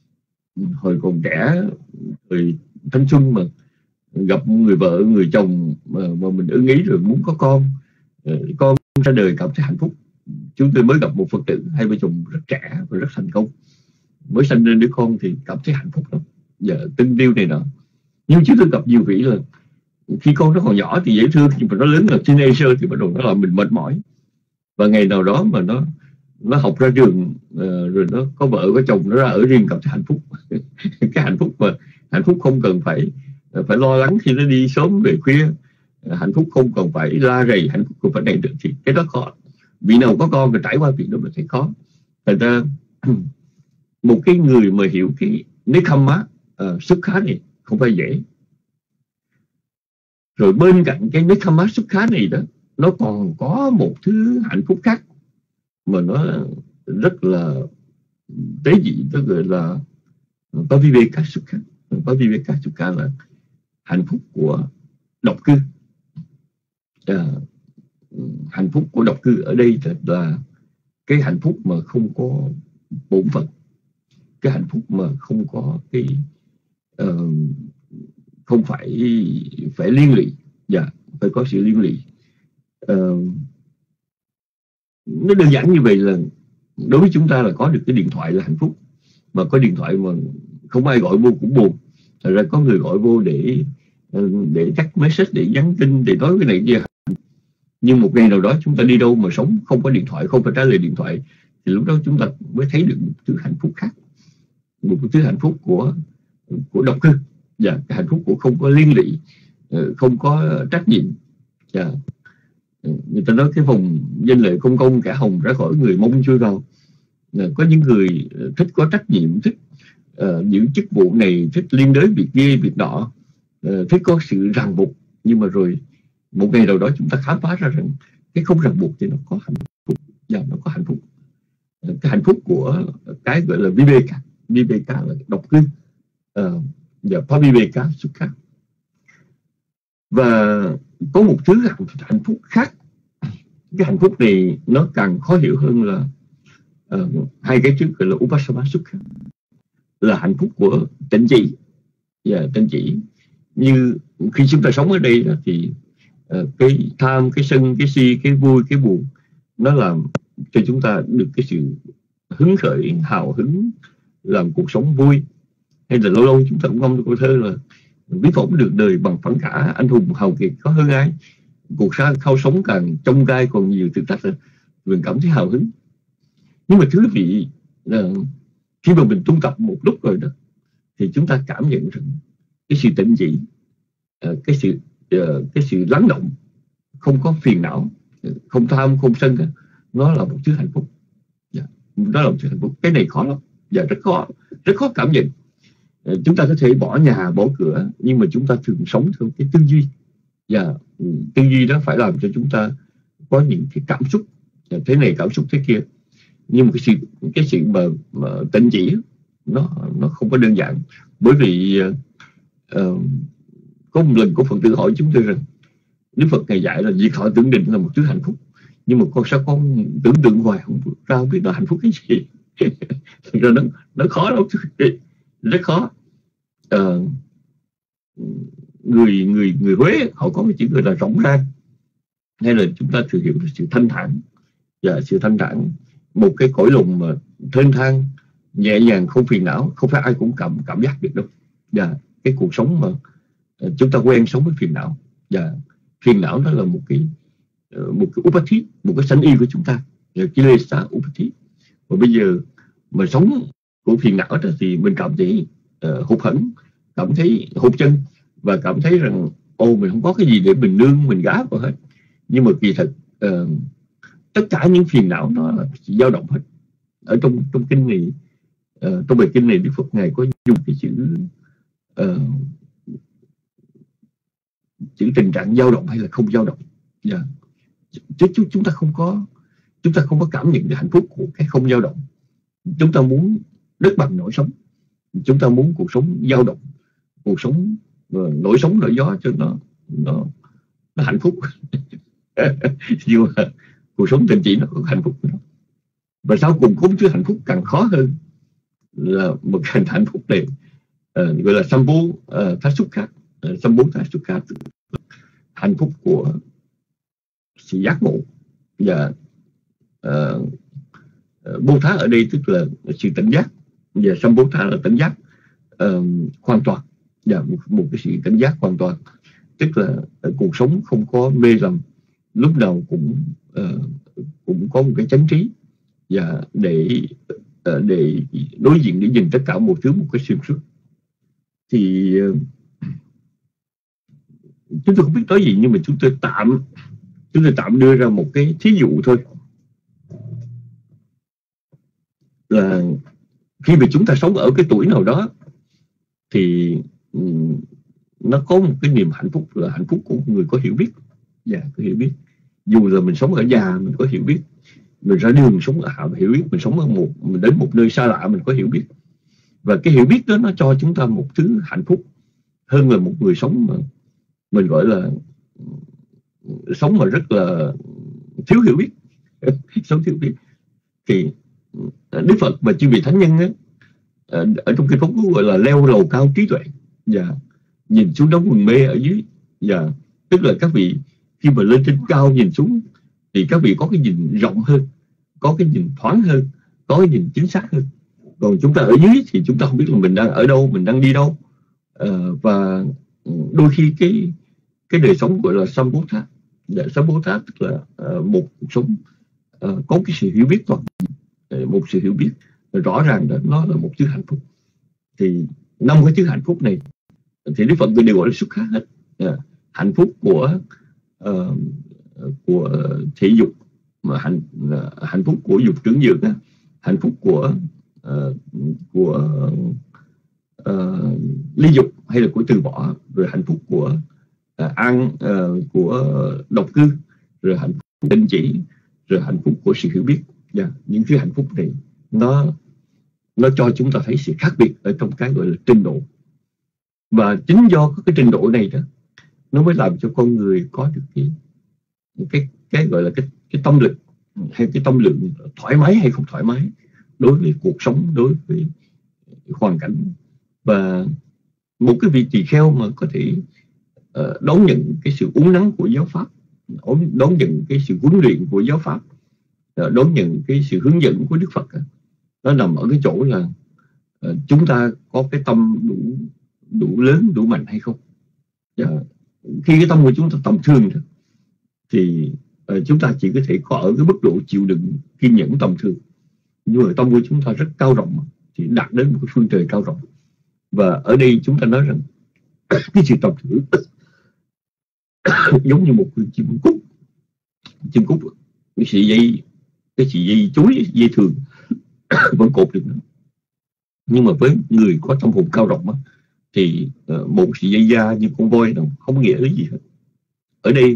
hồi còn trẻ, thời thanh xuân mà gặp người vợ, người chồng mà, mà mình ưng ý rồi muốn có con, con ra đời cảm thấy hạnh phúc. Chúng tôi mới gặp một Phật tử, hai vợ chồng rất trẻ và rất thành công, mới sanh ra đứa con thì cảm thấy hạnh phúc lắm, giờ tin điều này nọ. Nhưng chúng tôi gặp nhiều vị là khi con nó còn nhỏ thì dễ thương, nhưng mà nó lớn là teenager thì bắt đầu nó làm mình mệt mỏi. Và ngày nào đó mà nó nó học ra trường uh, rồi nó có vợ có chồng, nó ra ở riêng cảm thấy hạnh phúc. Cái hạnh phúc mà hạnh phúc không cần phải phải lo lắng khi nó đi sớm về khuya, uh, hạnh phúc không cần phải la rầy, hạnh phúc không phải này được, thì cái đó khó. Vị nào có con rồi trải qua việc đó mình thấy khó. Thật ra một cái người mà hiểu cái Nekkhamma uh, Sukha này không phải dễ. Rồi bên cạnh cái Nekkhamma Sukha này đó, nó còn có một thứ hạnh phúc khác mà nó rất là tế nhị, nó gọi là Paviveka Sukha. Paviveka Sukha là hạnh phúc của độc cư. À, hạnh phúc của độc cư ở đây là cái hạnh phúc mà không có bổn phận, cái hạnh phúc mà không có cái uh, không phải phải liên lụy, dạ, phải có sự liên lụy. Uh, nó đơn giản như vậy là đối với chúng ta là có được cái điện thoại là hạnh phúc, mà có điện thoại mà không ai gọi vô cũng buồn. Thật ra có người gọi vô để để check message, để nhắn tin, để nói cái này kia. Nhưng một ngày nào đó chúng ta đi đâu mà sống không có điện thoại, không phải trả lời điện thoại, thì lúc đó chúng ta mới thấy được một thứ hạnh phúc khác, một thứ hạnh phúc của của độc cư. Và cái hạnh phúc của không có liên lụy, không có trách nhiệm. Và người ta nói cái vòng danh lợi công công cả hồng ra khỏi người mong chui vào. Có những người thích có trách nhiệm, thích uh, những chức vụ này, thích liên đới việc kia việc nọ, uh, thích có sự ràng buộc. Nhưng mà rồi một ngày nào đó chúng ta khám phá ra rằng cái không ràng buộc thì nó có hạnh phúc. Và nó có hạnh phúc. Uh, cái hạnh phúc của cái gọi là Viveka. Viveka là độc cư, uh, và Paviveka xuất khác. Và có một thứ hạnh, hạnh phúc khác. Cái hạnh phúc này nó càng khó hiểu hơn là uh, hai cái trước gọi là Upasama Sukha, là hạnh phúc của tịnh chỉ. Và tịnh chỉ như khi chúng ta sống ở đây đó, thì uh, cái tham, cái sân, cái si, cái vui, cái buồn nó làm cho chúng ta được cái sự hứng khởi, hào hứng, làm cuộc sống vui. Hay là lâu lâu chúng ta cũng ngâm được câu thơ là biết phỏng được đời bằng phẳng khả, anh hùng hào kiệt có hơn ai. Cuộc khao sống càng trong gai còn nhiều thử thách, mình cảm thấy hào hứng. Nhưng mà thưa quý vị, khi mà mình tu tập một lúc rồi đó, thì chúng ta cảm nhận rằng cái sự tịnh chỉ, cái sự cái sự lắng động, không có phiền não, không tham, không sân, nó là một thứ hạnh phúc. Nó là một thứ hạnh phúc. Cái này khó lắm, và rất khó, rất khó cảm nhận. Chúng ta có thể bỏ nhà, bỏ cửa, nhưng mà chúng ta thường sống theo cái tư duy. Và tư duy đó phải làm cho chúng ta có những cái cảm xúc thế này, cảm xúc thế kia. Nhưng mà cái sự cái sự mà, mà tịnh chỉ nó nó không có đơn giản. Bởi vì uh, có một lần có Phật tử hỏi chúng tôi rằng Đức Phật Ngài dạy là việc họ tưởng định là một thứ hạnh phúc, nhưng mà con sao con tưởng tượng hoài không ra, không biết nó hạnh phúc cái gì. Rồi nó nó khó lắm, rất khó. Uh, người người người Huế họ có cái chữ gọi là rỗng rang, hay là chúng ta thường hiểu là sự thanh thản. Và sự thanh thản, một cái cõi lòng mà thênh thang, nhẹ nhàng, không phiền não, không phải ai cũng cảm cảm giác được đâu. Và cái cuộc sống mà uh, chúng ta quen sống với phiền não, và phiền não đó là một cái uh, một cái upati, một cái sanh y của chúng ta, là kilesa upati. Và bây giờ mà sống của phiền não đó thì mình cảm thấy uh, hụt hẫng, cảm thấy hụt chân, và cảm thấy rằng ô mình không có cái gì để mình nương, mình gáp vào hết. Nhưng mà kỳ thật uh, tất cả những phiền não nó là dao động hết. Ở trong trong kinh này, uh, trong bài kinh này Đức Phật Ngài có dùng cái chữ uh, chữ tình trạng dao động hay là không dao động. Yeah. Chứ chúng ta không có chúng ta không có cảm nhận được hạnh phúc của cái không dao động. Chúng ta muốn đất bằng nổi sống, chúng ta muốn cuộc sống dao động, cuộc sống uh, nổi sóng nổi gió cho nó nó, nó hạnh phúc. Nhưng mà cuộc sống tình chỉ nó có hạnh phúc đó. Và sau cùng có một thứ hạnh phúc càng khó hơn, là một cái hạnh phúc này uh, gọi là Sambhu uh, Thasukha. uh, Sambhu Thasukha, hạnh phúc của sự giác ngộ. Và uh, uh, Bồ Tát ở đây tức là sự tỉnh giác, và Sambhu Tha là tỉnh giác uh, hoàn toàn, và một, một cái sự tỉnh giác hoàn toàn, tức là uh, cuộc sống không có mê lầm, lúc nào cũng uh, cũng có một cái chánh trí, và để uh, để đối diện, để nhìn tất cả một thứ một cái xuyên suốt. Thì uh, chúng tôi không biết nói gì, nhưng mà chúng tôi tạm chúng tôi tạm đưa ra một cái thí dụ thôi, là khi mà chúng ta sống ở cái tuổi nào đó thì um, nó có một cái niềm hạnh phúc, là hạnh phúc của một người có hiểu biết. Và có hiểu biết, dù là mình sống ở nhà mình có hiểu biết, mình ra đường mình sống ở hạ hiểu biết, mình sống ở một mình đến một nơi xa lạ mình có hiểu biết. Và cái hiểu biết đó nó cho chúng ta một thứ hạnh phúc hơn là một người sống mà mình gọi là sống mà rất là thiếu hiểu biết. Sống thiếu biết. Thì Đức Phật và chư vị thánh nhân ấy, ở trong cái pháp cú gọi là leo lầu cao trí tuệ, và nhìn xuống đống quần mê ở dưới. Và tức là các vị khi mà lên trên cao nhìn xuống thì các vị có cái nhìn rộng hơn, có cái nhìn thoáng hơn, có cái nhìn chính xác hơn. Còn chúng ta ở dưới thì chúng ta không biết là mình đang ở đâu, mình đang đi đâu. À, và đôi khi cái cái đời sống gọi là Sambodha, Sambodha tức là uh, một cuộc sống uh, có cái sự hiểu biết toàn diện, một sự hiểu biết rõ ràng là nó là một thứ hạnh phúc. Thì năm cái thứ hạnh phúc này thì Đức Phật người đều gọi là xuất khát hết. À, hạnh phúc của uh, của thể dục, mà hạnh uh, hạnh phúc của dục trưởng dưỡng, uh, hạnh phúc của uh, của uh, ly dục hay là của từ bỏ, rồi hạnh phúc của uh, ăn uh, của độc cư, rồi hạnh phúc định chỉ, rồi hạnh phúc của sự hiểu biết. Yeah, những cái hạnh phúc này nó nó cho chúng ta thấy sự khác biệt ở trong cái gọi là trình độ, và chính do cái trình độ này đó nó mới làm cho con người có được cái cái cái gọi là cái cái tâm lực hay cái tâm lượng thoải mái hay không thoải mái đối với cuộc sống, đối với hoàn cảnh. Và một cái vị tỳ kheo mà có thể uh, đón nhận cái sự uốn nắn của giáo pháp, đón nhận cái sự huấn luyện của giáo pháp, uh, đón nhận cái sự hướng dẫn của Đức Phật, nó nằm ở cái chỗ là uh, chúng ta có cái tâm đủ đủ lớn, đủ mạnh hay không. uh, Khi cái tâm của chúng ta tầm thường thì uh, chúng ta chỉ có thể có ở cái mức độ chịu đựng, kiên nhẫn tầm thường. Nhưng mà tâm của chúng ta rất cao rộng thì đạt đến một cái phương trời cao rộng. Và ở đây chúng ta nói rằng cái sự tầm thường giống như một con chim cút, chim cút cái sợi dây cái sợi dây chuối, dây thường vẫn cột được nữa. Nhưng mà với người có tâm hồn cao rộng á, thì uh, một sợi dây da như con voi đâu không có nghĩa lý gì hết. Ở đây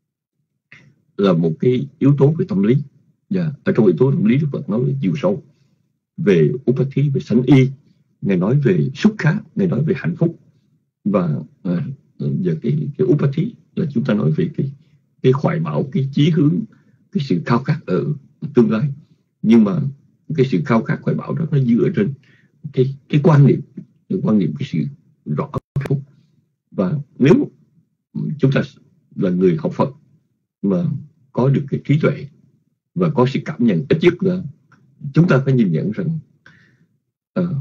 là một cái yếu tố về tâm lý. Yeah. Ở trong yếu tố tâm lý, Đức Phật nói chiều sâu về upati, về sanh y, Ngài nói về xúc khá, Ngài nói về hạnh phúc. Và uh, về cái, cái upati là chúng ta nói về cái, cái khoái mạo, cái chí hướng, cái sự khao khát ở tương lai. Nhưng mà cái sự khao khát khoái mạo đó nó dựa trên cái, cái quan niệm, cái quan niệm cái sự rõ hạnh phúc. Và nếu chúng ta là người học Phật mà có được cái trí tuệ và có sự cảm nhận, ít nhất là chúng ta phải nhìn nhận rằng uh,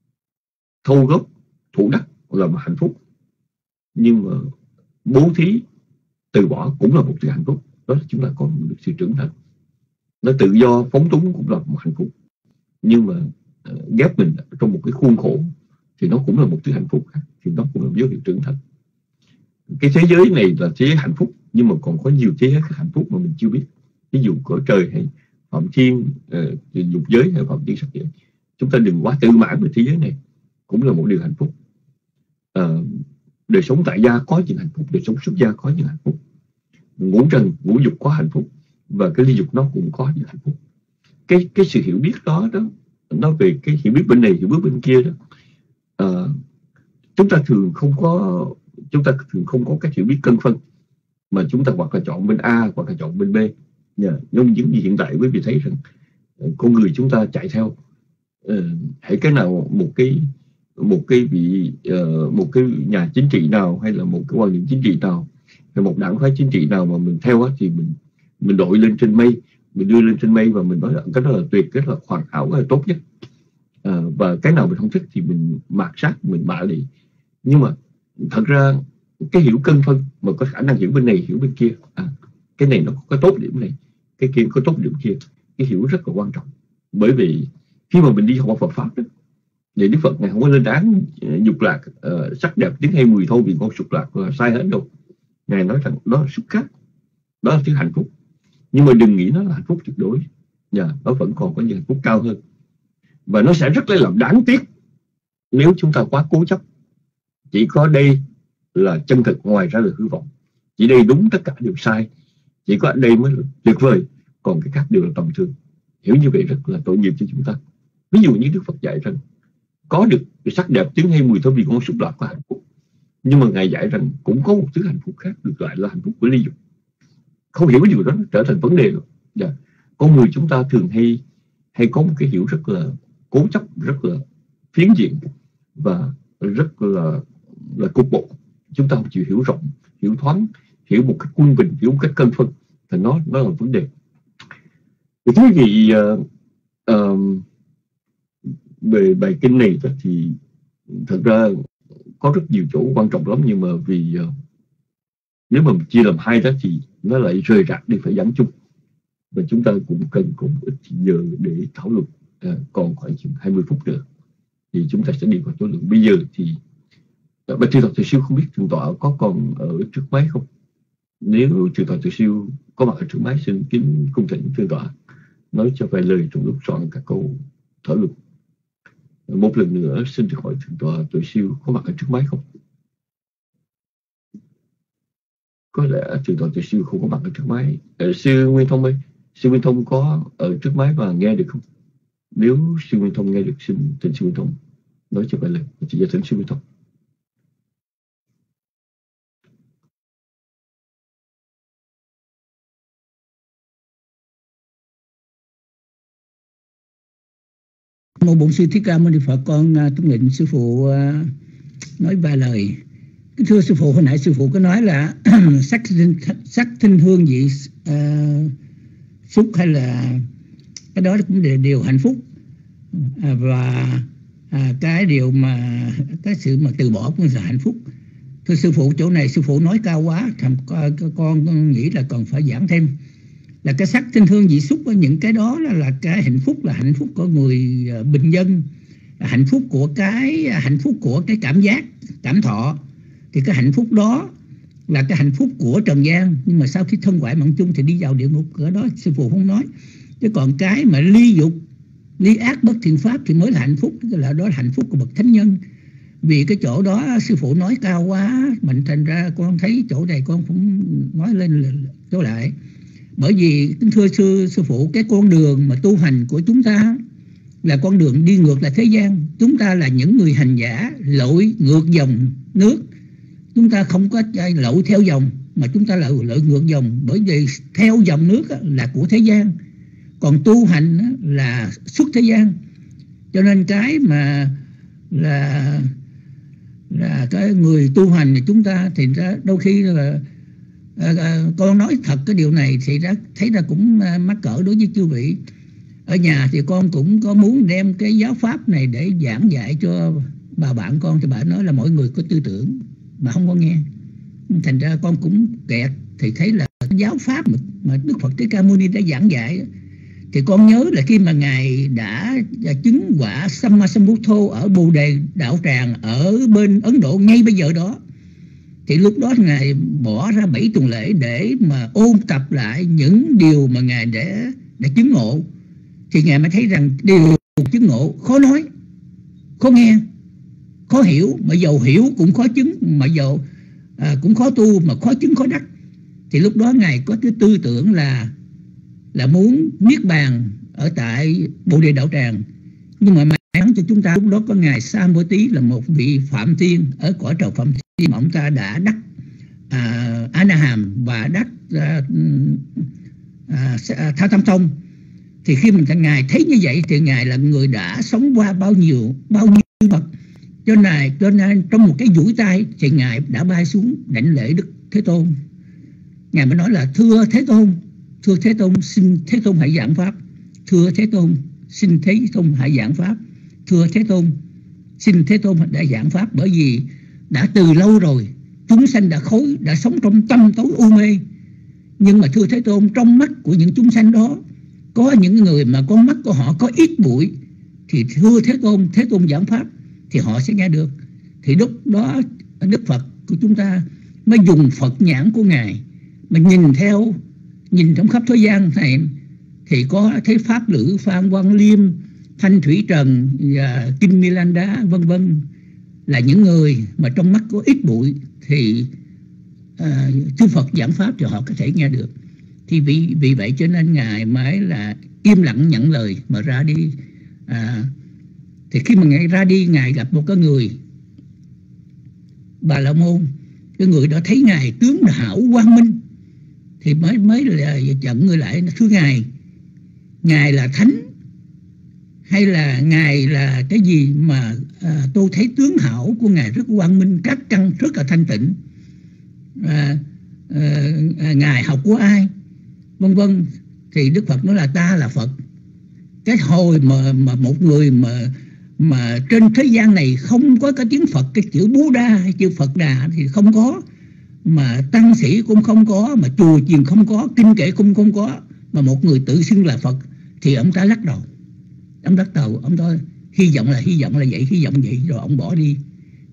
thâu góp thủ đắc là một hạnh phúc, nhưng mà bố thí từ bỏ cũng là một sự hạnh phúc. Đó là chúng ta có được sự trưởng thành. Nó tự do phóng túng cũng là một hạnh phúc, nhưng mà uh, ghép mình trong một cái khuôn khổ thì nó cũng là một thứ hạnh phúc khác, thì nó cũng là dấu hiệu trưởng thành. Cái thế giới này là thế giới hạnh phúc, nhưng mà còn có nhiều thế giới khác hạnh phúc mà mình chưa biết. Ví dụ cõi trời hay phạm thiên, uh, dục giới hay phạm thiên sắc giới. Chúng ta đừng quá tự mãn về thế giới này, cũng là một điều hạnh phúc. Uh, đời sống tại gia có những hạnh phúc, đời sống xuất gia có những hạnh phúc, ngũ trần ngũ dục có hạnh phúc, và cái ly dục nó cũng có những hạnh phúc. Cái cái sự hiểu biết đó đó, nó về cái hiểu biết bên này, hiểu biết bên kia đó. Uh, chúng ta thường không có chúng ta thường không có các hiểu biết cân phân, mà chúng ta hoặc là chọn bên A hoặc là chọn bên B. Yeah. Nhưng những gì hiện tại quý vị thấy rằng uh, con người chúng ta chạy theo uh, hãy cái nào một cái một cái vị uh, một cái nhà chính trị nào, hay là một cái quan điểm chính trị nào, hay một đảng phái chính trị nào mà mình theo á, thì mình mình đội lên trên mây, mình đưa lên trên mây và mình nói là cái đó là tuyệt, cái đó là hoàn hảo, cái là tốt nhất. À, và cái nào mình không thích thì mình mạt sát, mình bạ lì. Nhưng mà thật ra cái hiểu cân phân mà có khả năng hiểu bên này, hiểu bên kia, à, cái này nó có cái tốt điểm này, cái kia có tốt điểm kia, cái hiểu rất là quan trọng. Bởi vì khi mà mình đi học Phật pháp đó, thì Đức Phật này không có lên án dục lạc, uh, sắc đẹp tiếng hay mùi thô vị ngon sục lạc là sai hết đâu. Ngài nói rằng đó là xúc khác, đó là thứ hạnh phúc, nhưng mà đừng nghĩ nó là hạnh phúc tuyệt đối. Yeah, nó vẫn còn có những hạnh phúc cao hơn, và nó sẽ rất là làm đáng tiếc nếu chúng ta quá cố chấp. Chỉ có đây là chân thực, ngoài ra là hư vọng. Chỉ đây đúng, tất cả đều sai. Chỉ có đây mới là tuyệt vời, còn cái khác đều là tầm thường. Hiểu như vậy rất là tội nghiệp cho chúng ta. Ví dụ như Đức Phật dạy rằng có được cái sắc đẹp tiếng hay mùi thơm vị ngon xúc lạc có hạnh phúc, nhưng mà Ngài dạy rằng cũng có một thứ hạnh phúc khác được gọi là hạnh phúc của ly dục. Không hiểu cái điều đó nó trở thành vấn đề rồi. Yeah. Con người chúng ta thường hay hay có một cái hiểu rất là cố chấp, rất là phiến diện và rất là là cục bộ. Chúng ta không chịu hiểu rộng, hiểu thoáng, hiểu một cách quân bình, hiểu một cách cân phân, thì nó nó là vấn đề. Thì thế vì uh, uh, về bài kinh này đó, thì thật ra có rất nhiều chỗ quan trọng lắm, nhưng mà vì uh, nếu mà chia làm hai đó thì nó lại rời rạc đi phải giảng chung, và chúng ta cũng cần có một ít giờ để thảo luận. À, còn khoảng chừng hai mươi phút nữa thì chúng ta sẽ đi vào thảo luận. Bây giờ thì Bạch Thượng tọa Từ Siêu không biết Thượng tọa có còn ở trước máy không? Nếu Thượng tọa Từ Siêu có mặt ở trước máy, xin kính cung thỉnh Thượng tọa nói cho vài lời trong lúc soạn các câu thở luật. Một lần nữa xin được hỏi Thượng tọa Từ Siêu có mặt ở trước máy không? Có lẽ Thượng tọa Từ Siêu không có mặt ở trước máy. Ờ, sư Nguyên Thông ơi, sư Nguyên Thông có ở trước máy và nghe được không? Nếu sư Nguyên Thông nghe được, xin thỉnh sư Nguyên Thông nói cho vài lời. Chỉ thỉnh sư Nguyên Thông. Mô Bổn Sư Thích Ca Mâu Ni Phật, con tôn lệnh sư phụ uh, nói vài lời. Thưa sư phụ, hồi nãy sư phụ có nói là sắc sắc thinh hương vị uh, xúc hay là cái đó cũng đều, đều hạnh phúc, à, và à, cái điều mà cái sự mà từ bỏ cũng là hạnh phúc. Thưa sư phụ, chỗ này sư phụ nói cao quá, thầm con, con nghĩ là còn phải giảng thêm. Là cái sắc thinh hương vị xúc, những cái đó là, là cái hạnh phúc, là hạnh phúc của người bình dân, là hạnh phúc của cái hạnh phúc của cái cảm giác, cảm thọ. Thì cái hạnh phúc đó là cái hạnh phúc của trần gian, nhưng mà sau khi thân ngoại mạng chung thì đi vào địa ngục. Ở đó sư phụ không nói. Chứ còn cái mà ly dục, ly ác bất thiện pháp thì mới là hạnh phúc, là đó là hạnh phúc của bậc thánh nhân. Vì cái chỗ đó sư phụ nói cao quá, mình thành ra con thấy chỗ này con cũng nói lên chỗ lại. Bởi vì thưa sư sư phụ, cái con đường mà tu hành của chúng ta là con đường đi ngược lại thế gian. Chúng ta là những người hành giả lội ngược dòng nước. Chúng ta không có lội theo dòng, mà chúng ta là lội ngược dòng. Bởi vì theo dòng nước là của thế gian, còn tu hành là xuất thế gian. Cho nên cái mà là là cái người tu hành thì chúng ta thì ra đôi khi là à, à, con nói thật cái điều này thì ra thấy ra cũng à, mắc cỡ đối với chư vị. Ở nhà thì con cũng có muốn đem cái giáo pháp này để giảng dạy cho bà bạn con, thì bà nói là mỗi người có tư tưởng, bà không có nghe. Thành ra con cũng kẹt. Thì thấy là giáo pháp mà Đức Phật Thích Ca Mâu Ni đã giảng dạy, thì con nhớ là khi mà Ngài đã chứng quả Sammasambuddho ở Bồ Đề Đạo Tràng ở bên Ấn Độ ngay bây giờ đó, thì lúc đó Ngài bỏ ra bảy tuần lễ để mà ôn tập lại những điều mà Ngài đã, đã chứng ngộ. Thì Ngài mới thấy rằng điều chứng ngộ khó nói, khó nghe, khó hiểu, mà dầu hiểu cũng khó chứng, mà dầu à, cũng khó tu, mà khó chứng khó đắc. Thì lúc đó Ngài có cái tư tưởng là là muốn niết bàn ở tại Bồ Đề Đạo Tràng. Nhưng mà may mắn cho chúng ta, lúc đó có Ngài Sa Mô Tí là một vị Phạm Thiên ở cõi trời Phạm Thiên, mà ông ta đã đắc à, A Na Hàm và đắc à, à, Tha Tam Thông. Thì khi mình Ngài thấy như vậy thì Ngài là người đã sống qua bao nhiêu bao nhiêu bậc. Cho nên, cho nên trong một cái duỗi tay thì Ngài đã bay xuống đảnh lễ Đức Thế Tôn. Ngài mới nói là thưa Thế Tôn, thưa Thế Tôn, xin Thế Tôn hãy giảng pháp. Thưa Thế Tôn, xin Thế Tôn hãy giảng pháp. Thưa Thế Tôn, xin Thế Tôn đã giảng pháp. Bởi vì đã từ lâu rồi chúng sanh đã khối, đã sống trong tâm tối u mê. Nhưng mà thưa Thế Tôn, trong mắt của những chúng sanh đó có những người mà con mắt của họ có ít bụi, thì thưa Thế Tôn, Thế Tôn giảng pháp thì họ sẽ nghe được. Thì lúc đó Đức Phật của chúng ta mới dùng Phật nhãn của Ngài mà nhìn theo, nhìn trong khắp thế gian này, thì có thấy Pháp Lữ, Phan Quang Liêm, Thanh Thủy Trần và Kinh Milan Đá vân vân là những người mà trong mắt có ít bụi, thì à, Chư Phật giảng pháp thì họ có thể nghe được. Thì vì, vì vậy cho nên Ngài mới là im lặng nhận lời mà ra đi. À, thì khi mà Ngài ra đi, Ngài gặp một cái người Bà La Môn. Cái người đó thấy Ngài tướng hảo quang minh thì mới mới là chặn người lại. Thưa Ngài, Ngài là thánh hay là Ngài là cái gì mà à, tôi thấy tướng hảo của Ngài rất quang minh, các căn rất là thanh tịnh, à, à, à, Ngài học của ai vân vân. Thì Đức Phật nói là ta là Phật. Cái hồi mà, mà một người mà mà trên thế gian này không có cái tiếng Phật, cái chữ Buddha hay chữ Phật Đà thì không có, mà tăng sĩ cũng không có, mà chùa chiền không có, kinh kệ cũng không có, mà một người tự xưng là Phật thì ông ta lắc đầu. Ông lắc đầu, ông ta hy vọng là hy vọng là vậy, hy vọng vậy, rồi ông bỏ đi.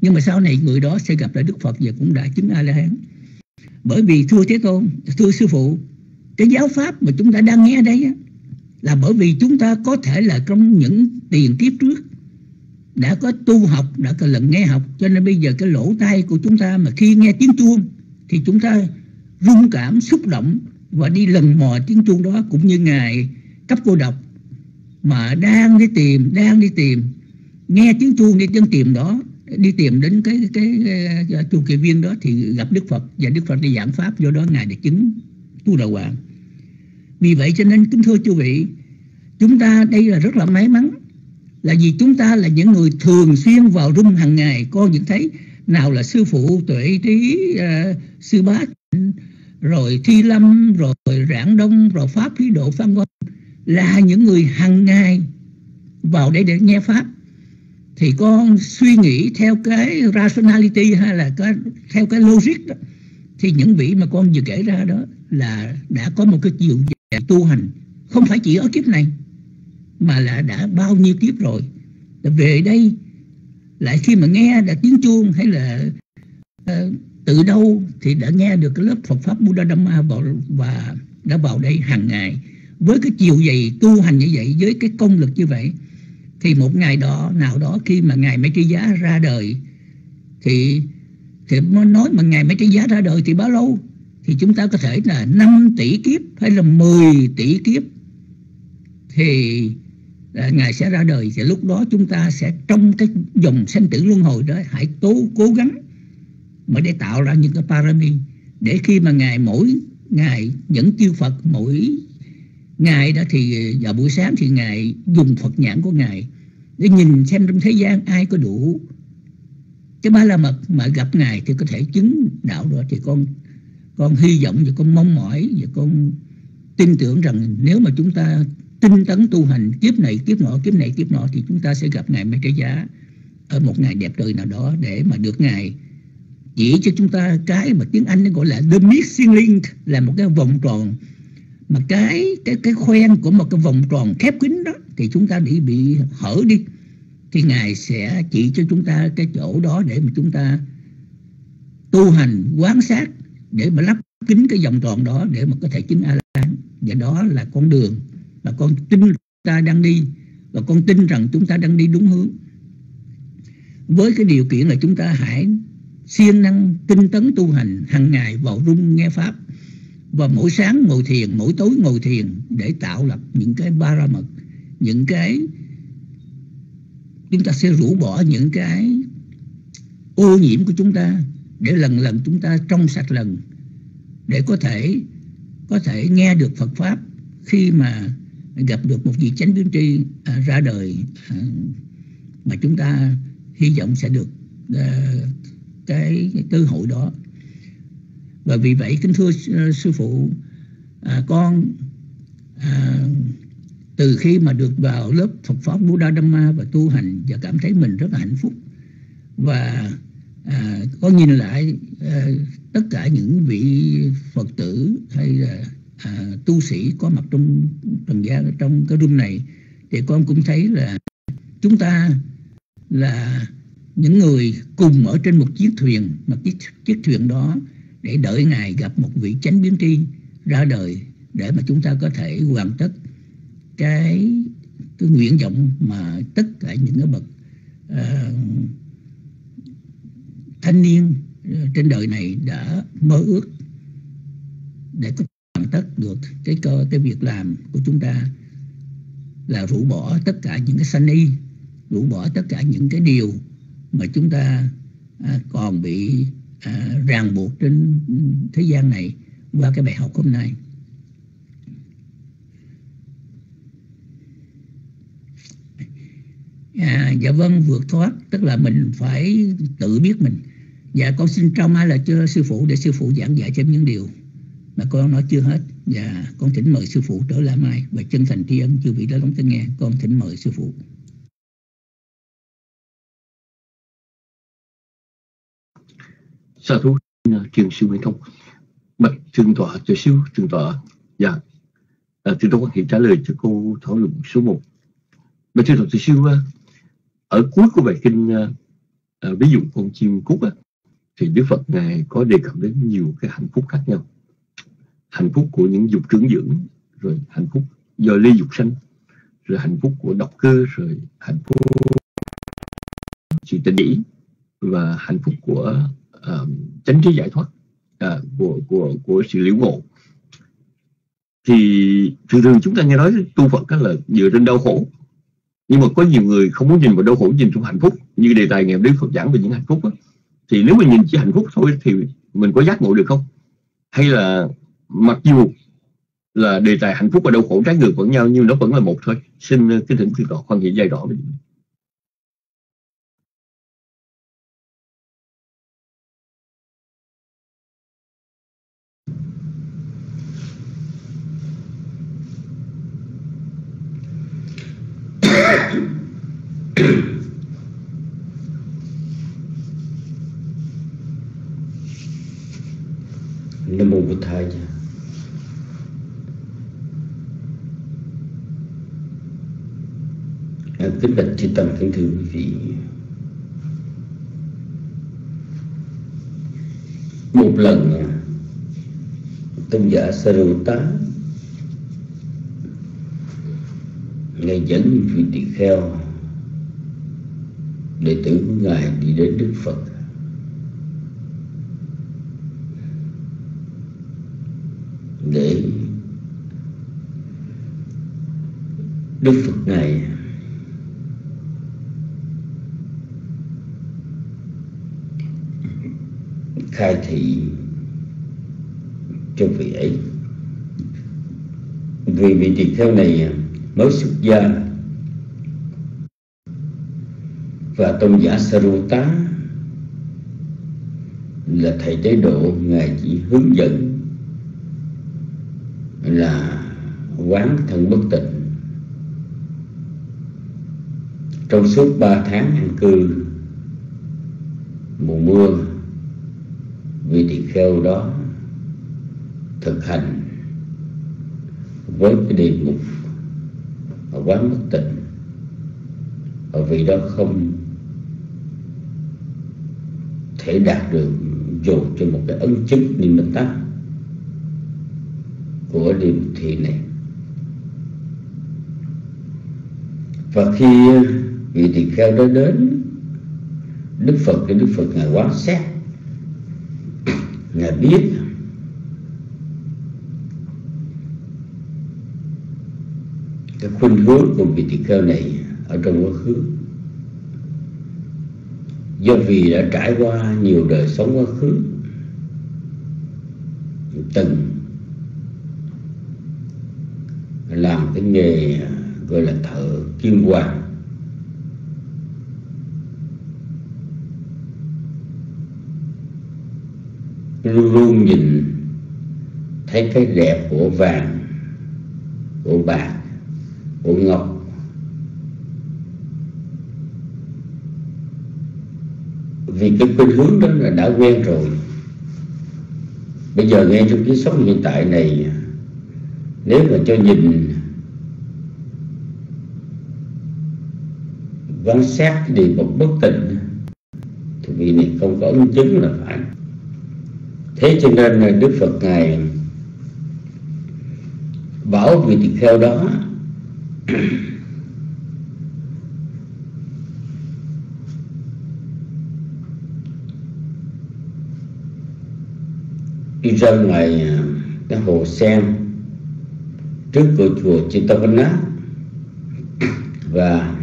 Nhưng mà sau này người đó sẽ gặp lại Đức Phật và cũng đã chứng A-la-hán. Bởi vì thưa Thế Tôn, thưa Sư Phụ, cái giáo pháp mà chúng ta đang nghe đây á, là bởi vì chúng ta có thể là trong những tiền kiếp trước đã có tu học, đã có lần nghe học, cho nên bây giờ cái lỗ tai của chúng ta mà khi nghe tiếng chuông thì chúng ta rung cảm, xúc động và đi lần mò tiếng chuông đó, cũng như Ngài Cấp Cô Độc mà đang đi tìm, đang đi tìm, nghe tiếng chuông đi tiếng tìm đó, đi tìm đến cái cái, cái chu kỳ viên đó thì gặp Đức Phật, và Đức Phật đi giảng pháp, do đó Ngài được chứng Tu Đà Hoàng. Vì vậy cho nên kính thưa chư vị, chúng ta đây là rất là may mắn, là vì chúng ta là những người thường xuyên vào room hàng ngày. Con nhận thấy nào là Sư Phụ Tuệ Trí, uh, Sư Bá, rồi Thi Lâm, rồi Rạng Đông, rồi Pháp Thí Độ, Phan Quang, là những người hàng ngày vào đây để nghe pháp. Thì con suy nghĩ theo cái rationality hay là cái, theo cái logic đó, thì những vị mà con vừa kể ra đó là đã có một cái chiều dài tu hành, không phải chỉ ở kiếp này mà là đã bao nhiêu kiếp rồi. Về đây lại khi mà nghe đã tiếng chuông hay là uh, từ đâu thì đã nghe được cái lớp Phật pháp Buddha Dhamma vào, và đã vào đây hàng ngày với cái chiều dày tu hành như vậy, với cái công lực như vậy. Thì một ngày đó nào đó khi mà Ngài Maitreya ra đời thì thì nói mà Ngài Maitreya ra đời thì bao lâu? Thì chúng ta có thể là năm tỷ kiếp hay là mười tỷ kiếp thì là Ngài sẽ ra đời. Thì lúc đó chúng ta sẽ trong cái dòng sanh tử luân hồi đó hãy tố cố gắng mà để tạo ra những cái parami, để khi mà Ngài mỗi ngày những chư Phật mỗi ngày đó thì vào buổi sáng thì Ngài dùng Phật nhãn của Ngài để nhìn xem trong thế gian ai có đủ cái ba la mật mà gặp Ngài thì có thể chứng đạo rồi. Thì con con hy vọng và con mong mỏi và con tin tưởng rằng nếu mà chúng ta tinh tấn tu hành kiếp này kiếp nọ kiếp này kiếp nọ thì chúng ta sẽ gặp Ngài Maitreya ở một ngày đẹp trời nào đó, để mà được Ngài chỉ cho chúng ta cái mà tiếng Anh nó gọi là the missing link, là một cái vòng tròn mà cái cái cái khoen của một cái vòng tròn khép kín đó thì chúng ta bị bị hở đi, thì Ngài sẽ chỉ cho chúng ta cái chỗ đó để mà chúng ta tu hành quán sát, để mà lắp kín cái vòng tròn đó để mà có thể chứng A-la-hán. Và đó là con đường mà con tin chúng ta đang đi, và con tin rằng chúng ta đang đi đúng hướng, với cái điều kiện là chúng ta hãy siêng năng tinh tấn tu hành hàng ngày, vào room nghe pháp, và mỗi sáng ngồi thiền, mỗi tối ngồi thiền, để tạo lập những cái ba la mật, những cái chúng ta sẽ rũ bỏ những cái ô nhiễm của chúng ta, để lần lần chúng ta trong sạch lần, để có thể có thể nghe được Phật pháp khi mà gặp được một vị chánh biến tri à, ra đời, à, mà chúng ta hy vọng sẽ được à, cái, cái cơ hội đó. Và vì vậy kính thưa uh, Sư Phụ, à, con à, từ khi mà được vào lớp Phật pháp Buddha Dhamma và tu hành và cảm thấy mình rất là hạnh phúc, và à, con nhìn lại à, tất cả những vị Phật tử hay là à, tu sĩ có mặt trong trần gian, trong cái room này, thì con cũng thấy là chúng ta là những người cùng ở trên một chiếc thuyền, mà chiếc, chiếc thuyền đó để đợi Ngài gặp một vị chánh biến tri ra đời, để mà chúng ta có thể hoàn tất cái, cái nguyện vọng mà tất cả những cái bậc uh, thanh niên trên đời này đã mơ ước, để có hoàn tất được cái cơ cái việc làm của chúng ta, là rũ bỏ tất cả những cái sanh y, rũ bỏ tất cả những cái điều mà chúng ta à, còn bị à, ràng buộc trên thế gian này qua cái bài học hôm nay. À, dạ vâng, vượt thoát tức là mình phải tự biết mình. Dạ con xin trao mai là cho Sư Phụ để Sư Phụ giảng dạy thêm những điều mà con nói chưa hết. Dạ con thỉnh mời Sư Phụ trở lại mai, và chân thành tri ân chư vị đã lắng nghe. Con thỉnh mời Sư Phụ. Sa thú trường sư Nguyễn Thông. Bạch thượng tọa, cho sư thượng tọa. Dạ, à, thượng tọa có thể trả lời cho cô thảo luận số một. Bạch thượng tọa, sư ở cuối của bài kinh uh, à, ví dụ con chim cút á, thì Đức Phật Ngài có đề cập đến nhiều cái hạnh phúc khác nhau. Hạnh phúc của những dục trưởng dưỡng, rồi hạnh phúc do ly dục sanh, rồi hạnh phúc của độc cơ, rồi hạnh phúc sự tình ý, và hạnh phúc của uh, chánh trí giải thoát, uh, của của của sự liễu ngộ. Thì thường thường chúng ta nghe nói tu Phật đó là dựa trên đau khổ, nhưng mà có nhiều người không muốn nhìn vào đau khổ, nhìn trong hạnh phúc. Như đề tài ngày Đức Phật giảng về những hạnh phúc đó, thì nếu mà nhìn chỉ hạnh phúc thôi thì mình có giác ngộ được không? Hay là mặc dù là đề tài hạnh phúc và đau khổ trái ngược vẫn nhau, nhưng nó vẫn là một thôi? Xin cái thỉnh Thượng tọa khoan hiện giải rõ với Nam mô Bụt Thầy. Kính bạch chư tăng, kính thưa quý vị, một lần tôn giả Sariputta Ngài dẫn vị tỳ kheo đệ tử của Ngài đi đến Đức Phật. Để Đức Phật Ngài khai thị cho vị ấy. Vì vị tỳ kheo này mới xuất gia, và tôn giả Sariputta là thầy tế độ, Ngài chỉ hướng dẫn là quán thân bất tịnh. Trong suốt ba tháng an cư mùa mưa, vị tỳ kheo đó thực hành với cái đề mục quán bất tịnh, và vị đó không thể đạt được dù cho một cái ấn chứng niệm bạch tác của điều thị này. Và khi vị tỳ kheo đó đến Đức Phật, thì Đức Phật Ngài quan sát, Ngài biết cái khuynh hướng của vị tỳ kheo này ở trong quá khứ. Do vì đã trải qua nhiều đời sống quá khứ, từng làm cái nghề gọi là thợ kim hoàn, luôn luôn nhìn thấy cái đẹp của vàng, của bạc, của ngọc. Vì cái khuynh hướng đó là đã quen rồi. Bây giờ ngay trong kiếp sống hiện tại này, nếu mà cho nhìn quan sát cái điều một bất tịnh thì vị này không có ấn chứng là phải. Thế cho nên Đức Phật Ngài bảo vị tỳ kheo đó đi ra ngoài cái hồ sen trước cửa chùa Chitavana, và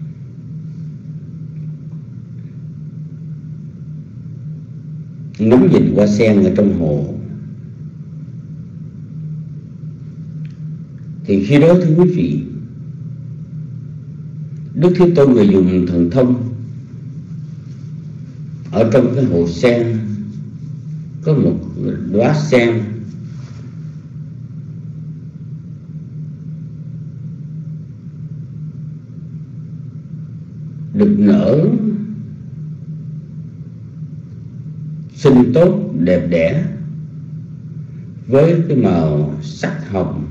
ngắm nhìn qua sen ở trong hồ. Thì khi đó thưa quý vị, Đức Thế Tôn người dùng thần thông ở trong cái hồ sen có một đóa sen được nở xinh tốt đẹp đẽ với cái màu sắc hồng,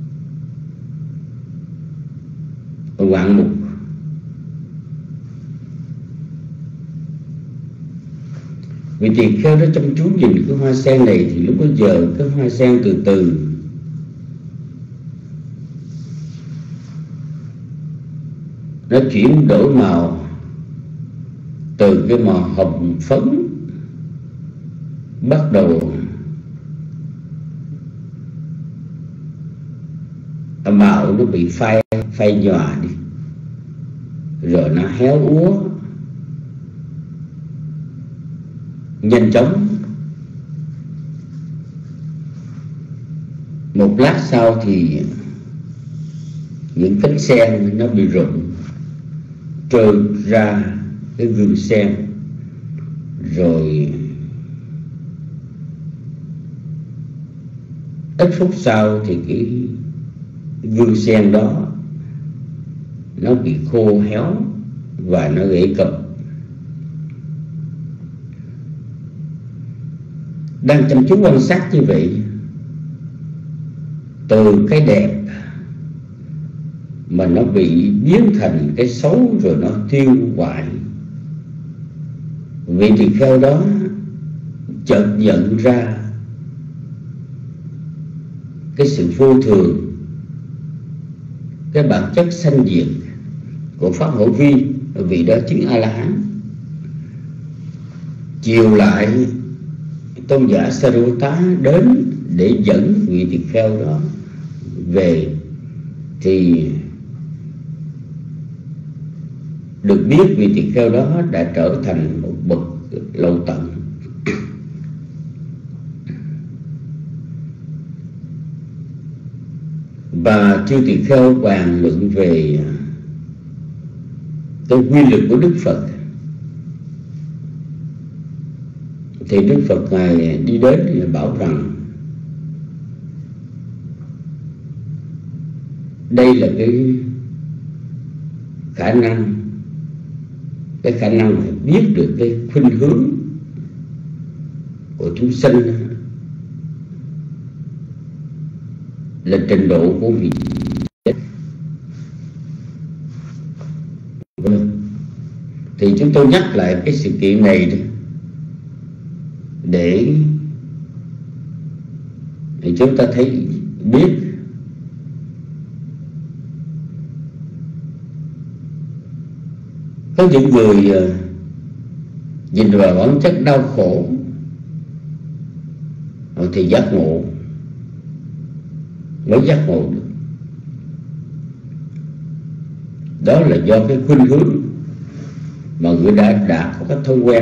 ngoạn mục, Vì tỳ kheo đó chăm chú nhìn cái hoa sen này, thì lúc bấy giờ cái hoa sen từ từ nó chuyển đổi màu, từ cái màu hồng phấn bắt đầu màu nó bị phai phai nhòa đi, rồi nó héo úa nhanh chóng. Một lát sau thì những cánh sen nó bị rụng trôi ra cái gương sen, rồi ít phút sau thì cái gương sen đó nó bị khô héo và nó gãy cụm. Đang chăm chú quan sát như vậy, từ cái đẹp mà nó bị biến thành cái xấu rồi nó tiêu hoại. Vị tỳ kheo đó chợt nhận ra cái sự vô thường, cái bản chất sanh diệt của Pháp Hữu Vi, vị đó chứng A-la-hán. Chiều lại tôn giả Sariputta đến để dẫn vị tỳ kheo đó về, thì được biết vị tỳ kheo đó đã trở thành một bậc lậu tận. Và chư tỳ kheo bàn luận về cái quy lực của Đức Phật, thì Đức Phật Ngài đi đến thì bảo rằng đây là cái khả năng cái khả năng phải biết được cái khuynh hướng của chúng sinh là trình độ của vị. Thì chúng tôi nhắc lại cái sự kiện này đó, để thì chúng ta thấy biết có những người nhìn vào bản chất đau khổ thì giác ngộ, mới giác ngộ được. Đó là do cái khuynh hướng mà người đã đã có cái thói quen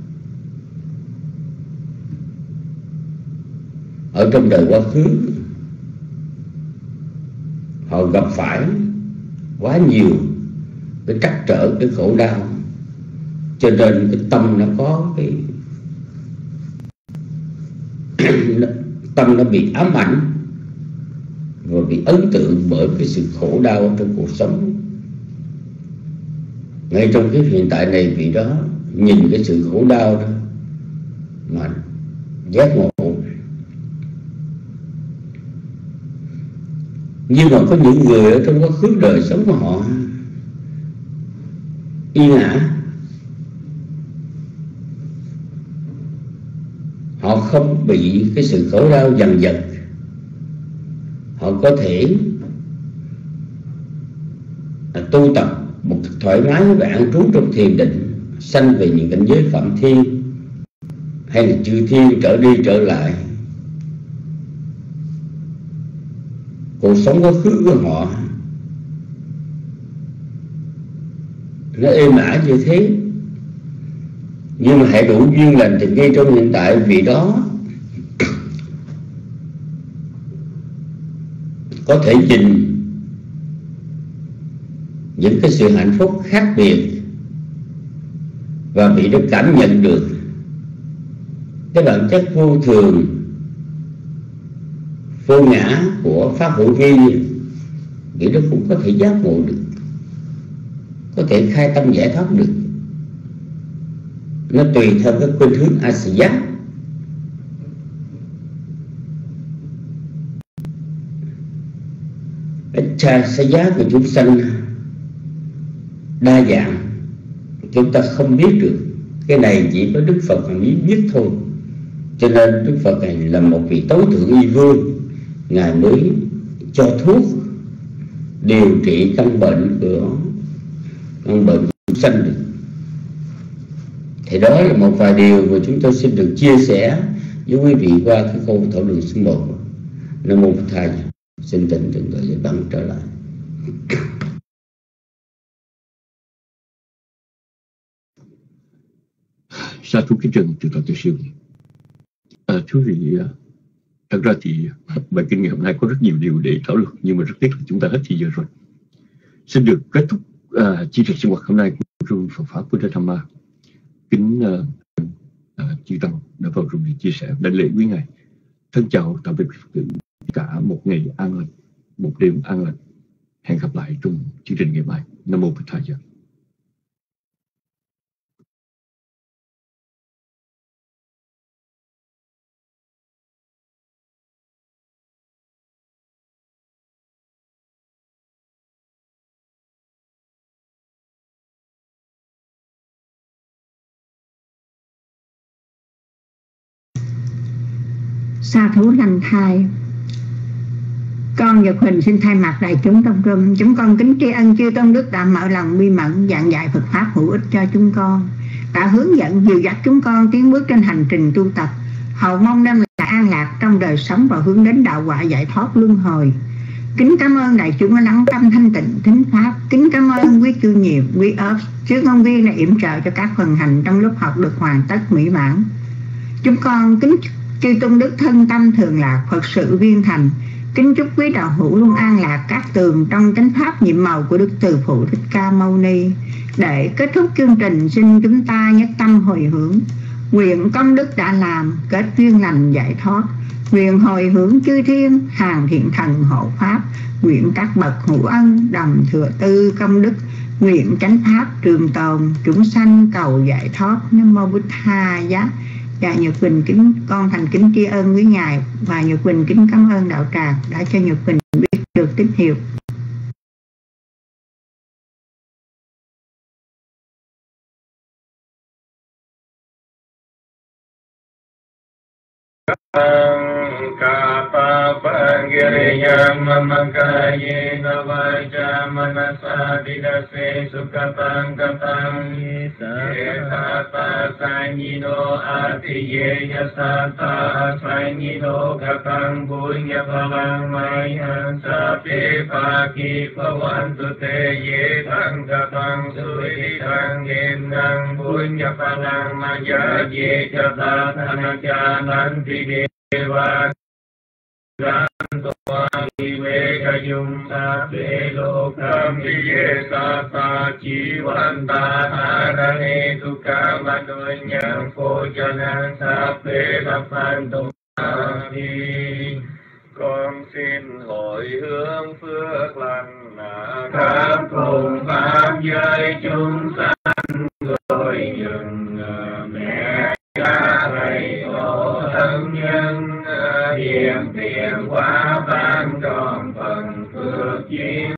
ở trong đời quá khứ, họ gặp phải quá nhiều cái trắc trở, cái khổ đau, cho nên cái tâm nó có cái tâm nó bị ám ảnh và bị ấn tượng bởi cái sự khổ đau trong cuộc sống. Ngay trong cái hiện tại này, vị đó nhìn cái sự khổ đau đó mà giác ngộ. Nhưng mà có những người ở trong quá khứ đời sống của họ y ngã, họ không bị cái sự khổ đau dằn vặt, họ có thể tu tập một cách thoải mái và an trú trong thiền định, sanh về những cảnh giới phạm thiên hay là chư thiên, trở đi trở lại. Cuộc sống quá khứ của họ nó êm ả như thế, nhưng mà hãy đủ duyên lành thì ngay trong hiện tại vị đó có thể nhìn những cái sự hạnh phúc khác biệt, và vị đó cảm nhận được cái bản chất vô thường, vô ngã của Pháp Hữu Vi. Vị đó cũng có thể giác ngộ được, có thể khai tâm giải thoát được. Nó tùy theo cái khuynh hướng a xì giác. Cái cha sa giá của chúng sanh đa dạng, chúng ta không biết được Cái này chỉ có Đức Phật mới biết thôi. Cho nên Đức Phật này là một vị tối thượng y vương, Ngài mới cho thuốc điều trị căn bệnh của căn bệnh chúng sanh được. Thì đó là một vài điều mà chúng tôi xin được chia sẻ với quý vị qua cái câu thảo luận số một. Nam mô Phật Thầy. Xin tình từng người với bạn trở lại. Sa thú kính trân từ toàn tiểu siêu. À, thú vị, thật ra thì bài kinh ngày hôm nay có rất nhiều điều để thảo luận, nhưng mà rất tiếc là chúng ta hết thời giờ rồi. Xin được kết thúc uh, chia sẻ sinh hoạt hôm nay của rung Phật pháp Buddha Dhamma. Kính uh, uh, chư tăng đã vào rung để chia sẻ đại lễ quý ngài. Thân chào tạm biệt cả một ngày an lành, một đêm an lành. Hẹn gặp lại trong chương trình ngày mai. Nam mô Phật Thầy. Sa thú lành thai. Con Nhật Huỳnh xin thay mặt đại chúng trong rung, chúng con kính tri ân chư tôn đức đã mở lòng bi mẫn giảng dạy Phật pháp hữu ích cho chúng con, đã hướng dẫn dìu dắt chúng con tiến bước trên hành trình tu tập, hầu mong đem lại an lạc trong đời sống và hướng đến đạo quả giải thoát luân hồi. Kính cảm ơn đại chúng đã lắng tâm thanh tịnh thính pháp. Kính cảm ơn quý chư nhiều, quý ớt, chư công viên đã yểm trợ cho các phần hành trong lúc học được hoàn tất mỹ mãn. Chúng con kính chư tôn đức thân tâm thường lạc, Phật sự viên thành. Kính chúc quý đạo hữu luôn an lạc các tường trong chánh pháp nhiệm màu của Đức Từ Phụ Thích Ca Mâu Ni. Để kết thúc chương trình, xin chúng ta nhất tâm hồi hướng, nguyện công đức đã làm kết duyên lành giải thoát, nguyện hồi hướng chư thiên hàng thiện thần hộ pháp, nguyện các bậc hữu ân đồng thừa tư công đức, nguyện chánh pháp trường tồn, chúng sanh cầu giải thoát. Nam mô Bụt Tha Giá. Dạ, Nhật Quỳnh kính con thành kính tri ân với ngài, và Nhật Quỳnh kính cảm ơn đạo tràng đã cho Nhật Quỳnh biết được tín hiệu. Kapapa giriyam mamakaye navaja manasa didase sukapang kapang yesata sanyino atiye yasata sanyino kapang bunya palang mayan sape paki pawantu te ye tang kapang suri tang gendang bunya palang maya ye jata tanaja nanti Deva Gantoa Viveka Yung Sape Lokam Viye Sata Chivanta Harane Tukam Adunyam Phojanang Sape Lapantum Ahi. Con xin hồi hướng phước lành khắp cùng pháp giới chúng sanh rồi dừng mẹ cha thầy tổ thân nhân hiền tiền quá ban tròn phần phước duyên